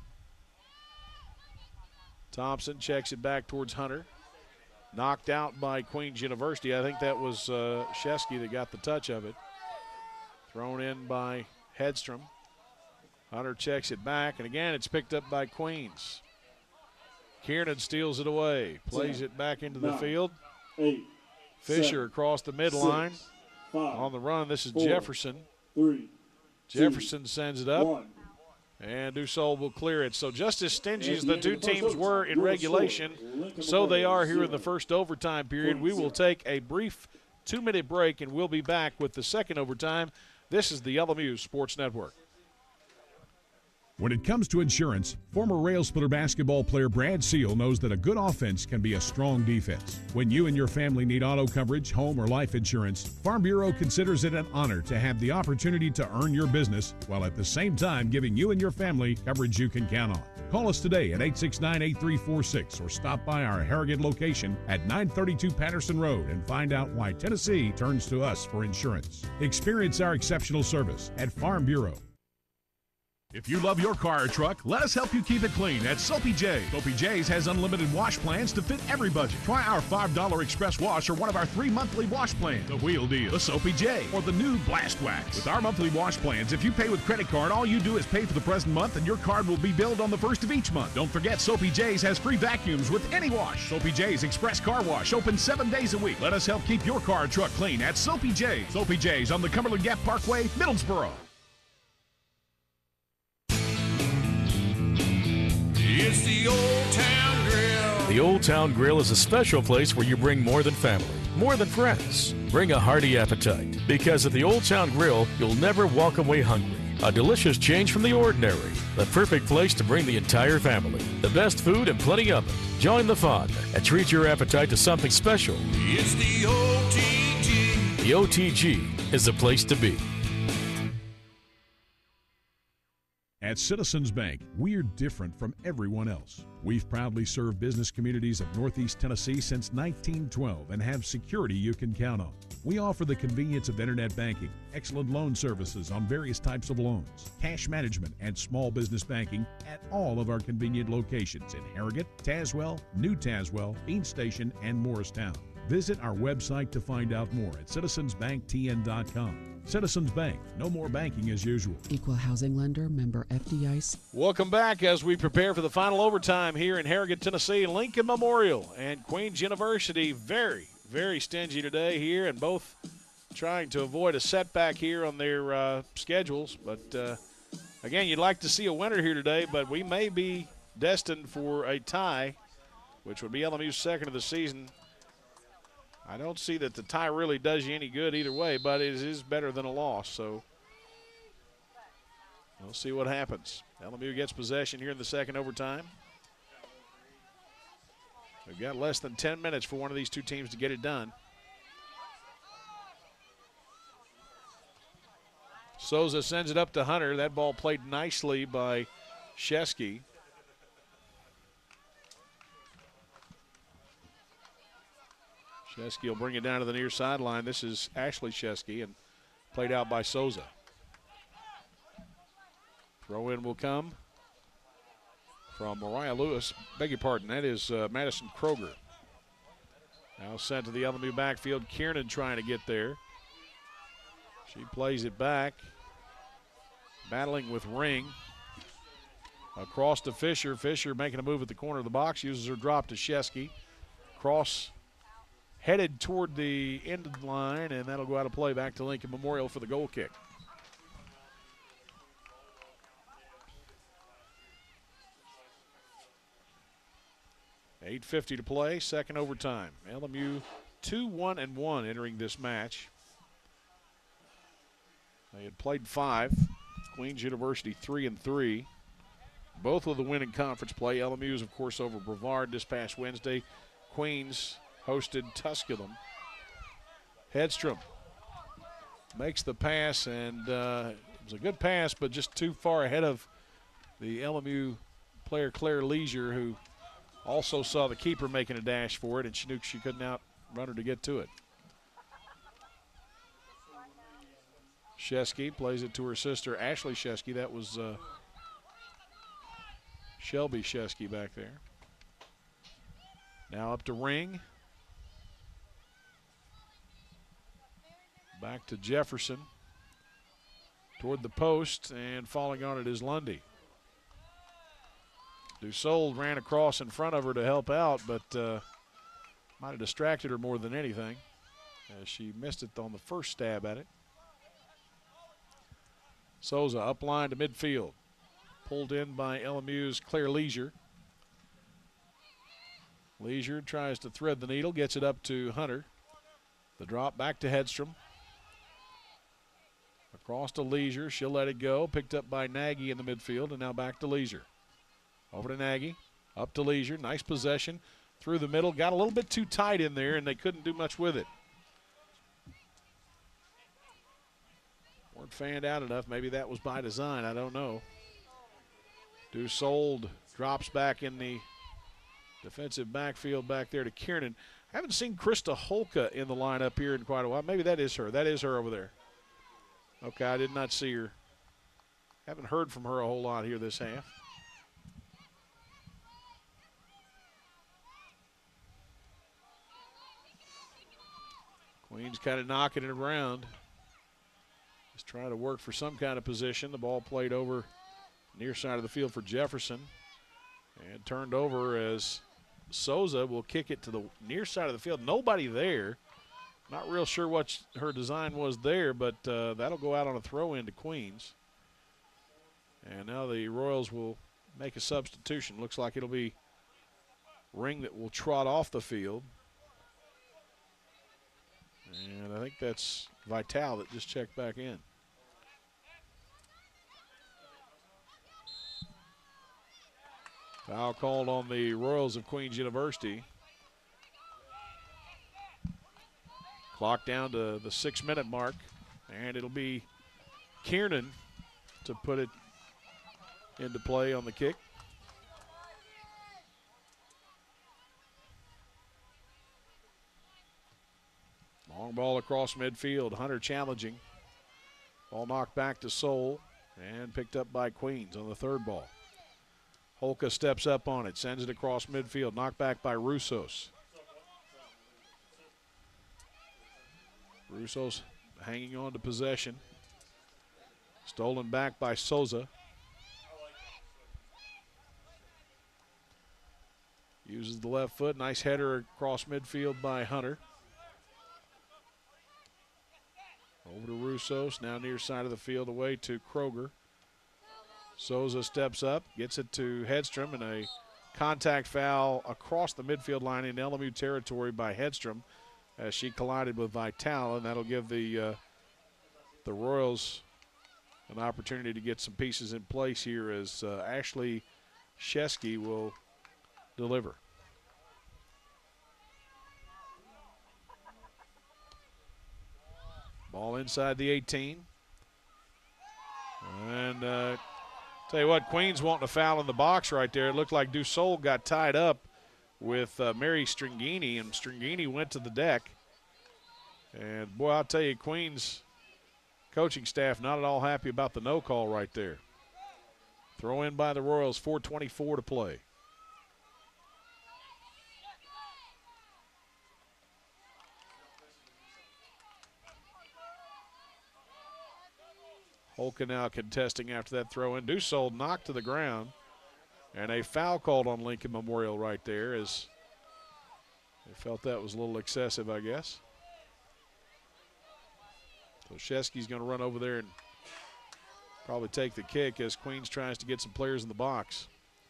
Thompson checks it back towards Hunter. Knocked out by Queens University. I think that was uh, Shesky that got the touch of it. Thrown in by Hedstrom. Hunter checks it back, and again it's picked up by Queens. Kiernan steals it away, plays it back into the nine, field. Eight, Fisher seven, across the midline. six, five, on the run, this is four, Jefferson. Three, Jefferson two, sends it up. one. And Dussault will clear it. So just as stingy as the two teams were in regulation, so they are here in the first overtime period. We will take a brief two-minute break, and we'll be back with the second overtime. This is the L M U Sports Network. When it comes to insurance, former Railsplitter basketball player Brad Seal knows that a good offense can be a strong defense. When you and your family need auto coverage, home, or life insurance, Farm Bureau considers it an honor to have the opportunity to earn your business while at the same time giving you and your family coverage you can count on. Call us today at eight six nine, eight three four six or stop by our Harrogate location at nine thirty-two Patterson Road and find out why Tennessee turns to us for insurance. Experience our exceptional service at Farm Bureau. If you love your car or truck, let us help you keep it clean at Soapy J. Soapy J's has unlimited wash plans to fit every budget. Try our five dollar express wash or one of our three monthly wash plans. The Wheel Deal, the Soapy J, or the new Blast Wax. With our monthly wash plans, if you pay with credit card, all you do is pay for the present month and your card will be billed on the first of each month. Don't forget, Soapy J's has free vacuums with any wash. Soapy J's Express Car Wash, open seven days a week. Let us help keep your car or truck clean at Soapy J. Soapy J's on the Cumberland Gap Parkway, Middlesboro. It's the Old Town Grill. The Old Town Grill is a special place where you bring more than family, more than friends. Bring a hearty appetite, because at the Old Town Grill, you'll never walk away hungry. A delicious change from the ordinary. The perfect place to bring the entire family. The best food and plenty of it. Join the fun and treat your appetite to something special. It's the O T G. The O T G is the place to be. At Citizens Bank, we're different from everyone else. We've proudly served business communities of Northeast Tennessee since nineteen twelve and have security you can count on. We offer the convenience of internet banking, excellent loan services on various types of loans, cash management, and small business banking at all of our convenient locations in Harrogate, Tazewell, New Tazewell, Bean Station, and Morristown. Visit our website to find out more at citizens bank t n dot com. Citizens Bank, no more banking as usual. Equal housing lender, member F D I C. Welcome back as we prepare for the final overtime here in Harrogate, Tennessee. Lincoln Memorial and Queens University very, very stingy today here, and both trying to avoid a setback here on their uh, schedules. But, uh, again, you'd like to see a winner here today, but we may be destined for a tie, which would be L M U's second of the season. I don't see that the tie really does you any good either way, but it is better than a loss. So we'll see what happens. L M U gets possession here in the second overtime. We've got less than ten minutes for one of these two teams to get it done. Souza sends it up to Hunter. That ball played nicely by Shesky. Shesky will bring it down to the near sideline. This is Ashley Shesky, and played out by Souza. Throw in will come from Mariah Lewis. Beg your pardon, that is uh, Madison Kroger. Now sent to the L M U backfield. Kiernan trying to get there. She plays it back. Battling with Ring. Across to Fisher. Fisher making a move at the corner of the box. Uses her drop to Shesky. Cross headed toward the end of the line, and that'll go out of play back to Lincoln Memorial for the goal kick. eight fifty to play, second overtime. L M U two one and one entering this match. They had played five. Queens University three and three. Both with a win in conference play. L M U's, of course, over Brevard this past Wednesday. Queens hosted Tusculum. Hedstrom makes the pass, and uh, it was a good pass, but just too far ahead of the L M U player Claire Leisure, who also saw the keeper making a dash for it, and she knew she couldn't outrun her to get to it. Shesky plays it to her sister, Ashley Shesky. That was uh, Shelby Shesky back there. Now up to Ring. Back to Jefferson. Toward the post, and falling on it is Lundy. Dussault ran across in front of her to help out, but uh, might have distracted her more than anything, as she missed it on the first stab at it. Souza up line to midfield. Pulled in by L M U's Claire Leisure. Leisure tries to thread the needle, gets it up to Hunter. The drop back to Hedstrom. Across to Leisure, she'll let it go. Picked up by Nagy in the midfield, and now back to Leisure. Over to Nagy, up to Leisure, nice possession. Through the middle, got a little bit too tight in there, and they couldn't do much with it. Weren't fanned out enough, maybe that was by design, I don't know. Dussault drops back in the defensive backfield back there to Kiernan. I haven't seen Krista Holka in the lineup here in quite a while. Maybe that is her. That is her over there. Okay, I did not see her. Haven't heard from her a whole lot here this half. Queens kind of knocking it around. Just trying to work for some kind of position. The ball played over near side of the field for Jefferson. And turned over as Souza will kick it to the near side of the field. Nobody there. Not real sure what her design was there, but uh, that'll go out on a throw in to Queens. And now the Royals will make a substitution. Looks like it'll be Ring that will trot off the field. And I think that's Vital that just checked back in. Foul called on the Royals of Queens University. Clock down to the six-minute mark, and it'll be Kiernan to put it into play on the kick. Long ball across midfield. Hunter challenging. Ball knocked back to Soul and picked up by Queens on the third ball. Holka steps up on it, sends it across midfield. Knocked back by Russos. Russos hanging on to possession. Stolen back by Souza. Uses the left foot. Nice header across midfield by Hunter. Over to Russos, now near side of the field away to Kroger. Souza steps up, gets it to Hedstrom, and a contact foul across the midfield line in L M U territory by Hedstrom as she collided with Vital, and that'll give the uh, the Royals an opportunity to get some pieces in place here as uh, Ashley Shesky will deliver. Ball inside the eighteen. And uh, tell you what, Queens wanting a foul in the box right there. It looked like Dussault got tied up with uh, Mary Stringini, and Stringini went to the deck. And, boy, I'll tell you, Queens coaching staff not at all happy about the no call right there. Throw in by the Royals, four twenty-four to play. Holka now contesting after that throw in. Dussault knocked to the ground. And a foul called on Lincoln Memorial right there as they felt that was a little excessive, I guess. So Shesky's going to run over there and probably take the kick as Queens tries to get some players in the box.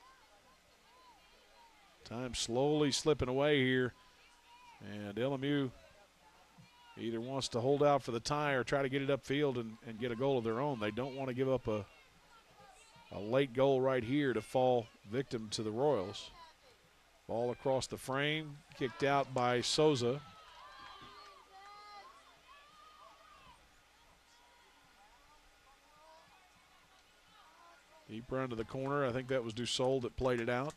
Time slowly slipping away here. And L M U either wants to hold out for the tie or try to get it upfield and, and get a goal of their own. They don't want to give up a, a late goal right here to fall victim to the Royals. Ball across the frame, kicked out by Souza. Deep run to the corner. I think that was Dussault that played it out.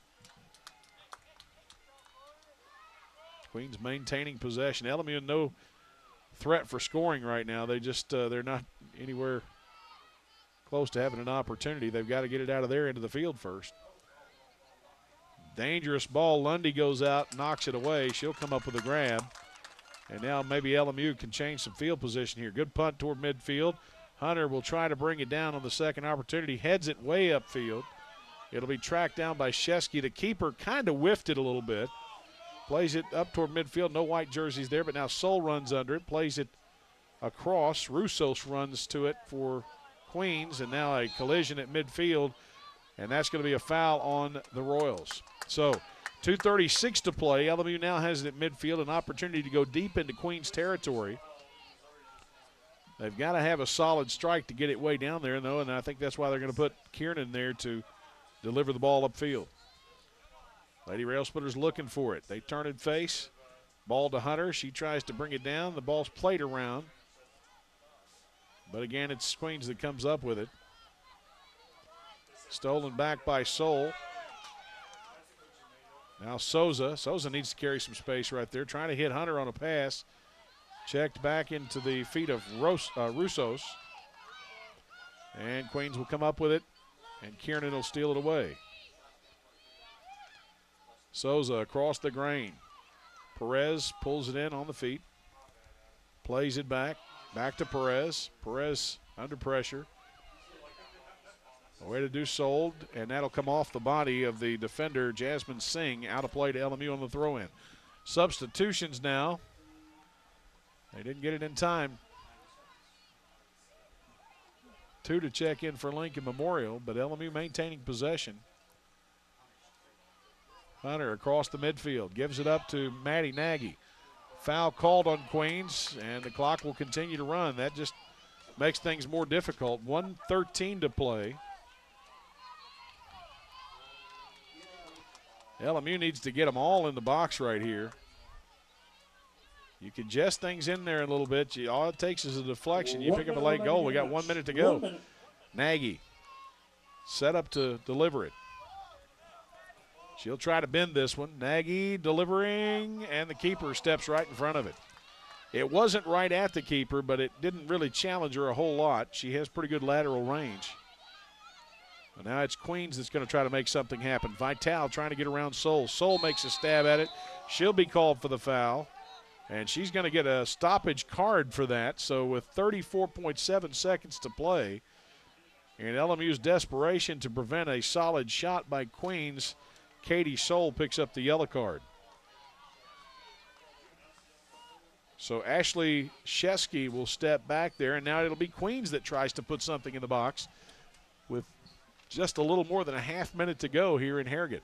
Queens maintaining possession. L M U no threat for scoring right now. They just uh, they're not anywhere close to having an opportunity. They've got to get it out of their end of the field first. Dangerous ball. Lundy goes out, knocks it away. She'll come up with a grab. And now maybe L M U can change some field position here. Good punt toward midfield. Hunter will try to bring it down on the second opportunity. Heads it way upfield. It'll be tracked down by Shesky. The keeper kind of whiffed it a little bit. Plays it up toward midfield. No white jerseys there, but now Soul runs under it. Plays it across. Russos runs to it for Queens, and now a collision at midfield, and that's going to be a foul on the Royals. So two thirty-six to play. L M U now has it at midfield, an opportunity to go deep into Queens territory. They've got to have a solid strike to get it way down there, though, and I think that's why they're going to put Kiernan there to deliver the ball upfield. Lady Railsplitter's looking for it. They turn and face. Ball to Hunter. She tries to bring it down. The ball's played around. But again, it's Queens that comes up with it. Stolen back by Soul. Now Souza. Souza needs to carry some space right there. Trying to hit Hunter on a pass. Checked back into the feet of Ros uh, Russos. And Queens will come up with it. And Kiernan will steal it away. Souza across the grain. Perez pulls it in on the feet. Plays it back. Back to Perez. Perez under pressure. Away to Dussault, and that'll come off the body of the defender, Jasmine Singh, out of play to L M U on the throw-in. Substitutions now. They didn't get it in time. Two to check in for Lincoln Memorial, but L M U maintaining possession. Hunter across the midfield, gives it up to Maddie Nagy. Foul called on Queens, and the clock will continue to run. That just makes things more difficult. one thirteen to play. L M U needs to get them all in the box right here. You can jest things in there a little bit. You, all it takes is a deflection. You pick up a late goal. We got one minute to go. Nagy set up to deliver it. She'll try to bend this one. Nagy delivering, and the keeper steps right in front of it. It wasn't right at the keeper, but it didn't really challenge her a whole lot. She has pretty good lateral range. And now it's Queens that's going to try to make something happen. Vitale trying to get around Soul. Soul makes a stab at it. She'll be called for the foul. And she's going to get a stoppage card for that. So with thirty-four point seven seconds to play, in L M U's desperation to prevent a solid shot by Queens, Katie Soul picks up the yellow card. So Ashley Shesky will step back there, and now it'll be Queens that tries to put something in the box with just a little more than a half minute to go here in Harrogate.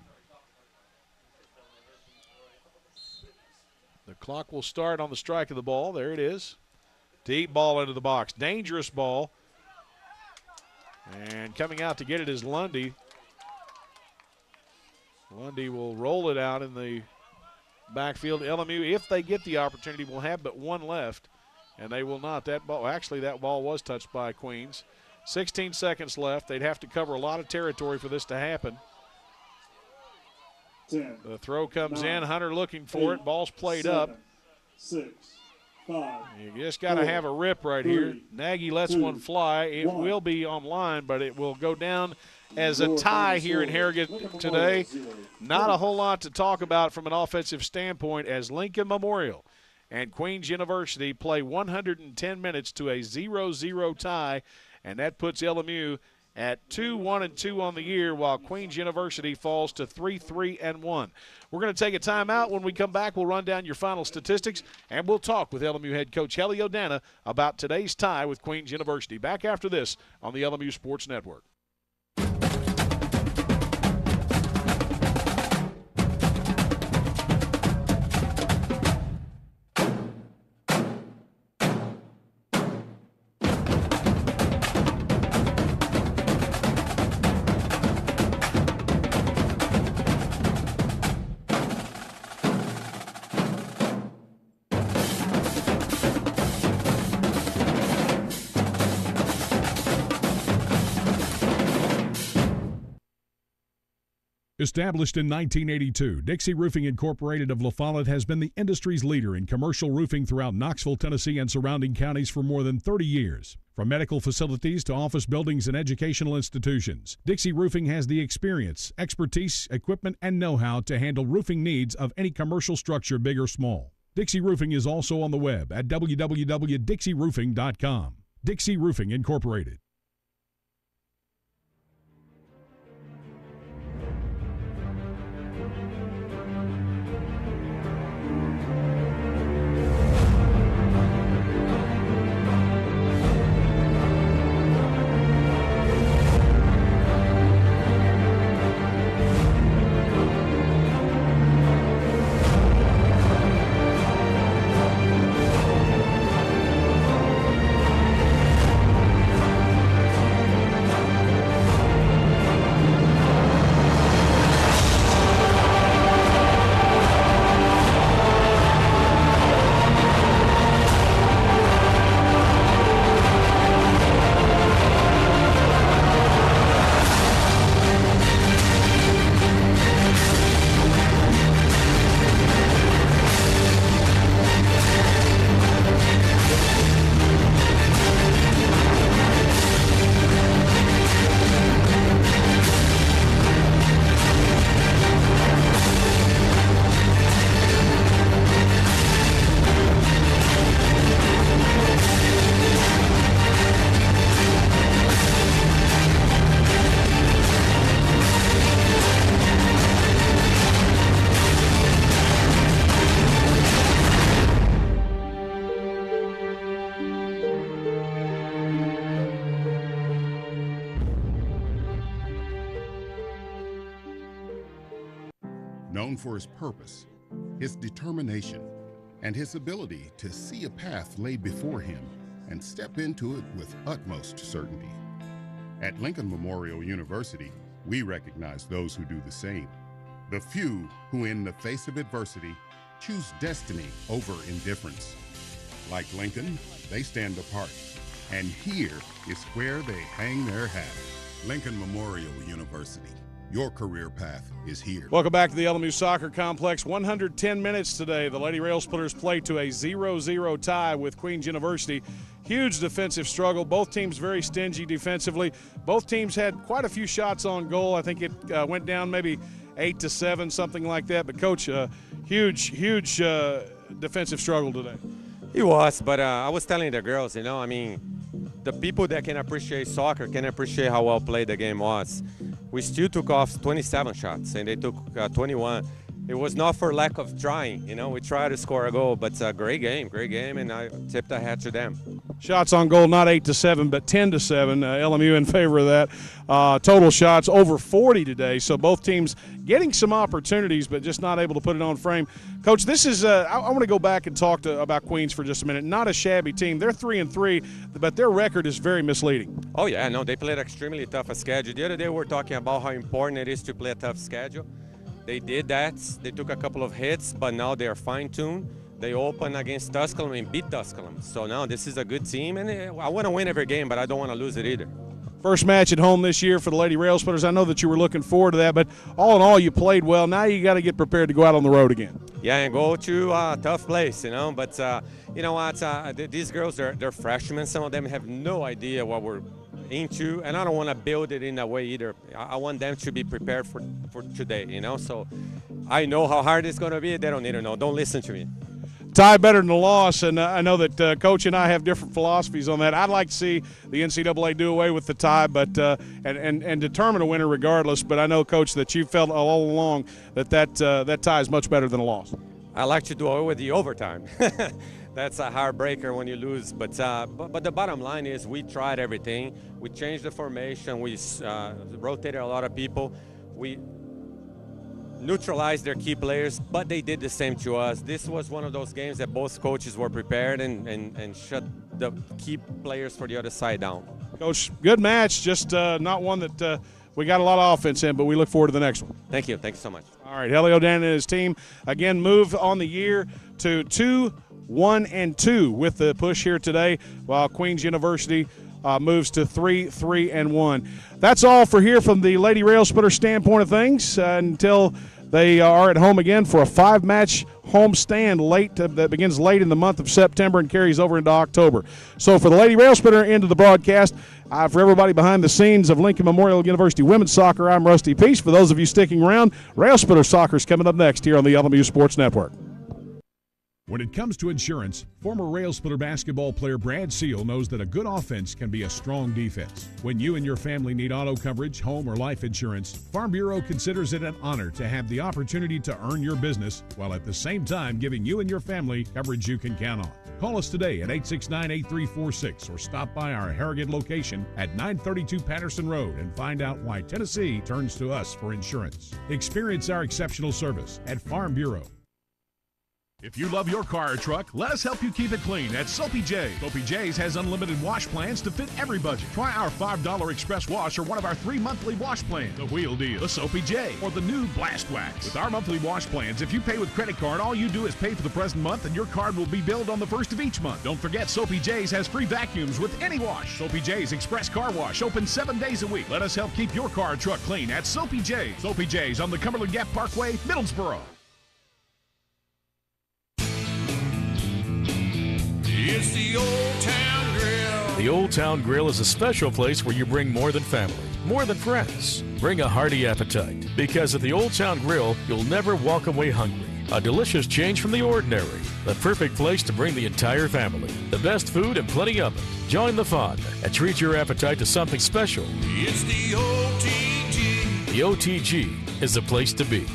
The clock will start on the strike of the ball. There it is. Deep ball into the box. Dangerous ball. And coming out to get it is Lundy. Lundy will roll it out in the backfield. L M U, if they get the opportunity, will have but one left, and they will not. That ball, actually, that ball was touched by Queens. sixteen seconds left. They'd have to cover a lot of territory for this to happen. ten, the throw comes nine, in. Hunter looking for eight, it. Ball's played seven, up. Six, five, you just got to have a rip right three, here. Nagy lets two, one fly. It one. will be online, but it will go down as a tie here in Harrogate today. Not a whole lot to talk about from an offensive standpoint as Lincoln Memorial and Queens University play one hundred ten minutes to a zero zero tie, and that puts L M U at two one and two on the year, while Queens University falls to three three and one. We're going to take a timeout. When we come back, we'll run down your final statistics, and we'll talk with L M U head coach Helly O'Dana about today's tie with Queens University. Back after this on the L M U Sports Network. Established in nineteen eighty-two, Dixie Roofing Incorporated of La Follette has been the industry's leader in commercial roofing throughout Knoxville, Tennessee, and surrounding counties for more than thirty years. From medical facilities to office buildings and educational institutions, Dixie Roofing has the experience, expertise, equipment, and know-how to handle roofing needs of any commercial structure, big or small. Dixie Roofing is also on the web at w w w dot dixie roofing dot com. Dixie Roofing Incorporated. Known for his purpose, his determination, and his ability to see a path laid before him and step into it with utmost certainty. At Lincoln Memorial University, we recognize those who do the same. The few who, in the face of adversity, choose destiny over indifference. Like Lincoln, they stand apart, and here is where they hang their hat. Lincoln Memorial University. Your career path is here. Welcome back to the L M U Soccer Complex. one hundred ten minutes today. The Lady Railsplitters play to a zero zero tie with Queens University. Huge defensive struggle. Both teams very stingy defensively. Both teams had quite a few shots on goal. I think it uh, went down maybe eight to seven, something like that. But, Coach, uh, huge, huge uh, defensive struggle today. It was, but uh, I was telling the girls, you know, I mean, the people that can appreciate soccer can appreciate how well played the game was. We still took off twenty-seven shots, and they took uh, twenty-one. It was not for lack of trying, you know. We tried to score a goal, but it's a great game, great game, and I tipped a hat to them. Shots on goal, not eight to seven, but ten to seven. Uh, L M U in favor of that. Uh, total shots over forty today. So both teams getting some opportunities, but just not able to put it on frame. Coach, this is. Uh, I, I want to go back and talk to, about Queens for just a minute. Not a shabby team. They're three and three, but their record is very misleading. Oh yeah, no, they played extremely tough a schedule. The other day we were talking about how important it is to play a tough schedule. They did that. They took a couple of hits, but now they are fine-tuned. They open against Tusculum and beat Tusculum. So now this is a good team, and I want to win every game, but I don't want to lose it either. First match at home this year for the Lady Railsplitters. I know that you were looking forward to that, but all in all, you played well. Now you got to get prepared to go out on the road again. Yeah, and go to a tough place, you know. But uh, you know what? Uh, these girls, they're, they're freshmen. Some of them have no idea what we're into, and I don't want to build it in that way either. I want them to be prepared for, for today, you know. So I know how hard it's going to be. They don't need to know. Don't listen to me. Tie better than a loss, and uh, I know that uh, Coach and I have different philosophies on that. I'd like to see the N C double A do away with the tie, but uh, and, and and determine a winner regardless. But I know, Coach, that you felt all along that that uh, that tie is much better than a loss. I like to do away with the overtime. That's a heartbreaker when you lose. But, uh, but but the bottom line is we tried everything. We changed the formation. We uh, rotated a lot of people. We neutralized their key players, but they did the same to us. This was one of those games that both coaches were prepared and, and, and shut the key players for the other side down. Coach, good match, just uh, not one that uh, we got a lot of offense in, but we look forward to the next one. Thank you. Thank you so much. All right, Helio Dan and his team, again, move on the year to two, one, and two with the push here today, while Queens University uh, moves to three, three, and one. That's all for here from the Lady Railsplitter standpoint of things uh, until they are at home again for a five-match homestand late uh, that begins late in the month of September and carries over into October. So for the Lady Railsplitter end of the broadcast, uh, for everybody behind the scenes of Lincoln Memorial University Women's Soccer, I'm Rusty Peace. For those of you sticking around, Railsplitter Soccer is coming up next here on the L M U Sports Network. When it comes to insurance, former Railsplitter basketball player Brad Seal knows that a good offense can be a strong defense. When you and your family need auto coverage, home, or life insurance, Farm Bureau considers it an honor to have the opportunity to earn your business while at the same time giving you and your family coverage you can count on. Call us today at eight six nine, eight three four six or stop by our Harrogate location at nine thirty-two Patterson Road and find out why Tennessee turns to us for insurance. Experience our exceptional service at Farm Bureau. If you love your car or truck, let us help you keep it clean at Soapy J. Soapy J's has unlimited wash plans to fit every budget. Try our five dollar express wash or one of our three monthly wash plans. The Wheel Deal, the Soapy J, or the new Blast Wax. With our monthly wash plans, if you pay with credit card, all you do is pay for the present month and your card will be billed on the first of each month. Don't forget, Soapy J's has free vacuums with any wash. Soapy J's Express Car Wash, open seven days a week. Let us help keep your car or truck clean at Soapy J's. Soapy J's on the Cumberland Gap Parkway, Middlesboro. It's the Old Town Grill. The Old Town Grill is a special place where you bring more than family, more than friends. Bring a hearty appetite, because at the Old Town Grill, you'll never walk away hungry. A delicious change from the ordinary. The perfect place to bring the entire family. The best food and plenty of it. Join the fun and treat your appetite to something special. It's the O T G. The O T G is the place to be.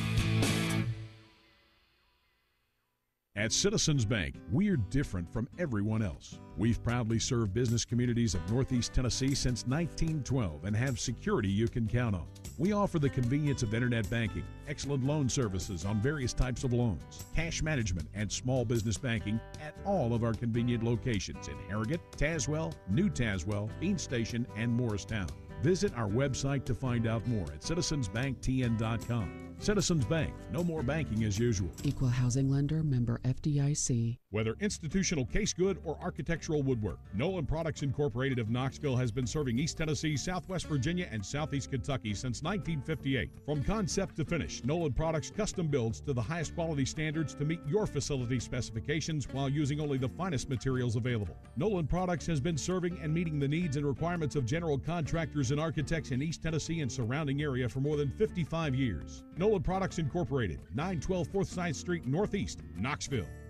At Citizens Bank, we're different from everyone else. We've proudly served business communities of Northeast Tennessee since nineteen twelve and have security you can count on. We offer the convenience of internet banking, excellent loan services on various types of loans, cash management, and small business banking at all of our convenient locations in Harrogate, Tazewell, New Tazewell, Bean Station, and Morristown. Visit our website to find out more at citizens bank t n dot com. Citizens Bank, no more banking as usual. Equal housing lender, member F D I C. Whether institutional case good or architectural woodwork, Nolan Products Incorporated of Knoxville has been serving East Tennessee, Southwest Virginia, and Southeast Kentucky since nineteen fifty-eight. From concept to finish, Nolan Products custom builds to the highest quality standards to meet your facility specifications while using only the finest materials available. Nolan Products has been serving and meeting the needs and requirements of general contractors and architects in East Tennessee and surrounding area for more than fifty-five years. Nolan Products Incorporated, nine twelve fourth Side Street Northeast, Knoxville.